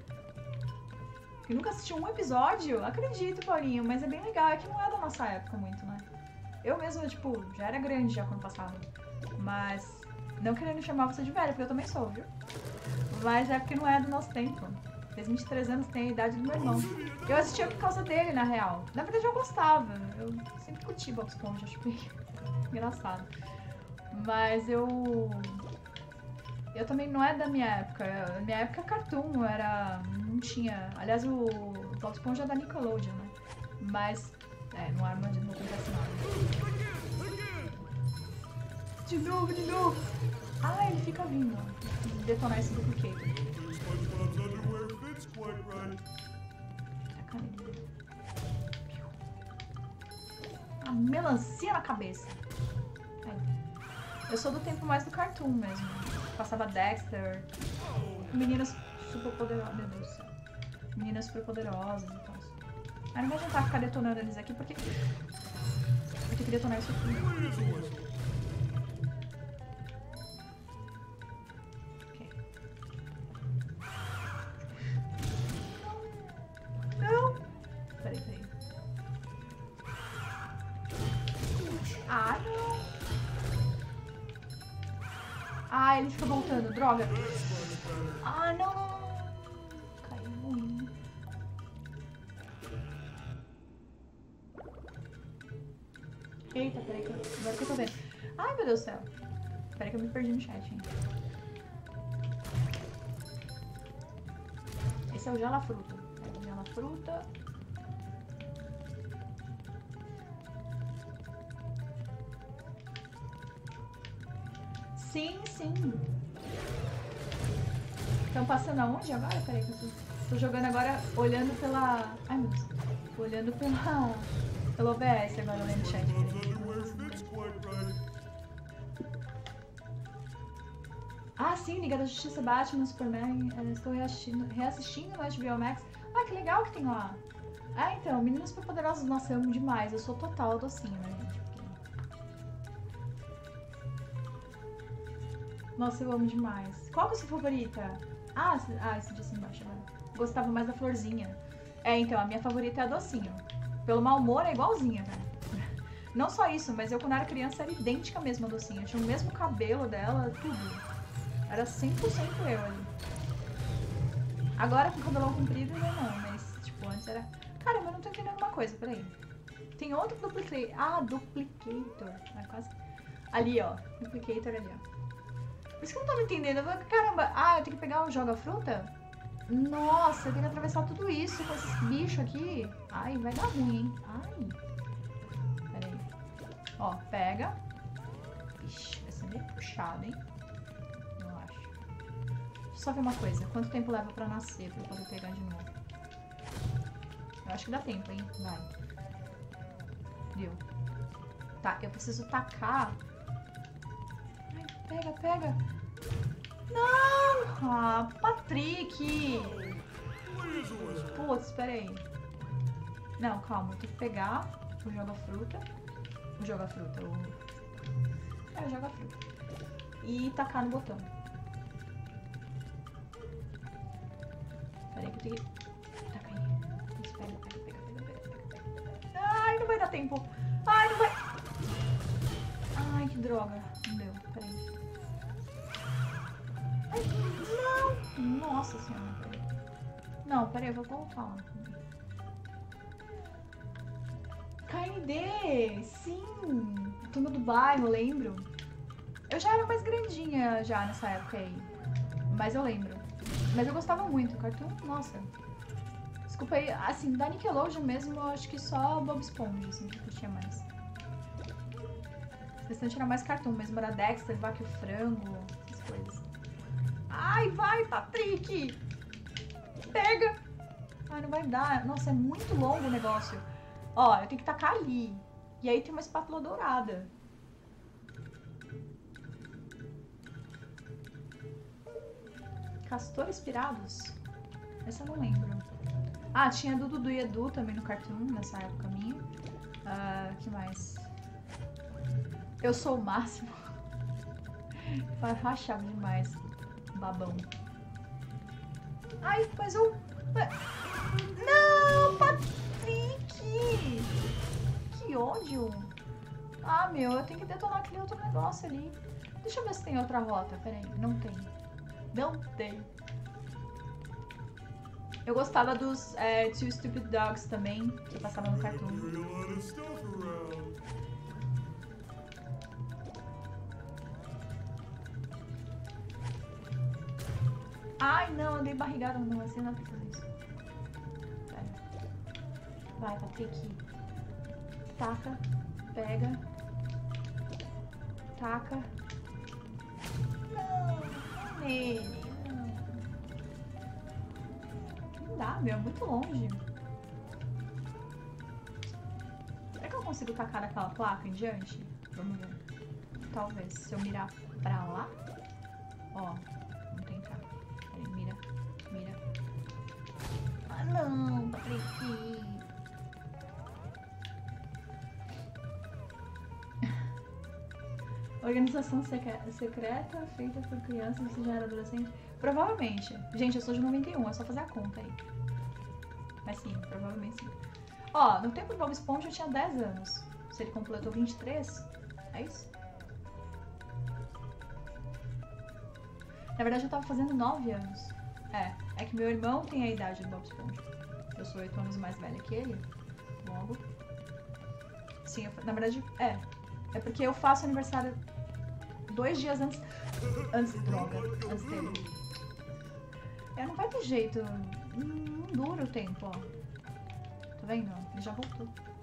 Eu nunca assisti um episódio, acredito, Paulinho, mas é bem legal. É que não é da nossa época muito, né? Eu mesma, tipo, já era grande já quando passava. Mas, não querendo chamar você de velha, porque eu também sou, viu? Mas é porque não é do nosso tempo. Fez 23 anos, tem a idade do meu irmão. Eu assistia por causa dele, na real. Na verdade, eu gostava. Eu sempre curti Bob Esponja, acho bem engraçado. Mas eu também não é da minha época. Na minha época, Cartoon era... Não tinha... Aliás, o Bob Esponja é da Nickelodeon, né? Mas... no Armand não acontece nada. De novo, de novo! Ah, ele fica vindo, ó. Detonar esse duplicate. Taca nele. A melancia na cabeça. Eu sou do tempo mais do Cartoon mesmo. Passava Dexter. Meninas super poderosas. Meu Deus do céu. Meninas super poderosas e tal. Ah, não vou tentar ficar detonando eles aqui porque... Eu tenho que detonar isso aqui. Ok. Não! Peraí. Ah, ele fica voltando, droga. Ah, não, não, não. Caiu ruim. Eita, peraí, agora que eu tô vendo. Ai, meu Deus do céu. Peraí que eu me perdi no chat, hein. Esse é o gela-fruta. Pega o gela-fruta. Sim, sim. Estão passando aonde agora? Peraí que eu tô jogando agora, olhando pela... Ai, meu Deus. Olhando pelo OBS agora, lendo o chat. Ah, sim, Liga da Justiça, Batman, Superman. Estou reassistindo no HBO Max. Ah, que legal que tem lá. Ah, então, Meninos Superpoderosos, nossa, eu amo demais. Eu sou total docinho, né, gente? Nossa, eu amo demais. Qual que é a sua favorita? Esse disse embaixo agora. Gostava mais da florzinha. É, então, a minha favorita é a docinho. Pelo mau humor é igualzinha, cara. Não só isso, mas eu quando era criança era idêntica mesmo a docinho. Eu tinha o mesmo cabelo dela, tudo. Era 100% eu ali. Agora com o cabelão comprido já não, mas tipo, antes era... Caramba, eu não tô entendendo uma coisa, peraí. Tem outro duplicator. Ah, duplicator. Quase... Ali, ó. Duplicator ali, ó. Por isso que eu não tô entendendo. Caramba, eu tenho que pegar o joga-fruta? Nossa, eu tenho que atravessar tudo isso com esses bichos aqui. Ai, vai dar ruim, hein? Ai. Pera aí. Ó, pega. Ixi, vai ser meio puxado, hein? Eu acho. Deixa eu só ver uma coisa. Quanto tempo leva pra nascer pra eu poder pegar de novo? Eu acho que dá tempo, hein? Vai. Deu. Tá, eu preciso tacar... Pega, pega. Não! Ah, Patrick! Putz, espera aí. Não, calma. Eu tenho que pegar o joga-fruta. O joga-fruta. O joga-fruta. E tacar no botão. Espera aí que eu tenho que... Taca aí. Isso, pega. Ai, não vai dar tempo. Ai, não vai... Ai, que droga. Não deu. Peraí. Ai, não! Nossa senhora, peraí. Não, peraí, eu vou voltar lá. KND! Sim! Turma do bairro, lembro. Eu já era mais grandinha já nessa época aí. Mas eu lembro. Mas eu gostava muito. Cartoon, nossa. Desculpa aí, assim, da Nickelodeon mesmo, eu acho que só Bob Esponja, assim, que eu curtia mais. O restante era mais cartoon mesmo, era Dexter, Vaca e o Frango, essas coisas. Ai, vai, Patrick! Pega! Ai, não vai dar. Nossa, é muito longo o negócio. Ó, eu tenho que tacar ali. E aí tem uma espátula dourada. Castores Pirados? Essa eu não lembro. Ah, tinha Dudu e Edu também no Cartoon, nessa época minha. Que mais? Eu Sou o Máximo. Rachava demais. Babão. Ai, mas eu... Não, Patrick! Que ódio. Ah, meu, eu tenho que detonar aquele outro negócio ali. Deixa eu ver se tem outra rota. Peraí, não tem. Não tem. Eu gostava dos Two Stupid Dogs também, que passava no Cartoon. Ai, não, andei barrigada, não, assim não tem que fazer isso. Pera. Vai, Patrick. Taca, pega. Taca. Não, nele. Não dá, meu, é muito longe. Será que eu consigo tacar naquela placa em diante? Vamos ver. Talvez, se eu mirar pra lá. Ó, vamos tentar. Peraí, mira. Ah, não, Patrick. Organização secreta feita por crianças, você já era adolescente? Provavelmente. Gente, eu sou de 91, é só fazer a conta aí. Mas sim, provavelmente sim. Ó, no tempo do Bob Esponja eu tinha 10 anos. Se ele completou 23, é isso? Na verdade, eu tava fazendo 9 anos. É que meu irmão tem a idade do Bob Esponja. Eu sou 8 anos mais velha que ele. Logo. Sim, na verdade, é porque eu faço aniversário 2 dias antes dele. Não vai ter jeito, não dura o tempo, ó. Tá vendo? Ele já voltou.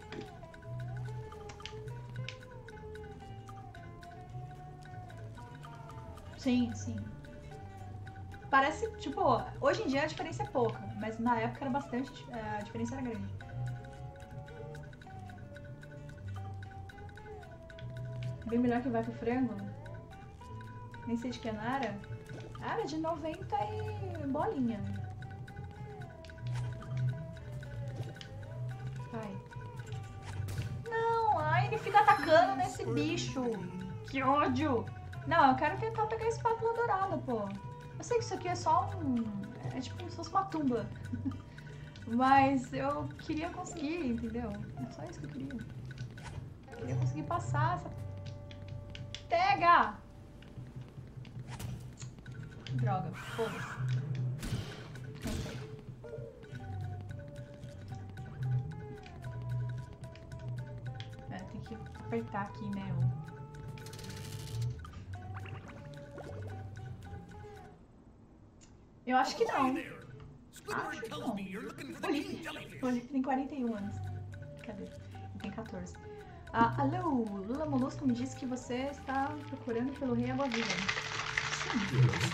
Sim, sim. Parece, tipo, hoje em dia a diferença é pouca, mas na época era bastante, a diferença era grande. Bem melhor que vai pro frango. Nem sei de que era. Era de 90 e bolinha. Vai. Não, ai, ele fica atacando nesse bicho. Que ódio. Não, eu quero tentar pegar a espátula dourada, pô. Eu sei que isso aqui é só é tipo como se fosse uma tumba. Mas eu queria conseguir, entendeu? É só isso que eu queria. Eu queria conseguir passar essa... Pega! Droga, foda-se. Não sei. Tem que apertar aqui, né? Eu acho que não. Acho que não. O Lipe tem 41 anos. Cadê? Ele tem 14. Alô, Lula Molusco me disse que você está procurando pelo Rei Água-Viva. Sim.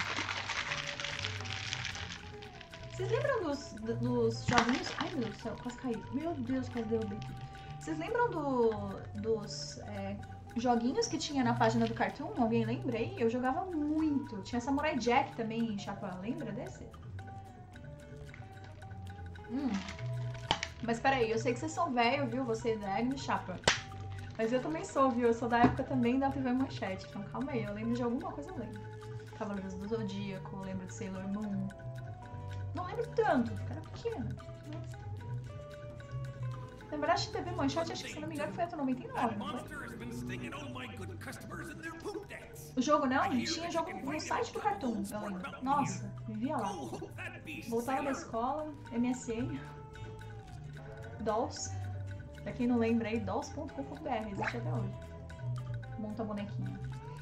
Vocês lembram dos joguinhos? Ai, meu Deus do céu, quase caí. Meu Deus, quase derrubei aqui. Vocês lembram dos joguinhos que tinha na página do Cartoon? Alguém lembra aí? Eu jogava muito. Tinha Samurai Jack também, Chapa. Lembra desse? Mas peraí, eu sei que vocês são velhos, viu? Você, Dragno e Chapa. Mas eu também sou, viu? Eu sou da época também da TV Manchete. Então calma aí, eu lembro de alguma coisa, eu lembro. Cavaleiros do Zodíaco, eu lembro de Sailor Moon. Não lembro tanto, porque era pequena. Mas... Na verdade, a TV Manchete, acho que se não me engano, foi até 99, não foi? O jogo não? Tinha jogo no site do Cartoon, eu lembro. Nossa, vivia lá. Voltava da escola, MSN, Dolls. Pra quem não lembra aí, dolls.com.br, existe até hoje. Monta bonequinha.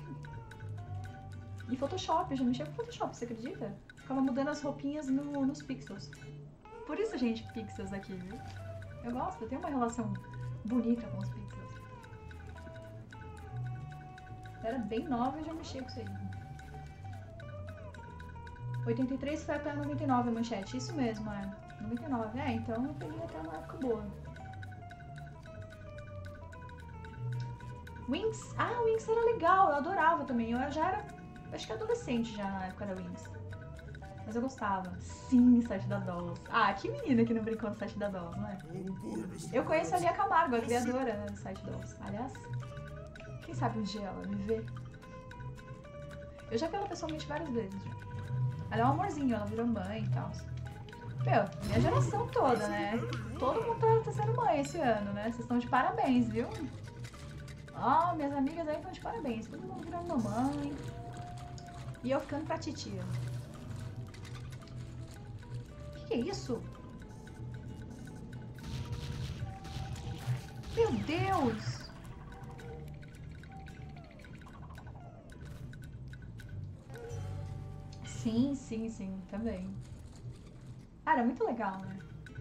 E Photoshop, eu já mexia com Photoshop, você acredita? Ficava mudando as roupinhas nos pixels. Por isso, gente, pixels aqui, viu? Eu gosto, eu tenho uma relação bonita com os pixels. Eu era bem nova e já mexia com isso aí. 83 foi até 99 a Manchete, isso mesmo, 99, então eu peguei até uma época boa. Wings? Ah, Wings era legal, eu adorava também. Eu já era, acho que adolescente já na época da Wings. Mas eu gostava. Sim, site da Dolls. Ah, que menina que não brincou no site da Dolls, não é? Eu conheço a Lia Camargo, a criadora do site Dolls. Aliás, quem sabe um dia ela me vê. Eu já vi ela pessoalmente várias vezes. Já. Ela é um amorzinho, ela virou mãe e tal. Meu, minha geração toda, né? Todo mundo tá sendo mãe esse ano, né? Vocês estão de parabéns, viu? Ó, minhas amigas aí estão de parabéns. Todo mundo virando mamãe. E eu ficando pra titia. Que é isso? Meu Deus! Sim, sim, sim, também. Ah, era muito legal, né?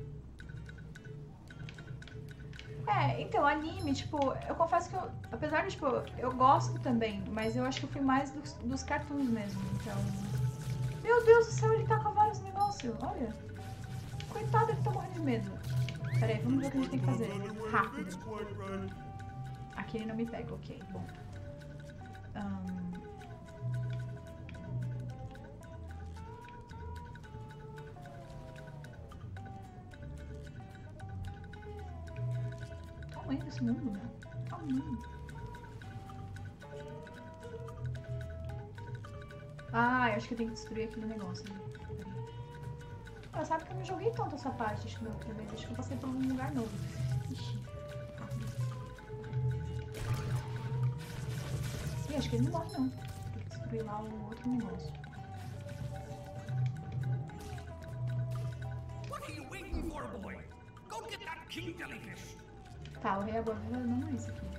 Então, anime, tipo, eu confesso que eu, apesar de, tipo, eu gosto também, mas eu acho que eu fui mais dos cartoons mesmo, então... Meu Deus do céu, ele tá com vários negócios, olha. Coitado, ele tá morrendo de medo. Pera aí, vamos ver o que a gente tem que fazer. Rápido. Aqui ele não me pega, ok, bom. Tamanho desse mundo, né? Tamanho. Ah, eu acho que eu tenho que destruir aquele negócio. Sabe que eu não joguei tanto essa parte, acho que da outra vez. Acho que eu passei por um lugar novo. Ixi. Ih, acho que ele não morre não. Tem que destruir lá o outro negócio. Sparrow Boy. Go get that King Jellyfish. Tá, o Rei Água-Viva não é isso aqui.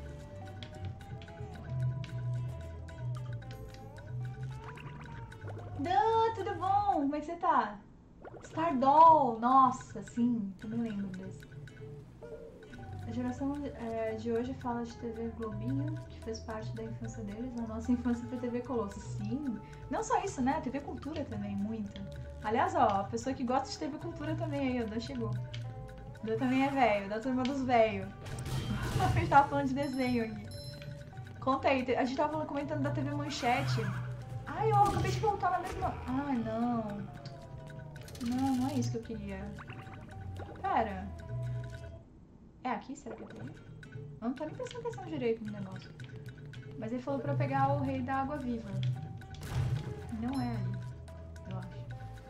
Dan, tudo bom? Como é que você tá? Stardoll, nossa, sim, também lembro desse. A geração de hoje fala de TV Globinho, que fez parte da infância deles. A nossa infância foi TV Colosso, sim. Não só isso, né? TV Cultura também, muita. Aliás, ó, a pessoa que gosta de TV Cultura também aí, o Dan chegou. O Dan também é velho, da turma dos velhos. A gente tava falando de desenho aqui. Conta aí, a gente tava comentando da TV Manchete. Ai, eu acabei de voltar na mesma... Ai, não. Não, não é isso que eu queria. Pera. É aqui? Será que é por aí? Eu não tô nem prestando atenção direito no negócio. Mas ele falou pra eu pegar o Rei da Água-Viva. Não é ali, eu acho.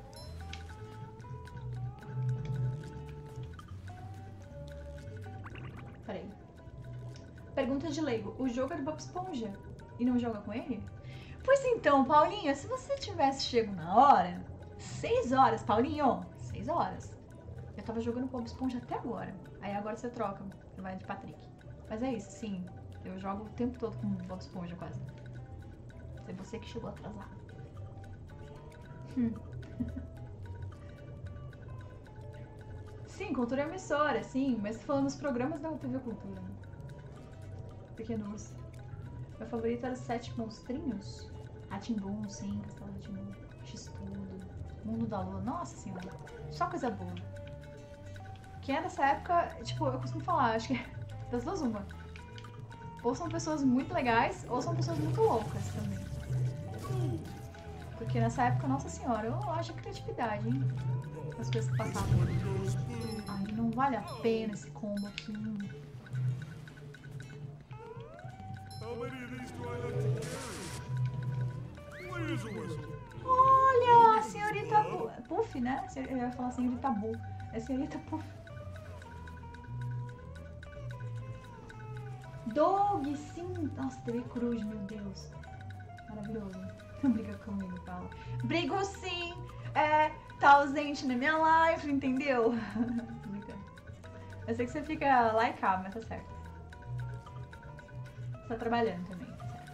Peraí. Pergunta de leigo. O jogo é do Bob Esponja e não joga com ele? Pois então, Paulinho, se você tivesse chego na hora... 6 horas, Paulinho! 6 horas. Eu tava jogando Bob Esponja até agora. Aí agora você troca, você vai de Patrick. Mas é isso, sim. Eu jogo o tempo todo com Bob Esponja quase. É você que chegou atrasado. Sim, Cultura Emissora, sim. Mas falando nos programas da TV Cultura. Né? Pequeno Urso. Meu favorito era Sete Monstrinhos. Rá-Tim-Bum, sim. Castelo Rá-Tim-Bum. X-Tudo. Mundo da Lua. Nossa senhora. Só coisa boa. Quem é dessa época, tipo, eu costumo falar, acho que das duas uma. Ou são pessoas muito legais, ou são pessoas muito loucas também. Porque nessa época, nossa senhora, eu acho criatividade, hein? As coisas que passavam. Ai, não vale a pena esse combo aqui. Olha, a senhorita Puff, né? Eu ia falar senhorita Bu. É senhorita Puff. Dog, sim! Nossa, TV Cruz, meu Deus. Maravilhoso. Não briga comigo, fala. Brigo sim! Tá ausente na minha live, entendeu? Eu sei que você fica lá e cá, mas tá certo. Você tá trabalhando também, tá certo.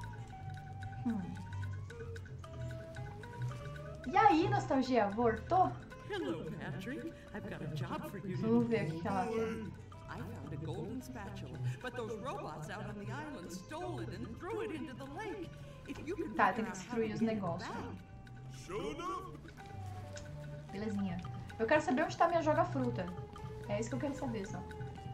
E aí, nostalgia, voltou? Hello, Patrick. I've got a job for you. Vamos ver o que ela quer. I found a golden spatula, but those robots out on the island stole it and threw it into the lake. If you can Tá, tem figure que out how to destruir os get it negócios. back. Belezinha. Eu quero saber onde tá minha joga-fruta. É isso que eu quero saber, só.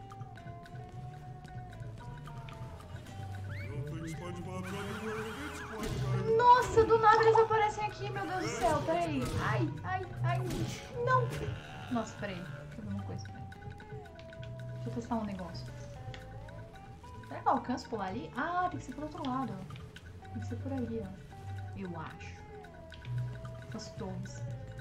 Nossa, do nada eles aparecem aqui, meu Deus do céu. Peraí. Ai, ai, ai. Não. Nossa, peraí. Deixa eu ver uma coisa. Deixa eu testar um negócio. Será que eu alcanço pular ali? Ah, tem que ser por outro lado. Tem que ser por ali, ó. Eu acho. As torres.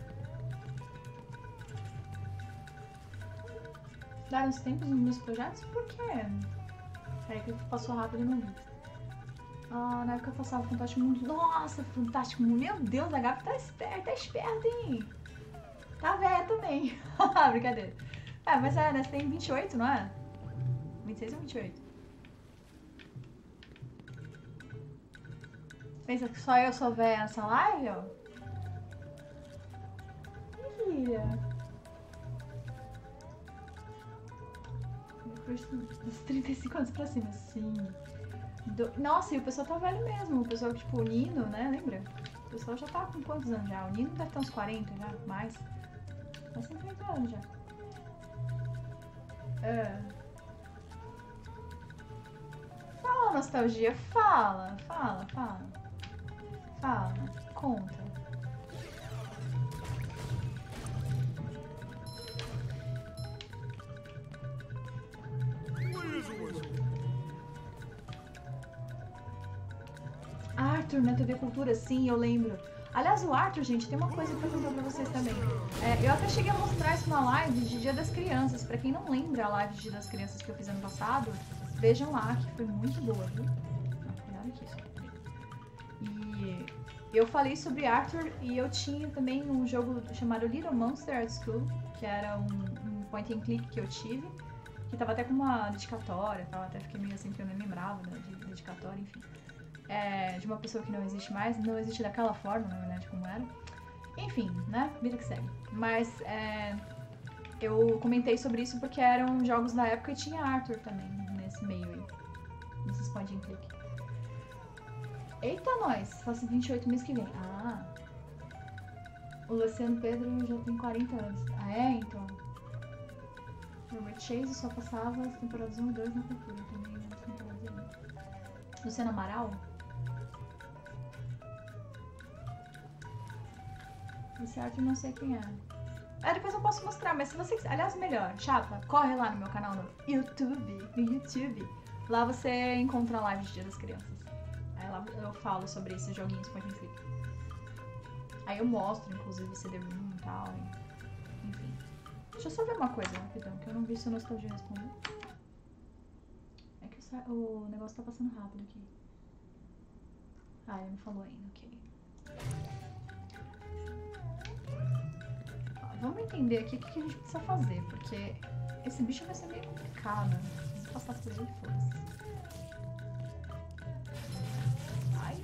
Dar uns tempos nos meus projetos? Por quê? Peraí que passou rápido e não vi. Ah, na época eu passava Fantástico Mundo. Nossa, Fantástico Mundo. Meu Deus, a Gabi tá esperta, hein? Tá velha também. Brincadeira. Mas né? Você tem 28, não é? 26 ou 28? Pensa que só eu sou velha nessa live, ó? Filha. Dos 35 anos pra cima, sim. Nossa, e o pessoal tá velho mesmo. O pessoal, tipo, o Nino, né? Lembra? O pessoal já tá com quantos anos já? O Nino deve ter uns 40 já, mais. Tá 50 anos já. Fala, nostalgia. Fala. Conta. Arthur na TV Cultura, sim, eu lembro. Aliás, o Arthur, gente, tem uma coisa pra contar pra vocês também. Eu até cheguei a mostrar isso na live de Dia das Crianças. Pra quem não lembra a live de Dia das Crianças que eu fiz ano passado, vejam lá, que foi muito boa, viu? Cuidado aqui, só. E eu falei sobre Arthur e eu tinha também um jogo chamado Little Monster at School, que era um point and click que eu tive, que tava até com uma dedicatória, tal, até fiquei meio assim que eu nem lembrava, né, de dedicatória, enfim. De uma pessoa que não existe mais, não existe daquela forma, na verdade, como era. Enfim, né, vida que segue. Mas eu comentei sobre isso porque eram jogos da época e tinha Arthur também nesse meio aí, nesses point and click. Eita, nós! Faço 28 mês que vem. Ah! O Luciano Pedro já tem 40 anos. Ah, é? Então. Robert Chase só passava as temporadas 1 e 2 na cultura também, né? As temporadas 1. Luciano Amaral? Esse Arthur não sei quem é. Depois eu posso mostrar, mas se você quiser. Aliás, melhor, chapa, corre lá no meu canal no YouTube. Lá você encontra a live de Dia das Crianças. Aí lá eu falo sobre esses joguinhos point and click. Aí eu mostro, inclusive, CD-ROM e tal. Enfim. Deixa eu só ver uma coisa rapidão, que eu não vi se o Nostalgia respondeu. É que o negócio tá passando rápido aqui. Ah, ele não falou ainda, ok. Vamos entender aqui o que a gente precisa fazer, porque esse bicho vai ser meio complicado. Preciso passar por ele e foda-se. Ai.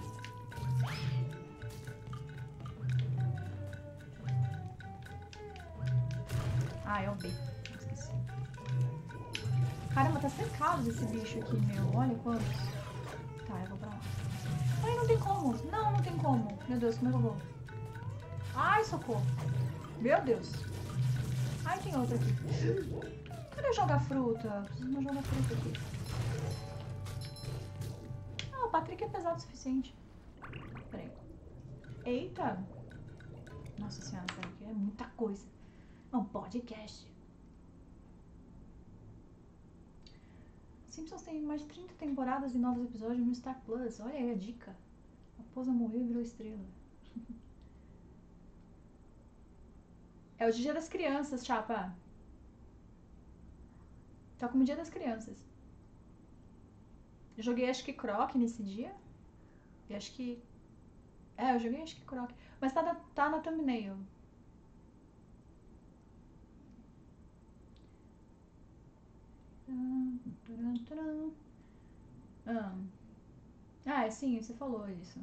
Ah, é o B. Esqueci. Caramba, tá cercado desse bicho aqui, meu. Olha quantos. Tá, eu vou pra lá. Ai, não tem como. Não tem como. Meu Deus, como é que eu vou? Ai, socorro. Meu Deus. Ai, tem outro aqui. Cadê jogar fruta? Preciso não jogar fruta aqui. Ah, o Patrick é pesado o suficiente. Peraí. Eita. Nossa senhora, peraí, que é muita coisa. É um podcast. Simpsons tem mais de 30 temporadas e novos episódios no Star Plus. Olha aí a dica. A Raposa morreu e virou estrela. É o Dia das Crianças, chapa. Tá como Dia das Crianças. Eu joguei acho que Croc nesse dia. E acho que... eu joguei acho que Croc. Mas tá na thumbnail. Sim, você falou isso.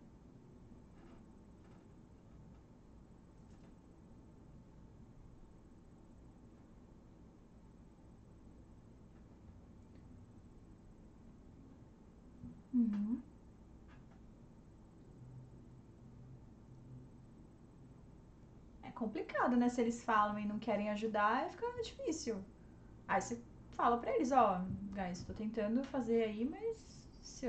Uhum. É complicado, né? Se eles falam e não querem ajudar, fica difícil. Aí você fala pra eles, ó, guys, tô tentando fazer aí, mas se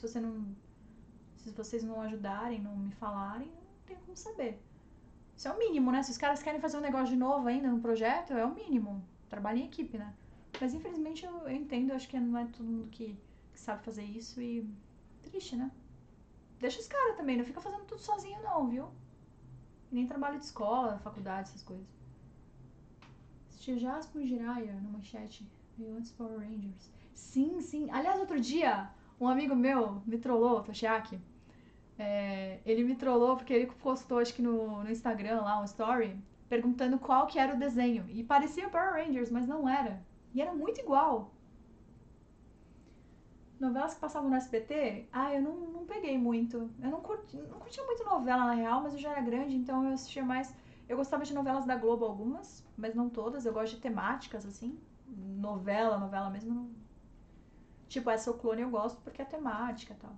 vocês não ajudarem, não me falarem, eu não tenho como saber. Isso é o mínimo, né? Se os caras querem fazer um negócio de novo ainda no projeto, é o mínimo. Trabalho em equipe, né? Mas infelizmente eu entendo, acho que não é todo mundo que sabe fazer isso e... Triste, né? Deixa os caras também, não fica fazendo tudo sozinho não, viu? Nem trabalho de escola, faculdade, essas coisas. Assistia Jasper e Jiraiya na manchete. Veio antes Power Rangers. Sim. Aliás, outro dia, um amigo meu me trollou, Toshiaki. Ele me trollou porque ele postou, acho que no Instagram lá, um story, perguntando qual que era o desenho. E parecia Power Rangers, mas não era. E era muito igual. Novelas que passavam no SBT, eu não peguei muito. Eu não curtia muito novela, na real, mas eu já era grande, então eu assistia mais... Eu gostava de novelas da Globo, algumas, mas não todas. Eu gosto de temáticas, assim. Novela mesmo, não... Tipo, essa O Clone eu gosto porque é temática e tal.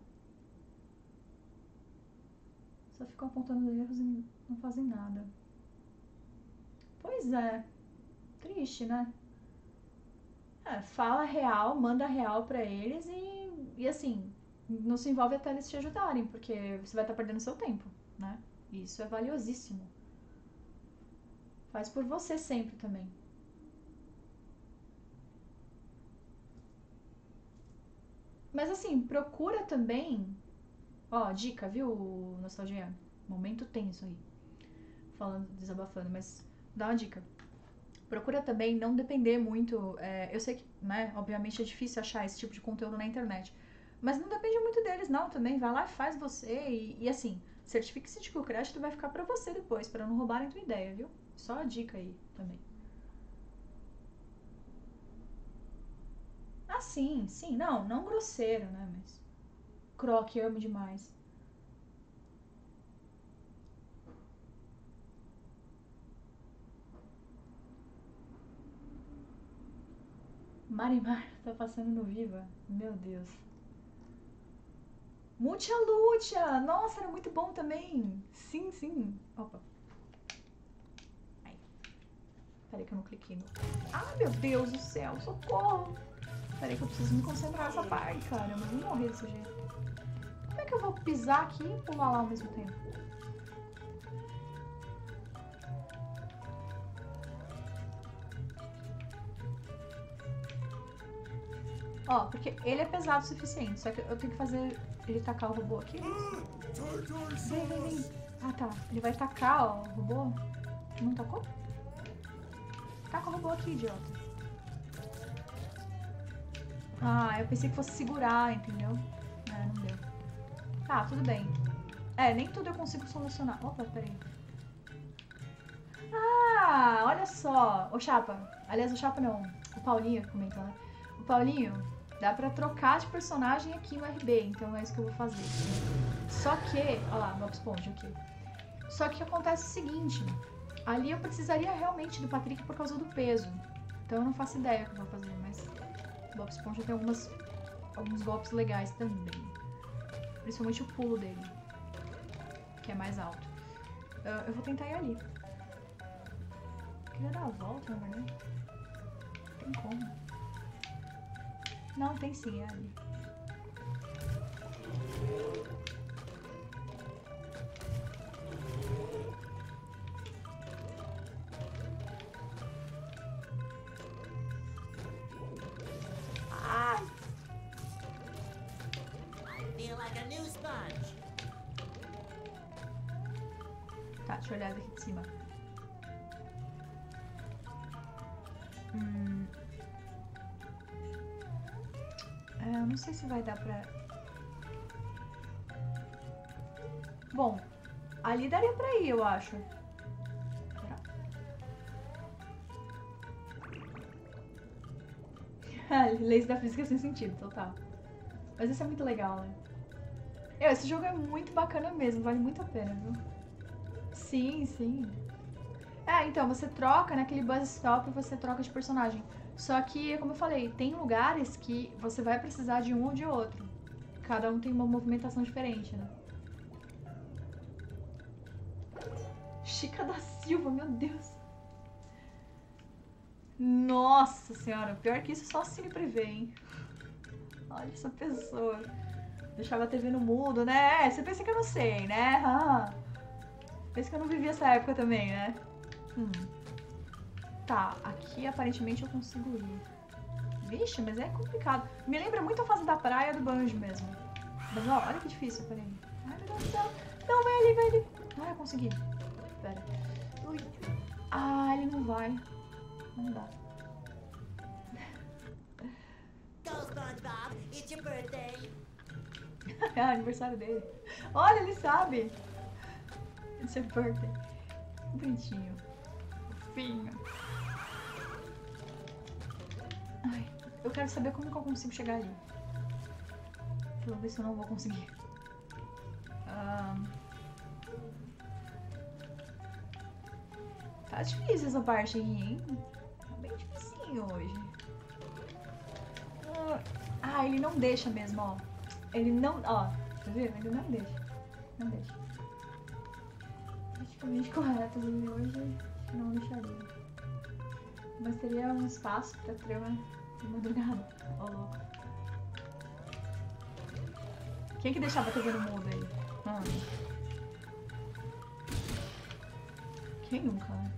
Só ficam apontando erros e não fazem nada. Pois é. Triste, né? Fala real, manda real pra eles e assim, não se envolve até eles te ajudarem, porque você vai estar perdendo seu tempo, né? E isso é valiosíssimo. Faz por você sempre também. Mas assim, procura também... Ó, dica, viu, Nostalgia? Momento tenso aí. Falando, desabafando, mas dá uma dica. Procura também não depender muito... eu sei que, né, obviamente é difícil achar esse tipo de conteúdo na internet. Mas não depende muito deles, não, também. Vai lá e faz você e assim, certifique-se de que o crédito vai ficar pra você depois, pra não roubarem tua ideia, viu? Só a dica aí também. sim, sim. Não grosseiro, né? Mas... Croc, amo demais. Marimar tá passando no Viva. Meu Deus. Mucha Lucha! Nossa, era muito bom também. Sim, sim. Opa. Ai. Peraí que eu não cliquei no... Ah, meu Deus do céu, socorro. Peraí que eu preciso me concentrar nessa parte, cara. Eu vou morrer desse jeito. Como é que eu vou pisar aqui e pular lá ao mesmo tempo? Ó, porque ele é pesado o suficiente, só que eu tenho que fazer ele tacar o robô aqui. Vem. Ah, tá. Ele vai tacar, ó, o robô. Não tacou? Taca o robô aqui, idiota. Ah, eu pensei que fosse segurar, entendeu? É, não deu. Tá, tudo bem. É, nem tudo eu consigo solucionar. Opa, peraí. Ah, olha só. Ô, Chapa. Aliás, o Chapa não. O Paulinho comentou, né? O Paulinho, dá pra trocar de personagem aqui no RB, então é isso que eu vou fazer. Só que... Olha lá, Bob Esponja aqui. Só que acontece o seguinte. Ali eu precisaria realmente do Patrick por causa do peso. Então eu não faço ideia o que eu vou fazer, mas... Bob Esponja tem alguns golpes legais também. Principalmente o pulo dele, que é mais alto. Eu vou tentar ir ali. Eu queria dar a volta, na verdade. Tem como? Não, tem sim, é ali. Ai! I feel like a new sponge. Tá, deixa eu olhar daqui de cima. Eu não sei se vai dar pra... Bom, ali daria pra ir, eu acho. Leis da física sem sentido, total. Mas isso é muito legal, né? Esse jogo é muito bacana mesmo, vale muito a pena, viu? Sim, sim. Então, você troca naquele bus stop, você troca de personagem. Só que, como eu falei, tem lugares que você vai precisar de um ou de outro. Cada um tem uma movimentação diferente, né? Chica da Silva, meu Deus. Nossa senhora, pior que isso só Cine Privé, hein? Olha essa pessoa. Deixava a TV no mudo, né? Você pensa que eu não sei, né? Pensa que eu não vivi essa época também, né? Tá, aqui aparentemente eu consigo ir. Vixe, mas é complicado. Me lembra muito a fase da praia do Banjo mesmo. Mas ó, olha que difícil, peraí. Ai, meu Deus do céu. Não, vai ali. Ah, eu consegui. Pera. Ui. Ah, ele não vai. Não dá. Go, SpongeBob, it's your birthday. É aniversário dele. Olha, ele sabe. It's your birthday. Bonitinho. Fofinho. Ai, eu quero saber como que eu consigo chegar ali. Vou ver se eu não vou conseguir. Tá difícil essa parte aí, hein? Tá bem dificinho hoje. Ah, ele não deixa mesmo, ó. Ele não... Ó, tá vendo? Ele não deixa. Não deixa. Praticamente correto ali hoje. Não deixaria. Mas teria um espaço pra trama de madrugada. Ó, louco. Quem que deixava a TV no mudo aí? Quem nunca, né?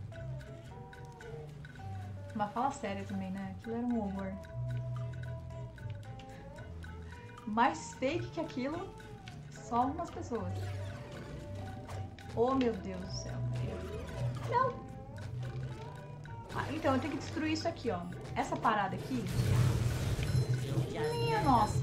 Mas fala sério também, né? Aquilo era um horror. Mais fake que aquilo, só algumas pessoas. Oh, meu Deus do céu. Não! Então, eu tenho que destruir isso aqui, ó. Essa parada aqui. Minha nossa.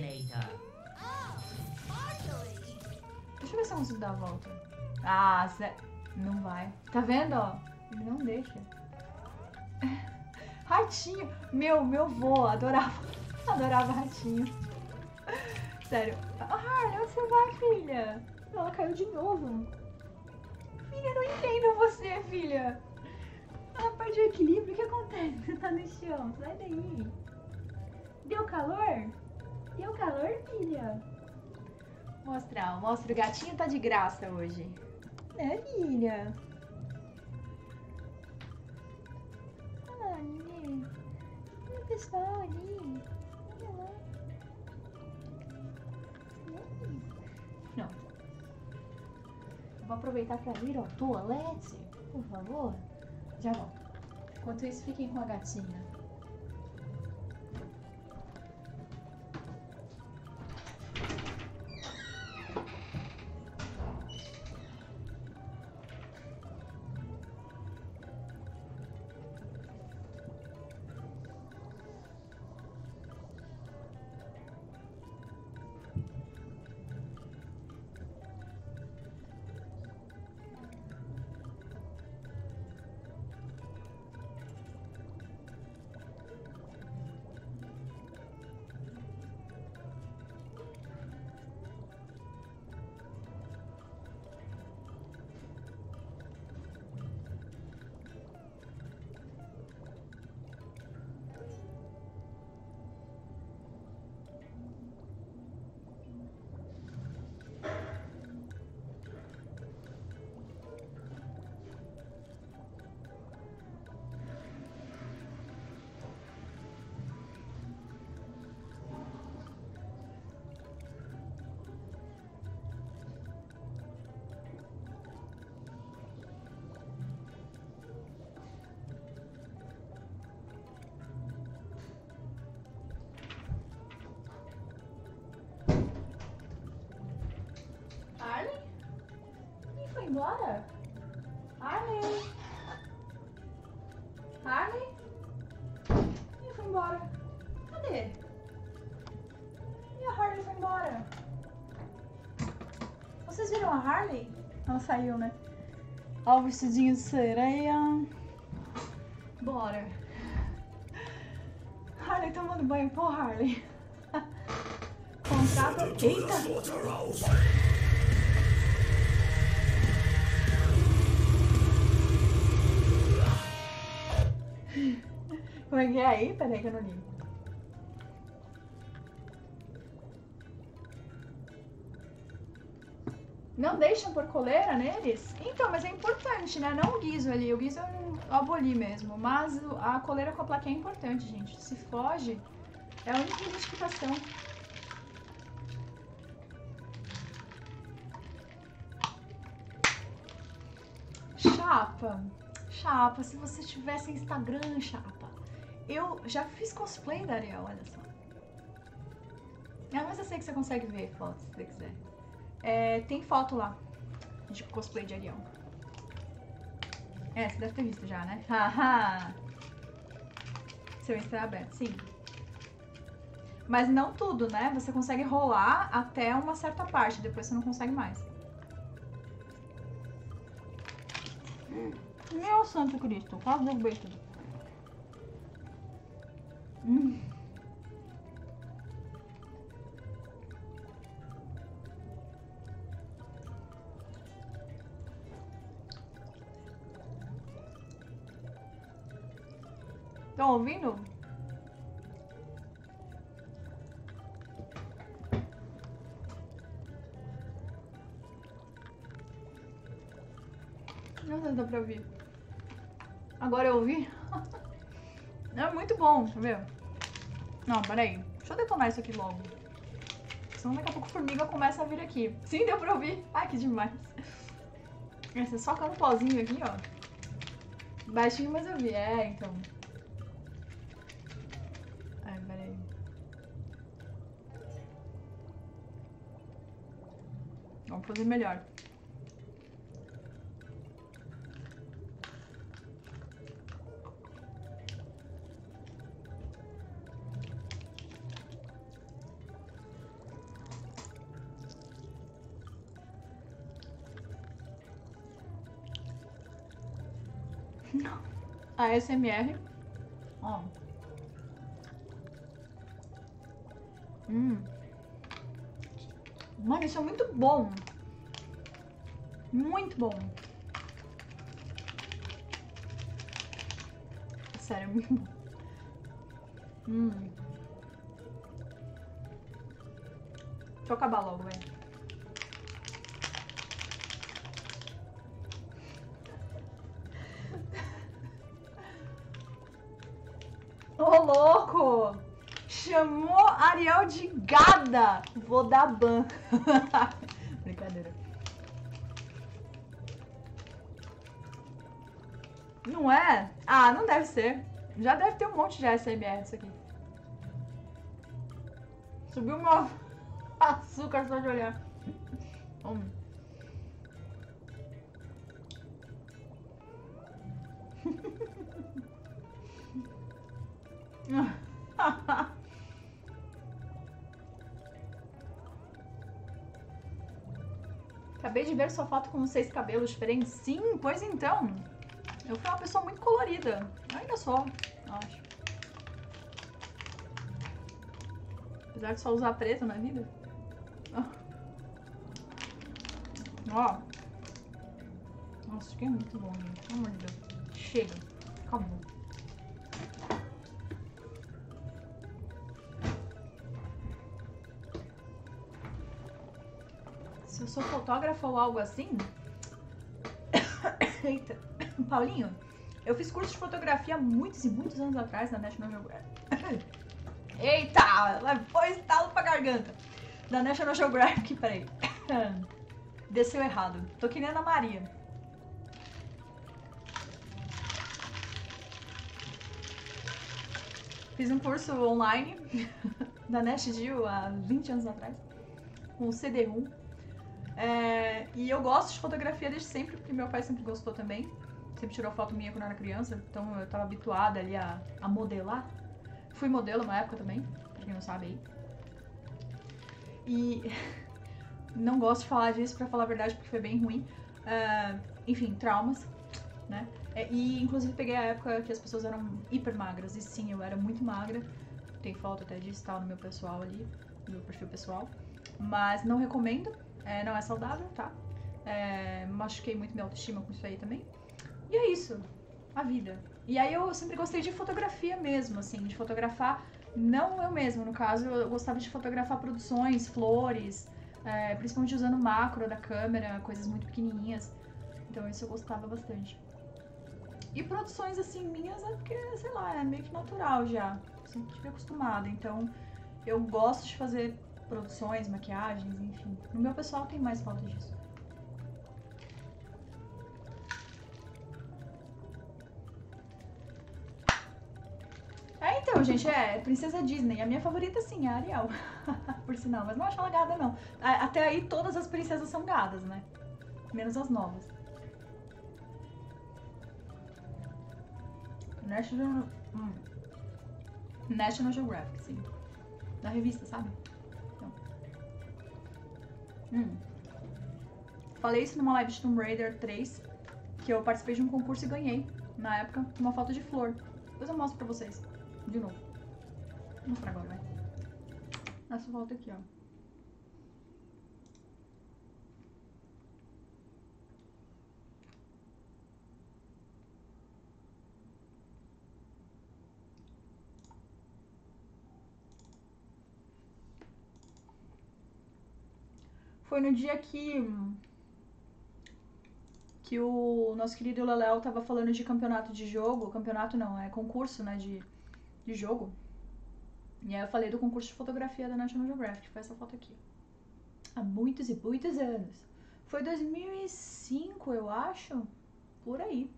Deixa eu ver se eu consigo dar a volta. Ah, não vai. Tá vendo, ó? Ele não deixa. Ratinho. Meu vô adorava. Adorava ratinho. Sério. Harley, onde você vai, filha? Ela caiu de novo. Filha, eu não entendo você, filha. Ela perdeu o equilíbrio. O que acontece? Você tá no chão. Sai daí. Deu calor? Deu calor, filha? Mostrar. Mostra. O gatinho tá de graça hoje. Né, filha? Olha. Olha o pessoal ali. Olha lá. Não. Vou aproveitar para ir ao toalete, por favor. Já volto. Enquanto isso, fiquem com a gatinha. Harley? Quem foi embora? Harley? Harley? Quem foi embora? Cadê? E a Harley foi embora? Vocês viram a Harley? Ela saiu, né? Ó, o vestidinho de sereia. Bora. Harley tomando banho. Pô, Harley. Contrato. Eita! Como é que é aí? Peraí que eu não li. Não deixam pôr coleira neles? Então, mas é importante, né? Não o guiso ali. O guizo eu aboli mesmo. Mas a coleira com a plaquinha é importante, gente. Se foge, é a única identificação. Chapa. Chapa, se você tivesse Instagram, chapa. Eu já fiz cosplay da Ariel, olha só. Ah, mas eu sei que você consegue ver fotos, se você quiser. É, tem foto lá de cosplay de Ariel. É, você deve ter visto já, né? Haha! Seu Insta é aberto, sim. Mas não tudo, né? Você consegue rolar até uma certa parte, depois você não consegue mais. Meu santo Cristo, quase derrubei tudo. Estão ouvindo? Não sei se dá pra ouvir. Agora eu ouvi? É muito bom, tá vendo? Não, peraí. Deixa eu detonar isso aqui logo. Senão daqui a pouco a formiga começa a vir aqui. Sim, deu pra ouvir. Ai, que demais. Esse é só com um pozinho aqui, ó. Baixinho, mas eu vi. É, então. Ai, peraí. Vamos fazer melhor. A ASMR. Ó. Mano, isso é muito bom. Muito bom. Sério, é muito bom. Deixa eu acabar logo, velho. Ô, louco! Chamou Ariel de gada! Vou dar ban. Brincadeira. Não é? Ah, não deve ser. Já deve ter um monte de ASMR isso aqui. Subiu meu açúcar só de olhar. Acabei de ver sua foto com 6 cabelos diferentes. Sim, pois então. Eu fui uma pessoa muito colorida. Eu ainda sou, acho. Apesar de só usar preto na vida. Ó. Nossa, isso aqui é muito bom, gente. Pelo amor de Deus. Chega. Acabou. Se eu sou fotógrafa ou algo assim... Eita. Paulinho, eu fiz curso de fotografia há muitos e muitos anos atrás na National Geographic. Eita! Levou estalo pra garganta. Da National Geographic, peraí. Desceu errado. Tô que nem a Ana Maria. Fiz um curso online da NashGeo há 20 anos atrás, com o CD-ROM. E eu gosto de fotografia desde sempre, porque meu pai sempre gostou também. Sempre tirou foto minha quando eu era criança, então eu tava habituada ali a modelar. Fui modelo uma época também, pra quem não sabe aí. E não gosto de falar disso, pra falar a verdade, porque foi bem ruim. Enfim, traumas, né? E inclusive peguei a época que as pessoas eram hiper magras, e sim, eu era muito magra. Tem foto até disso, tal, no meu pessoal ali, no meu perfil pessoal. Mas não recomendo, não é saudável, tá? Machuquei muito minha autoestima com isso aí também. E é isso, a vida. E aí eu sempre gostei de fotografia mesmo, assim, de fotografar, não eu mesma, no caso, eu gostava de fotografar produções, flores, principalmente usando macro da câmera, coisas muito pequenininhas. Então isso eu gostava bastante. E produções assim minhas é porque, sei lá, é meio que natural já, sempre tive acostumada. Então eu gosto de fazer produções, maquiagens, enfim. No meu pessoal tem mais foto disso. Então, gente, Princesa Disney. A minha favorita, sim, é a Ariel. Por sinal, mas não acho ela gada, não. Até aí, todas as princesas são gadas, né? Menos as novas. National Geographic, sim. Da revista, sabe? Então. Falei isso numa live de Tomb Raider 3, que eu participei de um concurso e ganhei, na época, uma foto de flor. Depois eu mostro pra vocês. De novo. Vou mostrar agora, vai. Essa volta aqui, ó. Foi no dia que o nosso querido Leléo tava falando de campeonato de jogo. Campeonato não, é concurso, né, de jogo. E aí eu falei do concurso de fotografia da National Geographic, foi essa foto aqui. Há muitos e muitos anos. Foi 2005, eu acho. Por aí.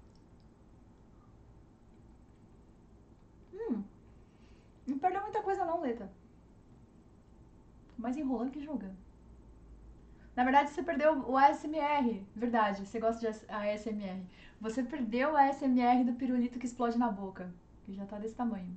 Não perdeu muita coisa não, Leta. Tô mais enrolando que jogando. Na verdade, você perdeu o ASMR. Verdade, você gosta de ASMR. Você perdeu o ASMR do pirulito que explode na boca. Que já tá desse tamanho.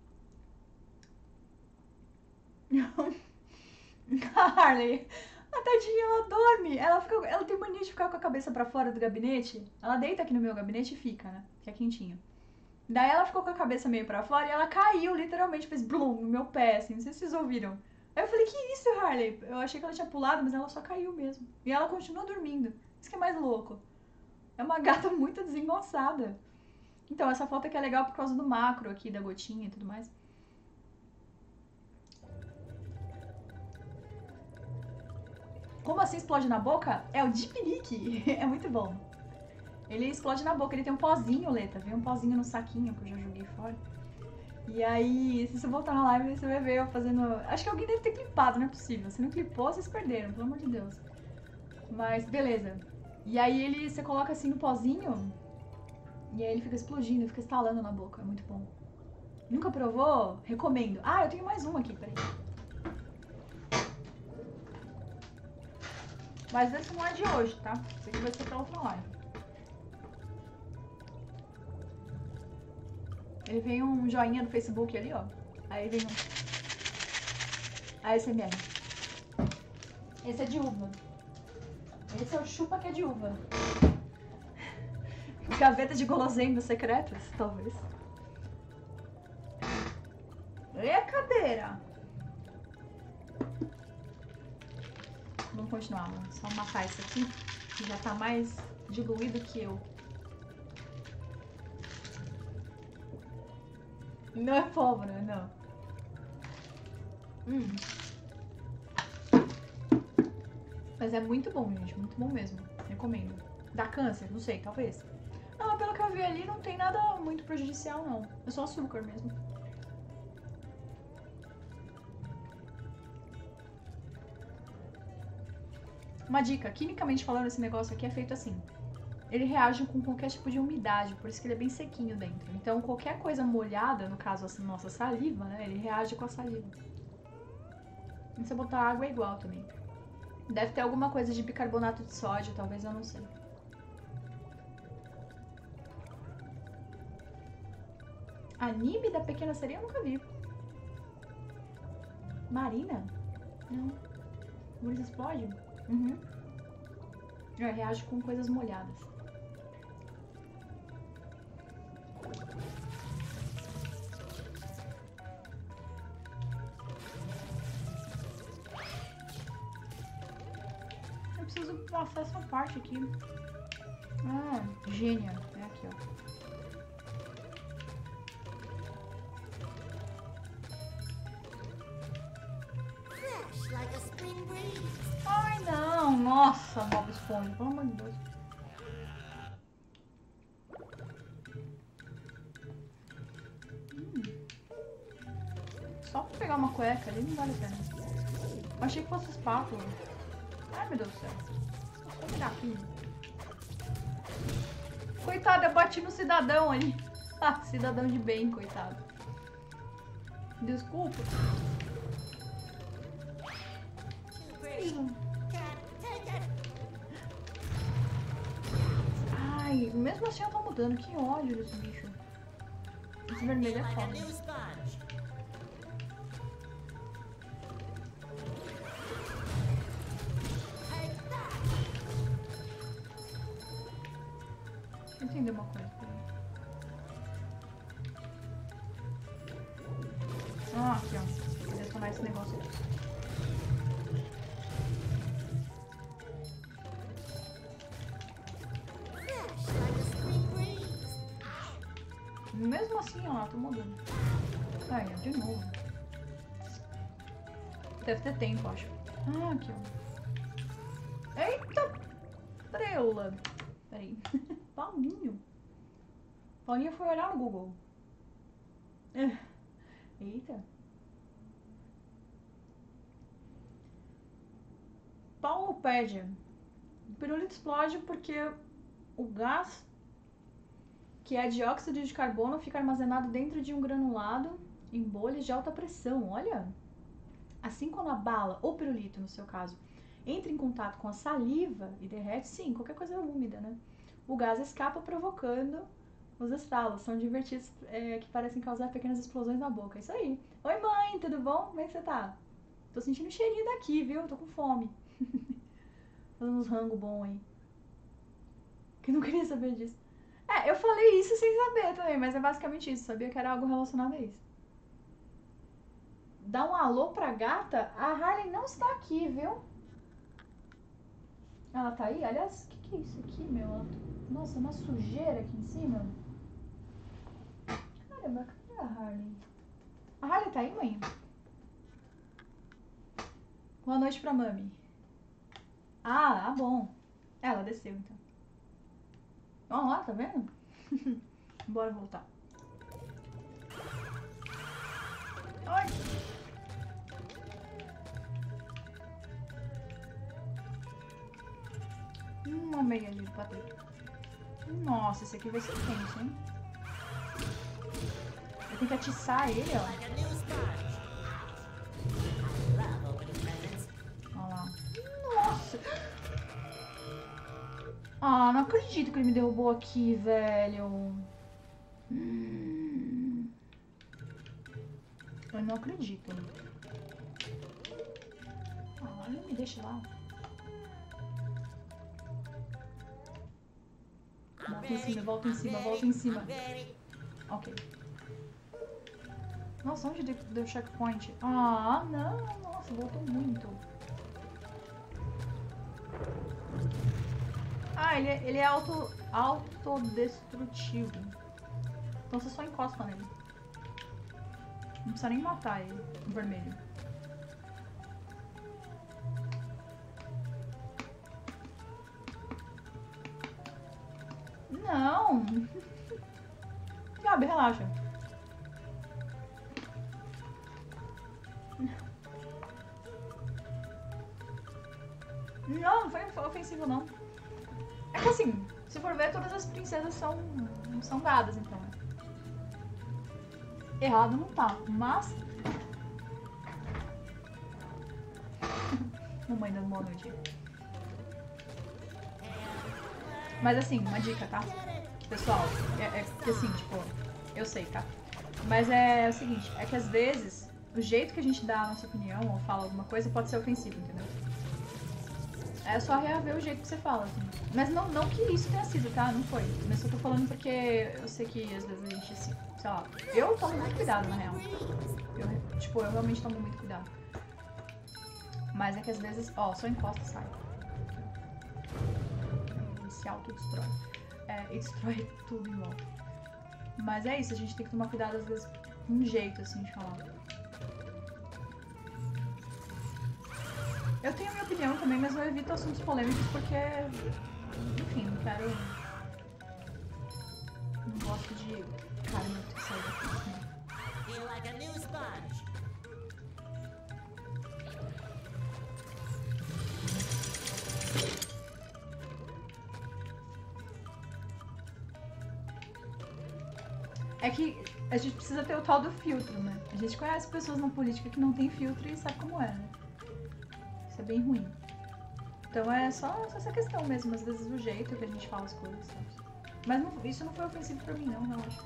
Harley, a tadinha, ela dorme. Ela tem mania de ficar com a cabeça pra fora do gabinete. Ela deita aqui no meu gabinete e fica, né? Que é quentinho. Daí ela ficou com a cabeça meio pra fora e ela caiu, literalmente, fez blum no meu pé, assim. Não sei se vocês ouviram. Aí eu falei, que isso, Harley? Eu achei que ela tinha pulado, mas ela só caiu mesmo. E ela continua dormindo. Isso que é mais louco. É uma gata muito desengonçada. Então, essa foto aqui é legal por causa do macro aqui, da gotinha e tudo mais. Como assim explode na boca? É o Dipinique. É muito bom. Ele explode na boca. Ele tem um pozinho, Leta. Vem um pozinho no saquinho que eu já joguei fora. E aí, se você voltar na live, você vai ver eu fazendo... Acho que alguém deve ter clipado, não é possível. Se não clipou, vocês perderam, pelo amor de Deus. Mas, beleza. E aí, você coloca assim no pozinho... E aí ele fica explodindo, fica estalando na boca. É muito bom. Nunca provou? Recomendo. Ah, eu tenho mais um aqui, peraí. Mas esse não é de hoje, tá? Esse aqui vai ser pra outra live. Ele vem um joinha do Facebook ali, ó. Aí vem um... ASMR. Esse é de uva. Esse é o chupa que é de uva. Gaveta de guloseimas secretas, talvez. E a cadeira? Vamos continuar, vamos só matar isso aqui, que já tá mais diluído que eu. Não é pólvora, não. Mas é muito bom, gente, muito bom mesmo. Recomendo. Dá câncer? Não sei, talvez. Não, pelo que eu vi ali, não tem nada muito prejudicial, não. É só açúcar mesmo. Uma dica, quimicamente falando, esse negócio aqui é feito assim. Ele reage com qualquer tipo de umidade, por isso que ele é bem sequinho dentro. Então, qualquer coisa molhada, no caso, a nossa saliva, né, ele reage com a saliva. E se eu botar água é igual também. Deve ter alguma coisa de bicarbonato de sódio, talvez, eu não sei. Anime da Pequena Sereia eu nunca vi. Marina? Não. Luz explode? Uhum. Reage com coisas molhadas. Eu preciso passar essa parte aqui. Ah, gênia. É aqui, ó. Like a spring breeze. Ai, não. Nossa, Bob Esponja. Pelo amor de Deus. Só pra pegar uma cueca ali não vale a pena. Eu achei que fosse espátula. Ai, meu Deus do céu. Vou pegar aqui. Coitado, eu bati no cidadão ali. Ah, cidadão de bem, coitado. Desculpa. Ai, mesmo assim eu tô mudando. Que ódio desse bicho. Esse vermelho é Like a foda. new sponge. Take that. Deixa eu entender uma coisa. Peraí. Ah, aqui, ó. Vou detonar esse negócio aqui. Fresh like a spring breeze. Mesmo assim, ó, tô mudando. Ai, de novo. Deve ter tempo, acho. Ah, aqui, ó. Eita! Preula. Peraí. Paulinho. Paulinho foi olhar no Google. Eita. Paulopédia. O pirulito explode porque o gás, que é dióxido de carbono, fica armazenado dentro de um granulado em bolhas de alta pressão. Olha! Assim quando a bala, ou pirulito no seu caso, entra em contato com a saliva e derrete, sim, qualquer coisa úmida, né? O gás escapa provocando os estalos. São divertidos que parecem causar pequenas explosões na boca. Isso aí. Oi, mãe, tudo bom? Como é que você tá? Tô sentindo um cheirinho daqui, viu? Tô com fome. Fazendo uns rango bom aí. Que não queria saber disso. Eu falei isso sem saber também, mas é basicamente isso. Sabia que era algo relacionado a isso. dar um alô pra gata. A Harley não está aqui, viu? Ela tá aí? Aliás, o que é isso aqui, meu? Nossa, uma sujeira aqui em cima. Caramba, cadê a Harley? A Harley tá aí, mãe? Boa noite pra mami. Ah, bom. Ela desceu, então. Vamos lá, tá vendo? Bora voltar. Ai. Uma meia ali do Patrick. Nossa, esse aqui vai ser tenso, hein? Eu tenho que atiçar ele, ó. Like a new sponge. Love opening presents. Olha lá. Nossa! Ah, não acredito que ele me derrubou aqui, velho. Eu não acredito. Ah, ele me deixa lá. Volta em cima, volta em cima, volta em cima. Ok. Nossa, onde deu checkpoint? Ah, não. Nossa, voltou muito. Ah, ele é autodestrutivo. Então você só encosta nele. Não precisa nem matar ele, o vermelho. Não! Gabi, relaxa. Não foi ofensivo, não. É que assim, se for ver, todas as princesas são gadas, então. Errado não tá, mas... Mamãe dando boa noite. Mas assim, uma dica, tá? Pessoal, é que assim, tipo, eu sei, tá? Mas é o seguinte, é que às vezes, o jeito que a gente dá a nossa opinião ou fala alguma coisa pode ser ofensivo, entendeu? É só reaver o jeito que você fala, assim. Mas não que isso tenha sido, tá? Não foi. Mas eu tô falando porque eu sei que às vezes a gente, assim, sei lá, eu tomo muito cuidado, na real. Eu realmente tomo muito cuidado. Mas é que às vezes, ó, só encosta e sai. Ele se autodestrói. E destrói tudo em volta. Mas é isso, a gente tem que tomar cuidado às vezes com um jeito, assim, de falar. Eu tenho a minha opinião também, mas eu evito assuntos polêmicos porque, enfim, não quero... Não gosto de... Caramba, eu tenho que sair daqui. Feel like a new sponge. É que a gente precisa ter o tal do filtro, né? A gente conhece pessoas na política que não tem filtro e sabe como é, né? Isso é bem ruim. Então é só essa questão mesmo, às vezes o jeito que a gente fala as coisas, sabe? Mas isso não foi ofensivo pra mim, não, relaxa.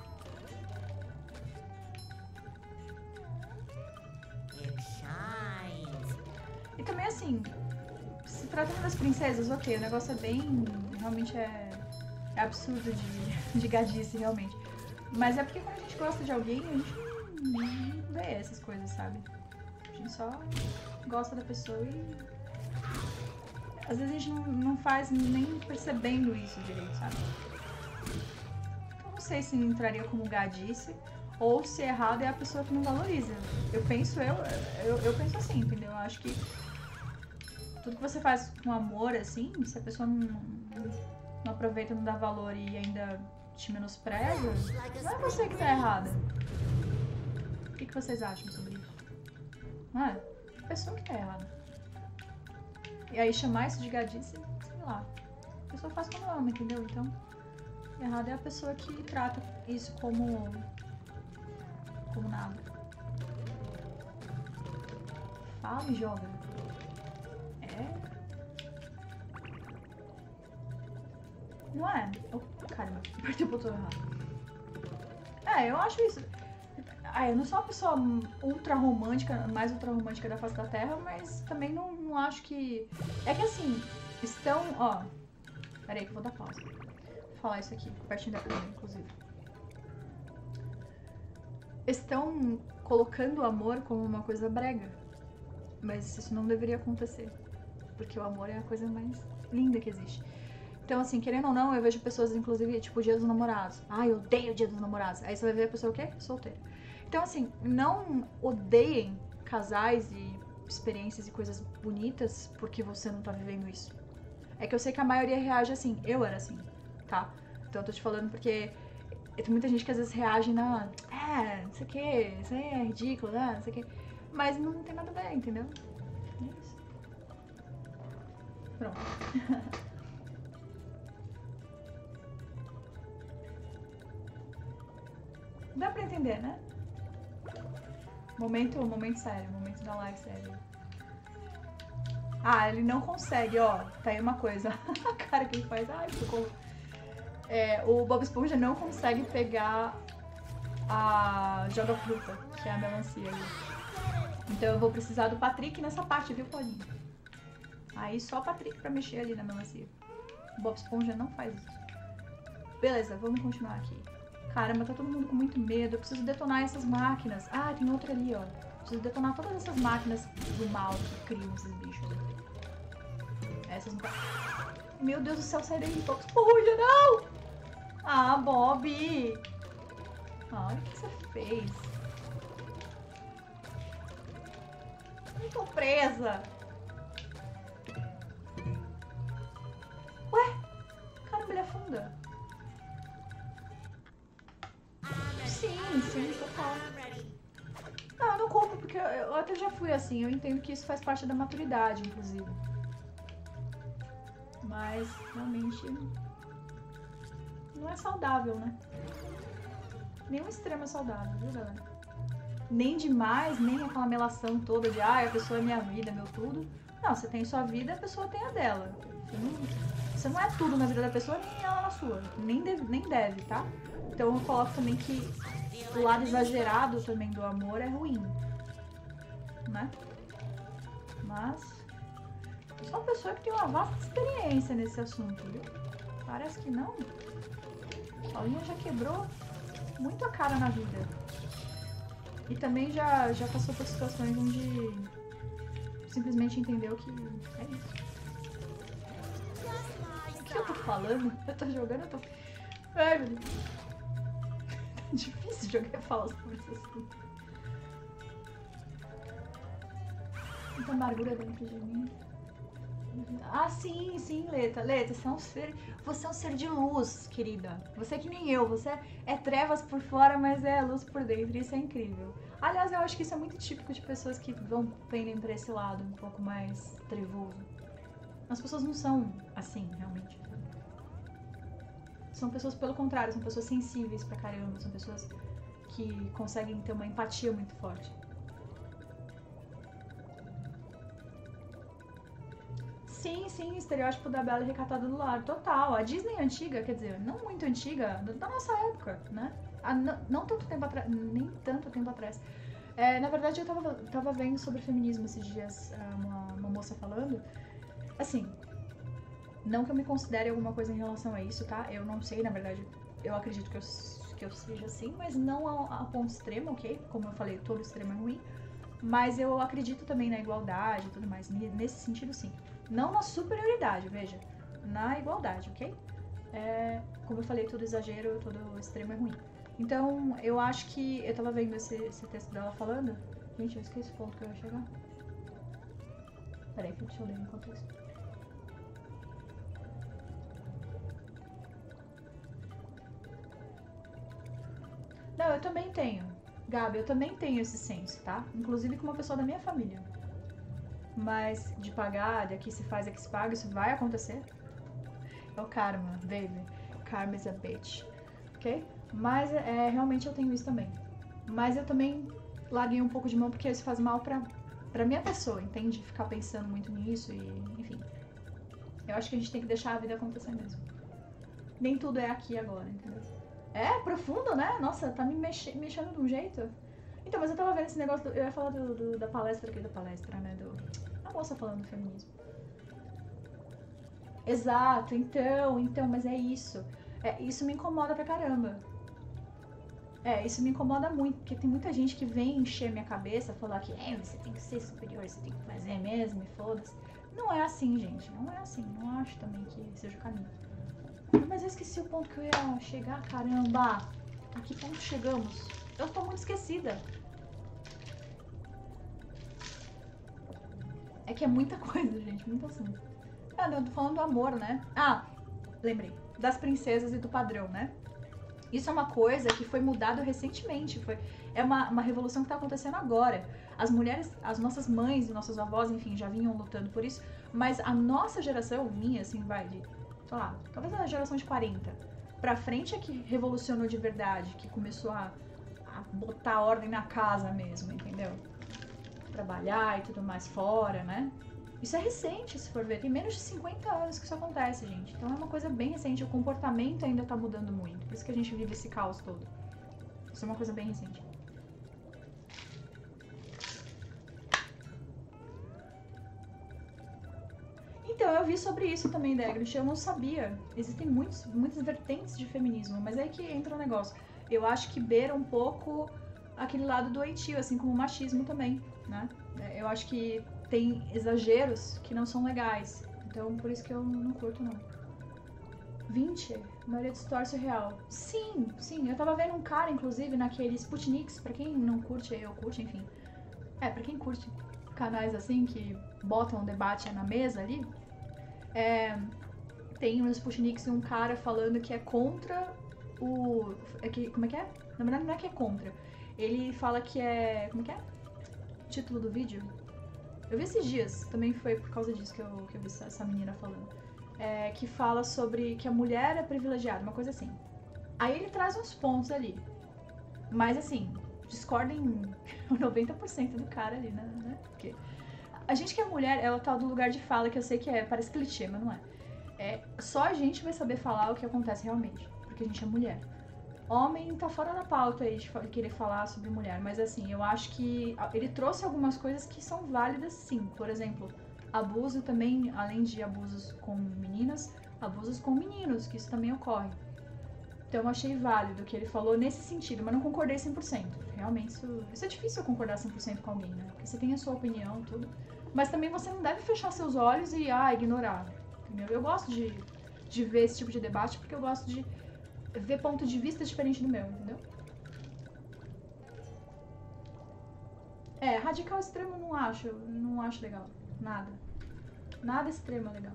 It shines. E também assim, se tratando das princesas, ok, o negócio é bem... Realmente é absurdo de gadice, realmente. Mas é porque quando a gente gosta de alguém, a gente não vê essas coisas, sabe? A gente só gosta da pessoa e... Às vezes a gente não faz nem percebendo isso direito, sabe? Então não sei se entraria como gadice ou se errado é a pessoa que não valoriza. Eu penso assim, entendeu? Eu acho que tudo que você faz com amor, assim, se a pessoa não aproveita, não dá valor e ainda te menospreza, não é você que tá errada. O que vocês acham sobre isso? Não é? A pessoa que tá errada. E aí chamar isso de gadice, sei lá. A pessoa faz como ama, entendeu? Então, errado é a pessoa que trata isso como nada. Fala e joga. Não é? Caramba, apertei o botão errado. Eu acho isso. Eu não sou uma pessoa ultra romântica, mais ultra romântica da face da Terra, mas também não acho que... É que assim, estão, ó... Peraí que eu vou dar pausa. Vou falar isso aqui, pertinho da câmera, inclusive. estão colocando o amor como uma coisa brega. Mas isso não deveria acontecer. Porque o amor é a coisa mais linda que existe. Então, assim, querendo ou não, eu vejo pessoas, inclusive, tipo, Dia dos Namorados. Ai, eu odeio o Dia dos Namorados. Aí você vai ver a pessoa o quê? Solteira. Então, assim, não odeiem casais e experiências e coisas bonitas porque você não tá vivendo isso. É que eu sei que a maioria reage assim. Eu era assim, tá? Então eu tô te falando porque tem muita gente que às vezes reage na... não sei o que, isso aí é ridículo, né? Não sei o que. Mas não tem nada a ver, entendeu? É isso. Pronto. Dá pra entender, né? Momento sério, momento da live sério. Ah, ele não consegue, ó. Tá aí uma coisa. A cara que ele faz. Ai, socorro. O Bob Esponja não consegue pegar a joga-fruta, que é a melancia ali. Então eu vou precisar do Patrick nessa parte, viu, Paulinho? Aí só o Patrick pra mexer ali na melancia. O Bob Esponja não faz isso. Beleza, vamos continuar aqui. Caramba, tá todo mundo com muito medo. Eu preciso detonar essas máquinas. Ah, tem outra ali, ó. Preciso detonar todas essas máquinas do mal que criam esses bichos aqui. Essas não... Meu Deus do céu, sai daí, Bob Esponja, não! Ah, Bob! Ah, olha o que você fez. Eu tô presa. Ué? Caramba, ele afunda. Sim, total. Não, eu não culpo, porque eu até já fui assim. Eu entendo que isso faz parte da maturidade, inclusive. Mas, realmente, não é saudável, né? Nenhum extremo é saudável, viu, galera? Nem demais, nem aquela melação toda de a pessoa é minha vida, meu tudo. Não, você tem sua vida, a pessoa tem a dela. Você não é tudo na vida da pessoa, nem ela na sua. Nem deve, tá? Então eu coloco também que o lado exagerado também do amor é ruim, né? Mas eu sou uma pessoa que tem uma vasta experiência nesse assunto, viu? Parece que não. A Paulinha já quebrou muito a cara na vida. E também já passou por situações onde simplesmente entendeu que é isso. O que eu tô falando? Eu tô jogando, eu tô... Ai, meu Deus. É difícil jogar e falar sobre esse assunto. Muita amargura dentro de mim. Ah, sim, Leta. Leta, você é um ser de luz, querida. Você é que nem eu. Você é trevas por fora, mas é luz por dentro. Isso é incrível. Aliás, eu acho que isso é muito típico de pessoas que pendem pra esse lado um pouco mais trevoso. As pessoas não são assim, realmente. São pessoas, pelo contrário, são pessoas sensíveis pra caramba. São pessoas que conseguem ter uma empatia muito forte. Sim, o estereótipo da bela e recatada do lar, total. A Disney antiga, quer dizer, não muito antiga, da nossa época, né? Não tanto tempo atrás, nem tanto tempo atrás. Na verdade, eu tava vendo sobre feminismo esses dias, uma moça falando. Assim, não que eu me considere alguma coisa em relação a isso, tá? Eu não sei, na verdade, eu acredito que eu seja assim, mas não a ponto extremo, ok? Como eu falei, todo extremo é ruim. Mas eu acredito também na igualdade e tudo mais, nesse sentido, sim. Não na superioridade, veja, na igualdade, ok? Como eu falei, todo exagero, todo extremo é ruim. Então, eu acho que... Eu tava vendo esse texto dela falando... Gente, eu esqueci o ponto que eu ia chegar. Peraí, deixa eu ler enquanto isso. Não, eu também tenho. Gabi, eu também tenho esse senso, tá? Inclusive com uma pessoa da minha família. Mas de pagar, daqui se faz, aqui se paga, isso vai acontecer. É o karma, baby. Karma is a bitch. Ok? Mas realmente eu tenho isso também. Mas eu também larguei um pouco de mão porque isso faz mal pra minha pessoa, entende? Ficar pensando muito nisso e, enfim. Eu acho que a gente tem que deixar a vida acontecer mesmo. Nem tudo é aqui e agora, entendeu? É profundo, né? Nossa, tá me mexendo de um jeito. Então, mas eu tava vendo esse negócio, eu ia falar da palestra aqui, né? A moça falando do feminismo. Exato, então, mas é isso. Isso me incomoda pra caramba. Isso me incomoda muito, porque tem muita gente que vem encher minha cabeça, falar que você tem que ser superior, você tem que fazer mesmo, e foda-se. Não é assim, gente, não é assim, não acho também que seja o caminho. Mas eu esqueci o ponto que eu ia chegar, caramba! A que ponto chegamos? Eu tô muito esquecida. É que é muita coisa, gente, muito assunto. Eu tô falando do amor, né? Lembrei, das princesas e do padrão, né? Isso é uma coisa que foi mudado recentemente, é uma revolução que tá acontecendo agora. As mulheres, as nossas mães e nossas avós, enfim, já vinham lutando por isso, mas a nossa geração, minha, assim, sei lá, talvez a geração de 40 pra frente é que revolucionou de verdade, que começou a botar ordem na casa mesmo, entendeu? Trabalhar e tudo mais fora, né? Isso é recente, se for ver. Tem menos de 50 anos que isso acontece, gente. Então é uma coisa bem recente. O comportamento ainda tá mudando muito. Por isso que a gente vive esse caos todo. Isso é uma coisa bem recente. Então, eu vi sobre isso também, Degrish. Eu não sabia. Existem muitas vertentes de feminismo. Mas é aí que entra o negócio. Eu acho que beira um pouco aquele lado doentio, assim como o machismo também, né? Eu acho que tem exageros que não são legais. Então, por isso que eu não curto, não. 20, a maioria distorce o real. Sim, eu tava vendo um cara, inclusive, naquele Sputniks, pra quem não curte, eu curto, enfim. Pra quem curte canais assim, que botam um debate na mesa ali, tem no Sputniks um cara falando que é contra como é que é? Na verdade, não é que é contra. Ele fala que é... Como é que é? O título do vídeo? Eu vi esses dias, também foi por causa disso que eu vi essa menina falando. Que fala sobre que a mulher é privilegiada, uma coisa assim. Aí ele traz uns pontos ali. Mas assim, discordem 90% do cara ali, né? Porque a gente que é mulher, é o tal do lugar de fala que eu sei que parece clichê, mas não é. Só a gente vai saber falar o que acontece realmente, porque a gente é mulher. Homem tá fora da pauta aí de querer falar sobre mulher, mas assim, eu acho que ele trouxe algumas coisas que são válidas sim. Por exemplo, abuso também, além de abusos com meninas, abusos com meninos, que isso também ocorre. Então eu achei válido o que ele falou nesse sentido, mas não concordei 100%. Realmente, isso é difícil eu concordar 100% com alguém, né? Porque você tem a sua opinião, tudo. Mas também você não deve fechar seus olhos e ignorar, entendeu? Eu gosto de ver esse tipo de debate porque eu gosto de ver ponto de vista diferente do meu, entendeu? Radical extremo não acho legal. Nada extremo é legal.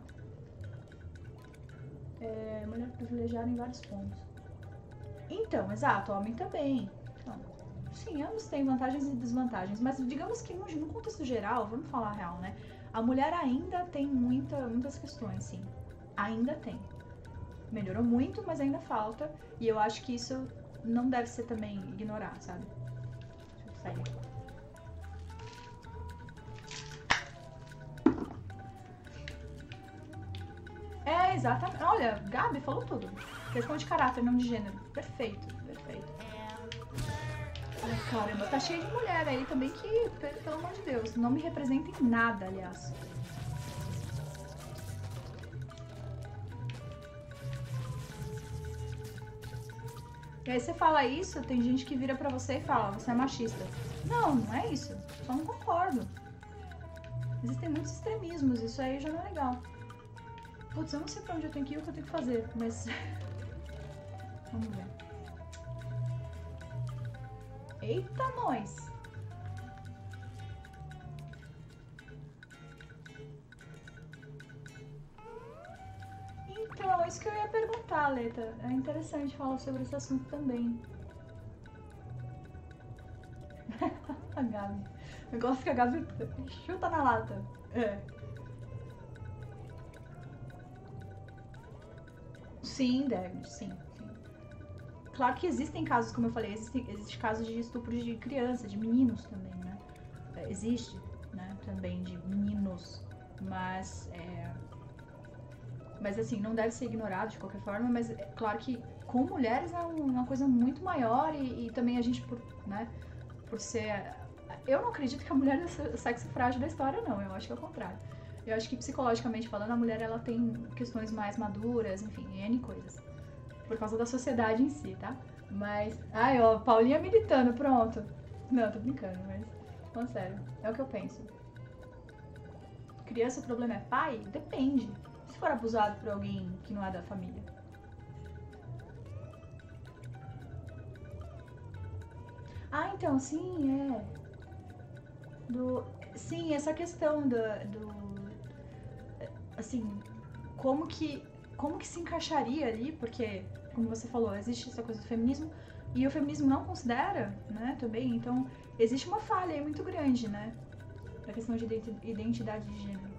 Mulher privilegiada em vários pontos. Então, exato, homem também. Então, sim, ambos têm vantagens e desvantagens, mas digamos que no contexto geral, vamos falar a real, né? A mulher ainda tem muitas questões, sim. Ainda tem. Melhorou muito, mas ainda falta. E eu acho que isso não deve ser também ignorado, sabe? Deixa eu sair aqui. Exatamente. Olha, Gabi falou tudo. Questão de caráter, não de gênero. Perfeito. Ai, caramba, tá cheio de mulher aí também que, pelo amor de Deus, não me representa em nada, aliás. E aí você fala isso, tem gente que vira pra você e fala, você é machista. Não é isso. Só não concordo. Existem muitos extremismos, isso aí já não é legal. Putz, eu não sei pra onde eu tenho que ir, o que eu tenho que fazer, mas... Vamos ver. Eita, nós! Então, isso que eu ia perguntar, Leta. É interessante falar sobre esse assunto também. A Gabi. Eu gosto que a Gabi chuta na lata. Sim, deve, sim. Claro que existem casos, como eu falei, existe casos de estupro de criança, de meninos também, né? Existe, né, também de meninos, mas assim, não deve ser ignorado de qualquer forma, mas é claro que com mulheres é uma coisa muito maior e também a gente, por ser... Eu não acredito que a mulher é o sexo frágil da história, não, eu acho que é o contrário. Eu acho que psicologicamente falando, a mulher ela tem questões mais maduras, enfim, N coisas. Por causa da sociedade em si, tá? Mas... Ai, ó, Paulinha militando, pronto. Não, tô brincando, mas... Falando sério, é o que eu penso. Criança, o problema é pai? Depende. Se for abusado por alguém que não é da família. Ah, então, sim, é. Sim, essa questão assim, como que se encaixaria ali, porque, como você falou, existe essa coisa do feminismo, e o feminismo não considera, né, também, então, existe uma falha aí muito grande, né, da questão de identidade de gênero.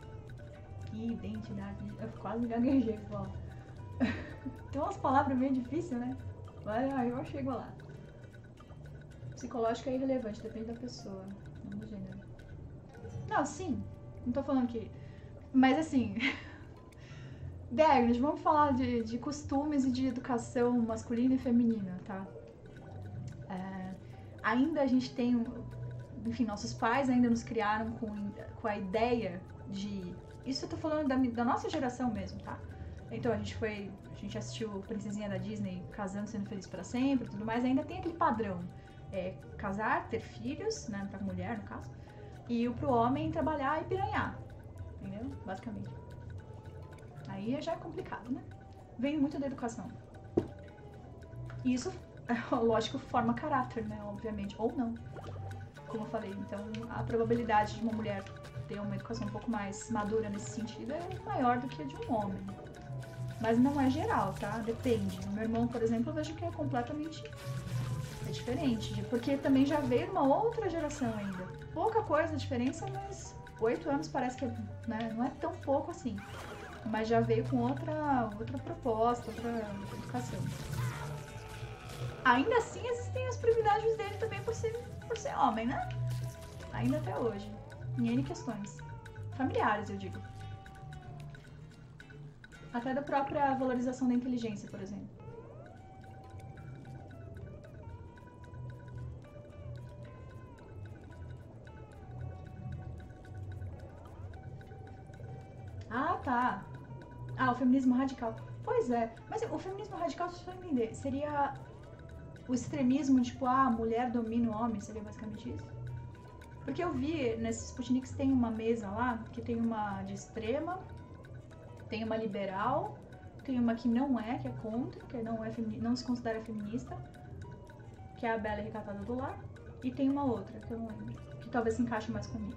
Eu quase gaguejei, pessoal. Tem umas palavras meio difíceis, né, mas eu chego lá. Psicológico é irrelevante, depende da pessoa, não do gênero. Não, sim, não tô falando que... Mas assim... Agnes, vamos falar de costumes e de educação masculina e feminina, tá? Ainda a gente tem... Enfim, nossos pais ainda nos criaram com a ideia de... Isso eu tô falando da nossa geração mesmo, tá? Então a gente assistiu Princesinha da Disney, casando, sendo feliz pra sempre e tudo mais. Ainda tem aquele padrão. Casar, ter filhos, né? Pra mulher, no caso. E pro homem trabalhar e piranhar. Entendeu? Basicamente. Aí já é complicado, né? Vem muito da educação. E isso, lógico, forma caráter, né? Obviamente. Ou não. Como eu falei. Então, a probabilidade de uma mulher ter uma educação um pouco mais madura nesse sentido é maior do que a de um homem. Mas não é geral, tá? Depende. O meu irmão, por exemplo, eu vejo que é completamente... diferente. Porque também já veio uma outra geração ainda. Pouca coisa a diferença, mas 8 anos parece que né, não é tão pouco assim. Mas já veio com outra proposta, outra educação. Ainda assim, existem os privilégios dele também por ser homem, né? Ainda até hoje. Em N questões. Familiares, eu digo. Até da própria valorização da inteligência, por exemplo. Ah, tá. O feminismo radical. Pois é. Mas o feminismo radical, se você entender, seria o extremismo, tipo, a mulher domina o homem, seria basicamente isso? Porque eu vi, nesses Sputniks tem uma mesa lá, que tem uma de extrema, tem uma liberal, tem uma que não é, que é contra, que não se considera feminista, que é a bela e recatada do lar, e tem uma outra, que eu não lembro, que talvez se encaixe mais comigo.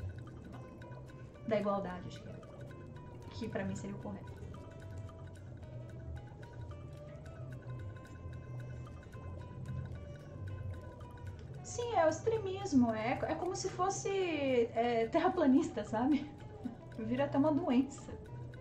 Da igualdade, acho que é. Que pra mim seria o correto. Sim, é o extremismo. É como se fosse terraplanista, sabe? Vira até uma doença.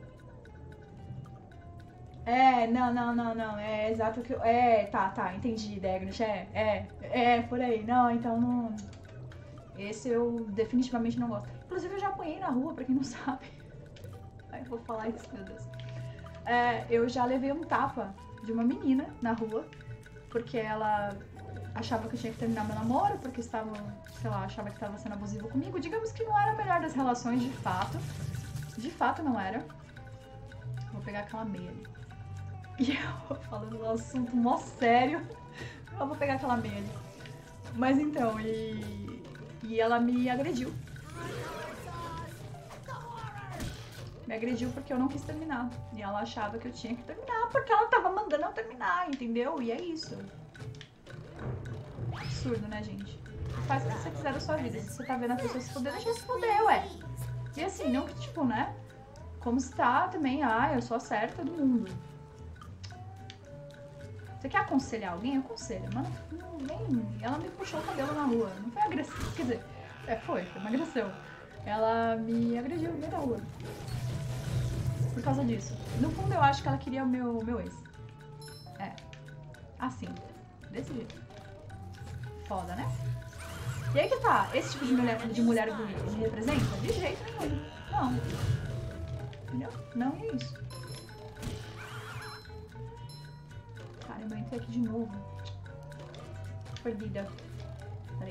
Não. É exato o que eu... tá, entendi, Degnos. Por aí. Não, então não... Esse eu definitivamente não gosto. Inclusive, eu já apanhei na rua, pra quem não sabe. Ai, vou falar isso, meu Deus. Eu já levei um tapa de uma menina na rua, porque ela achava que eu tinha que terminar meu namoro, porque estava, sei lá, achava que estava sendo abusivo comigo. Digamos que não era a melhor das relações, de fato. De fato não era. Vou pegar aquela meia ali. E eu falando um assunto mó sério. Eu vou pegar aquela meia ali. Mas então, e ela me agrediu. Me agrediu porque eu não quis terminar. E ela achava que eu tinha que terminar porque ela tava mandando eu terminar, entendeu? E é isso. Absurdo, né, gente? Faz o que você quiser da sua vida. Se você tá vendo a pessoa se foder, deixa ela se foder, ué. E assim, não que, tipo, né? Como se tá também, eu sou a certa do mundo. Você quer aconselhar alguém? Aconselha. Mas não vem. Ela me puxou o cabelo na rua. Não foi agressivo. Quer dizer, foi uma agressão. Ela me agrediu no meio da rua. Por causa disso. No fundo, eu acho que ela queria o meu ex. Assim. Desse jeito. Foda, né? E aí que tá. Esse tipo de mulher me representa? De jeito nenhum. Não. Entendeu? Não é isso. Caramba, eu entrei aqui de novo. Perdida. Peraí.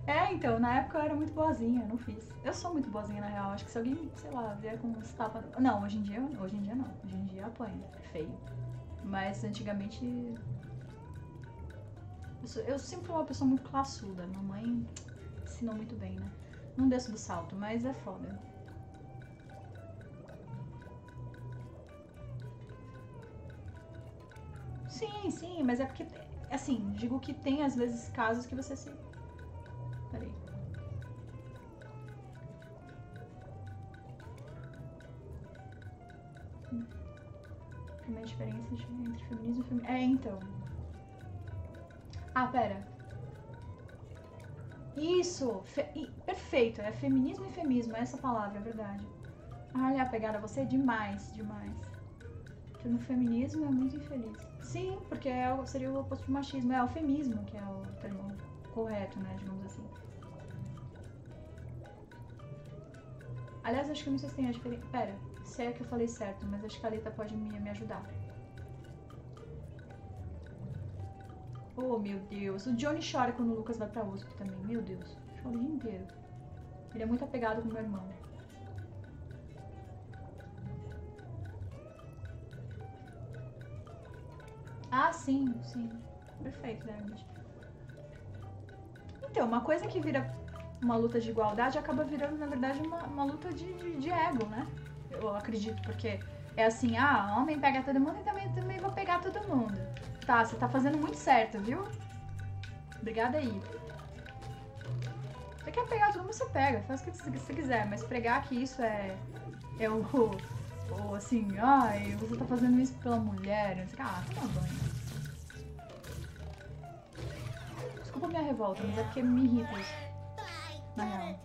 É, então, na época eu era muito boazinha, não fiz. Eu sou muito boazinha, na real. Acho que se alguém, sei lá, vier com uns tapas... Não, hoje em dia não. Hoje em dia eu apanho. É feio. Mas antigamente... Eu sempre fui uma pessoa muito classuda. Mamãe ensinou muito bem, né? Não desço do salto, mas é foda. Sim, mas é porque... Assim, digo que tem às vezes casos que você se... Peraí. Primeira diferença entre feminismo e feminismo. É, então. Ah, pera. Isso! Perfeito, é feminismo e feminismo, é essa palavra, é verdade. Olha a pegada, você é demais. Porque no feminismo é muito infeliz. Sim, porque seria o oposto de machismo. É o feminismo que é o termo correto, né, digamos assim. Aliás, acho que eu não sei se tem a diferença. Pera, se é que eu falei certo, mas acho que a Alita pode me ajudar. Oh, meu Deus. O Johnny chora quando o Lucas vai pra USP também. Meu Deus. Chora o dia inteiro. Ele é muito apegado com o meu irmão. Ah, sim. Perfeito, né, gente? Então, uma coisa que vira uma luta de igualdade acaba virando, na verdade, uma luta de ego, né? Eu acredito, porque é assim, homem pega todo mundo e também vou pegar todo mundo. Tá, você tá fazendo muito certo, viu? Obrigada aí. Você quer pegar todo mundo, você pega, faz o que você quiser, mas pregar que isso é o assim, você tá fazendo isso pela mulher, não sei o que, toma banho. Desculpa a minha revolta, mas é porque me irrita isso. Na real.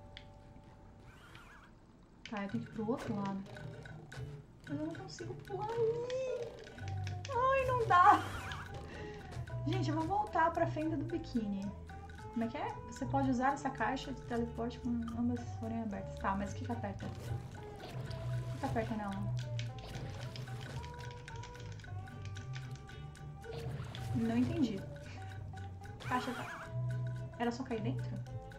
Tá, eu tenho que ir pro outro lado. Mas eu não consigo pular ali. Ai, não dá. Gente, eu vou voltar pra fenda do biquíni. Como é que é? Você pode usar essa caixa de teleporte quando ambas forem abertas. Tá, mas o que aperta? O que aperta nela? Não entendi. Caixa tá... Era só cair dentro?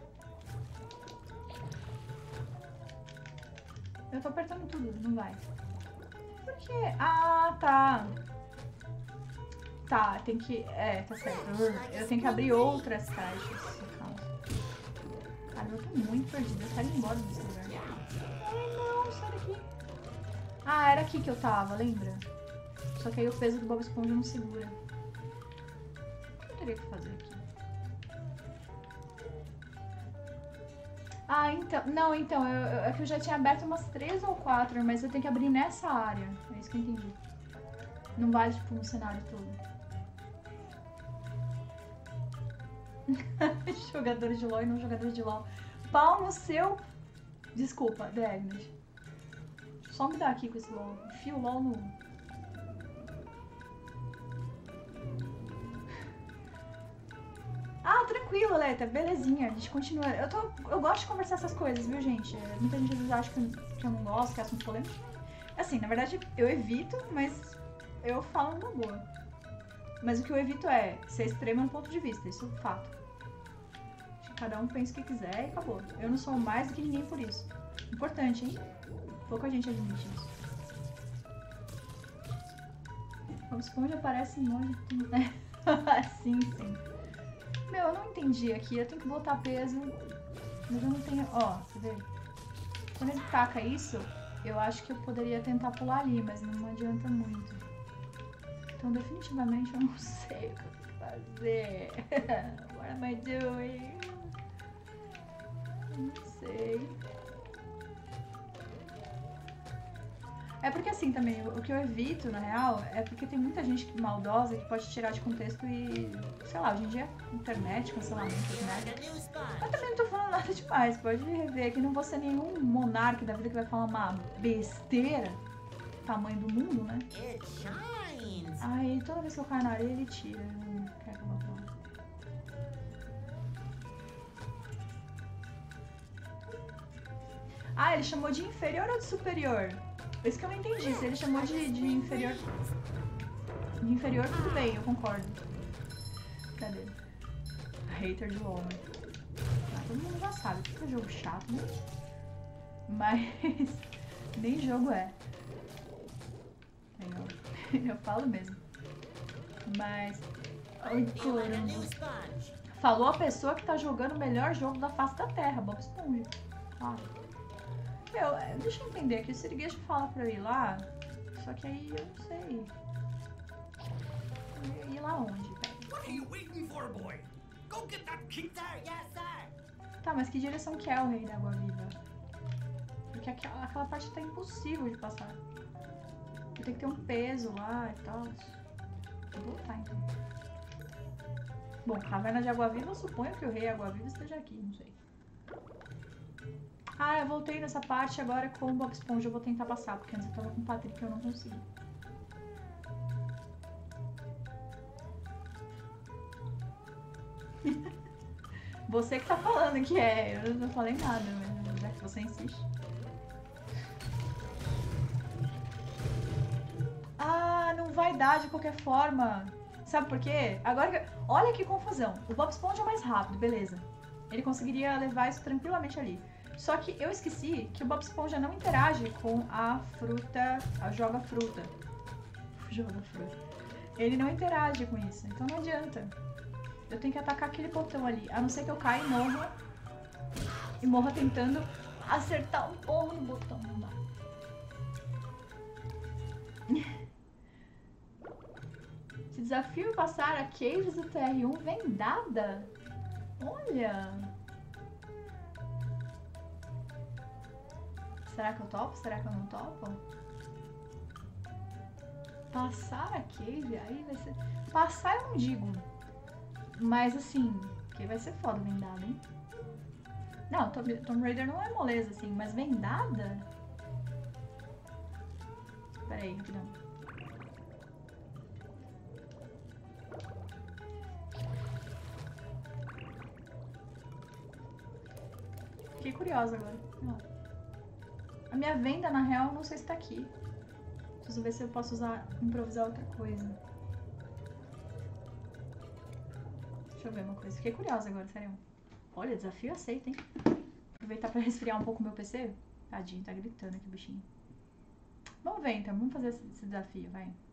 Eu tô apertando tudo, não vai. Por quê? Ah, tá. Tá, tem que... tá certo. Eu tenho que abrir outras caixas, no caso. Cara, eu tô muito perdida. Eu quero ir embora desse lugar. Ai, não, sai daqui. Ah, era aqui que eu tava, lembra? Só que aí o peso do Bob Esponja não segura. O que eu teria que fazer aqui? Ah, então... Não, então, é que eu já tinha aberto umas 3 ou 4, mas eu tenho que abrir nessa área. É isso que eu entendi. Não vale, tipo, no cenário todo. Jogadores de LOL e não jogadores de LOL. Pau no seu... Desculpa, The Agnes. Só me dá aqui com esse LOL. Enfia o LOL no... Ah, tranquilo, Leta. Belezinha. A gente continua. Eu gosto de conversar essas coisas, viu, gente? Muita gente às vezes acha que eu não gosto, que é assunto polêmico. Assim, na verdade, eu evito, mas eu falo uma boa. Mas o que eu evito é ser extrema no ponto de vista. Isso é fato. Cada um pensa o que quiser e acabou. Eu não sou mais do que ninguém por isso. Importante, hein? Pouca gente admite isso. O Esponja parece muito... Sim. Meu, eu não entendi aqui. Eu tenho que botar peso. Mas eu não tenho... Ó, você vê? Quando ele taca isso, eu acho que eu poderia tentar pular ali, mas não adianta muito. Então, definitivamente, eu não sei o que eu tenho que fazer. What am I doing? Eu não sei. É porque assim também, o que eu evito, na real, é porque tem muita gente maldosa que pode tirar de contexto e, sei lá, hoje em dia, internet, cancelamento, né? Mas também não tô falando nada demais, pode rever que não vou ser nenhum monarca da vida que vai falar uma besteira, tamanho do mundo, né? Ai, toda vez que eu caio na areia, ele tira, eu não quero que eu vou falar. Ah, ele chamou de inferior ou de superior? Isso que eu não entendi. Se ele chamou de inferior... De inferior, tudo bem, eu concordo. Cadê? Hater de LOL, né? sabe que é jogo chato, né? Mas nem jogo é. Eu falo mesmo. Mas... Ai, caramba. Falou a pessoa que tá jogando o melhor jogo da face da Terra, Bob Esponja. Ah. Deixa eu entender aqui, o Sirigueijo fala pra eu ir lá, só que aí eu não sei. Ir lá onde, velho? What are you waiting for, boy? Go get that key. Sir, yes, sir. Tá, mas que direção que é o Rei da Água Viva? Porque aquela parte tá impossível de passar. Tem que ter um peso lá e tal. Vou voltar então. Bom, Caverna de Água Viva, eu suponho que o Rei Água Viva esteja aqui, não sei. Ah, eu voltei nessa parte agora com o Bob Esponja, eu vou tentar passar, porque antes eu tava com o Patrick e eu não consegui. Você que tá falando que é, eu não falei nada, mas já que você insiste. Ah, não vai dar de qualquer forma. Sabe por quê? Agora, olha que confusão. O Bob Esponja é mais rápido, beleza. Ele conseguiria levar isso tranquilamente ali. Só que eu esqueci que o Bob Esponja não interage com a fruta, a joga-fruta. Joga-fruta. Ele não interage com isso, então não adianta. Eu tenho que atacar aquele botão ali, a não ser que eu caia e morra tentando acertar um porro no botão, não dá. Se desafio passar a Caves do TR1 vendada? Olha! Será que eu topo? Será que eu não topo? Passar a Cave? Aí vai ser... Passar eu não digo. Mas assim, que vai ser foda vendada, hein? Não, Tomb Raider não é moleza assim, mas vendada? Pera aí, rapidão. Fiquei curiosa agora. A minha venda, na real, não sei se tá aqui. Preciso ver se eu posso improvisar outra coisa. Deixa eu ver uma coisa. Fiquei curiosa agora, sério. Olha, desafio aceito, hein? Aproveitar pra resfriar um pouco o meu PC. Tadinho, tá gritando aqui o bichinho. Vamos ver então, vamos fazer esse desafio, vai.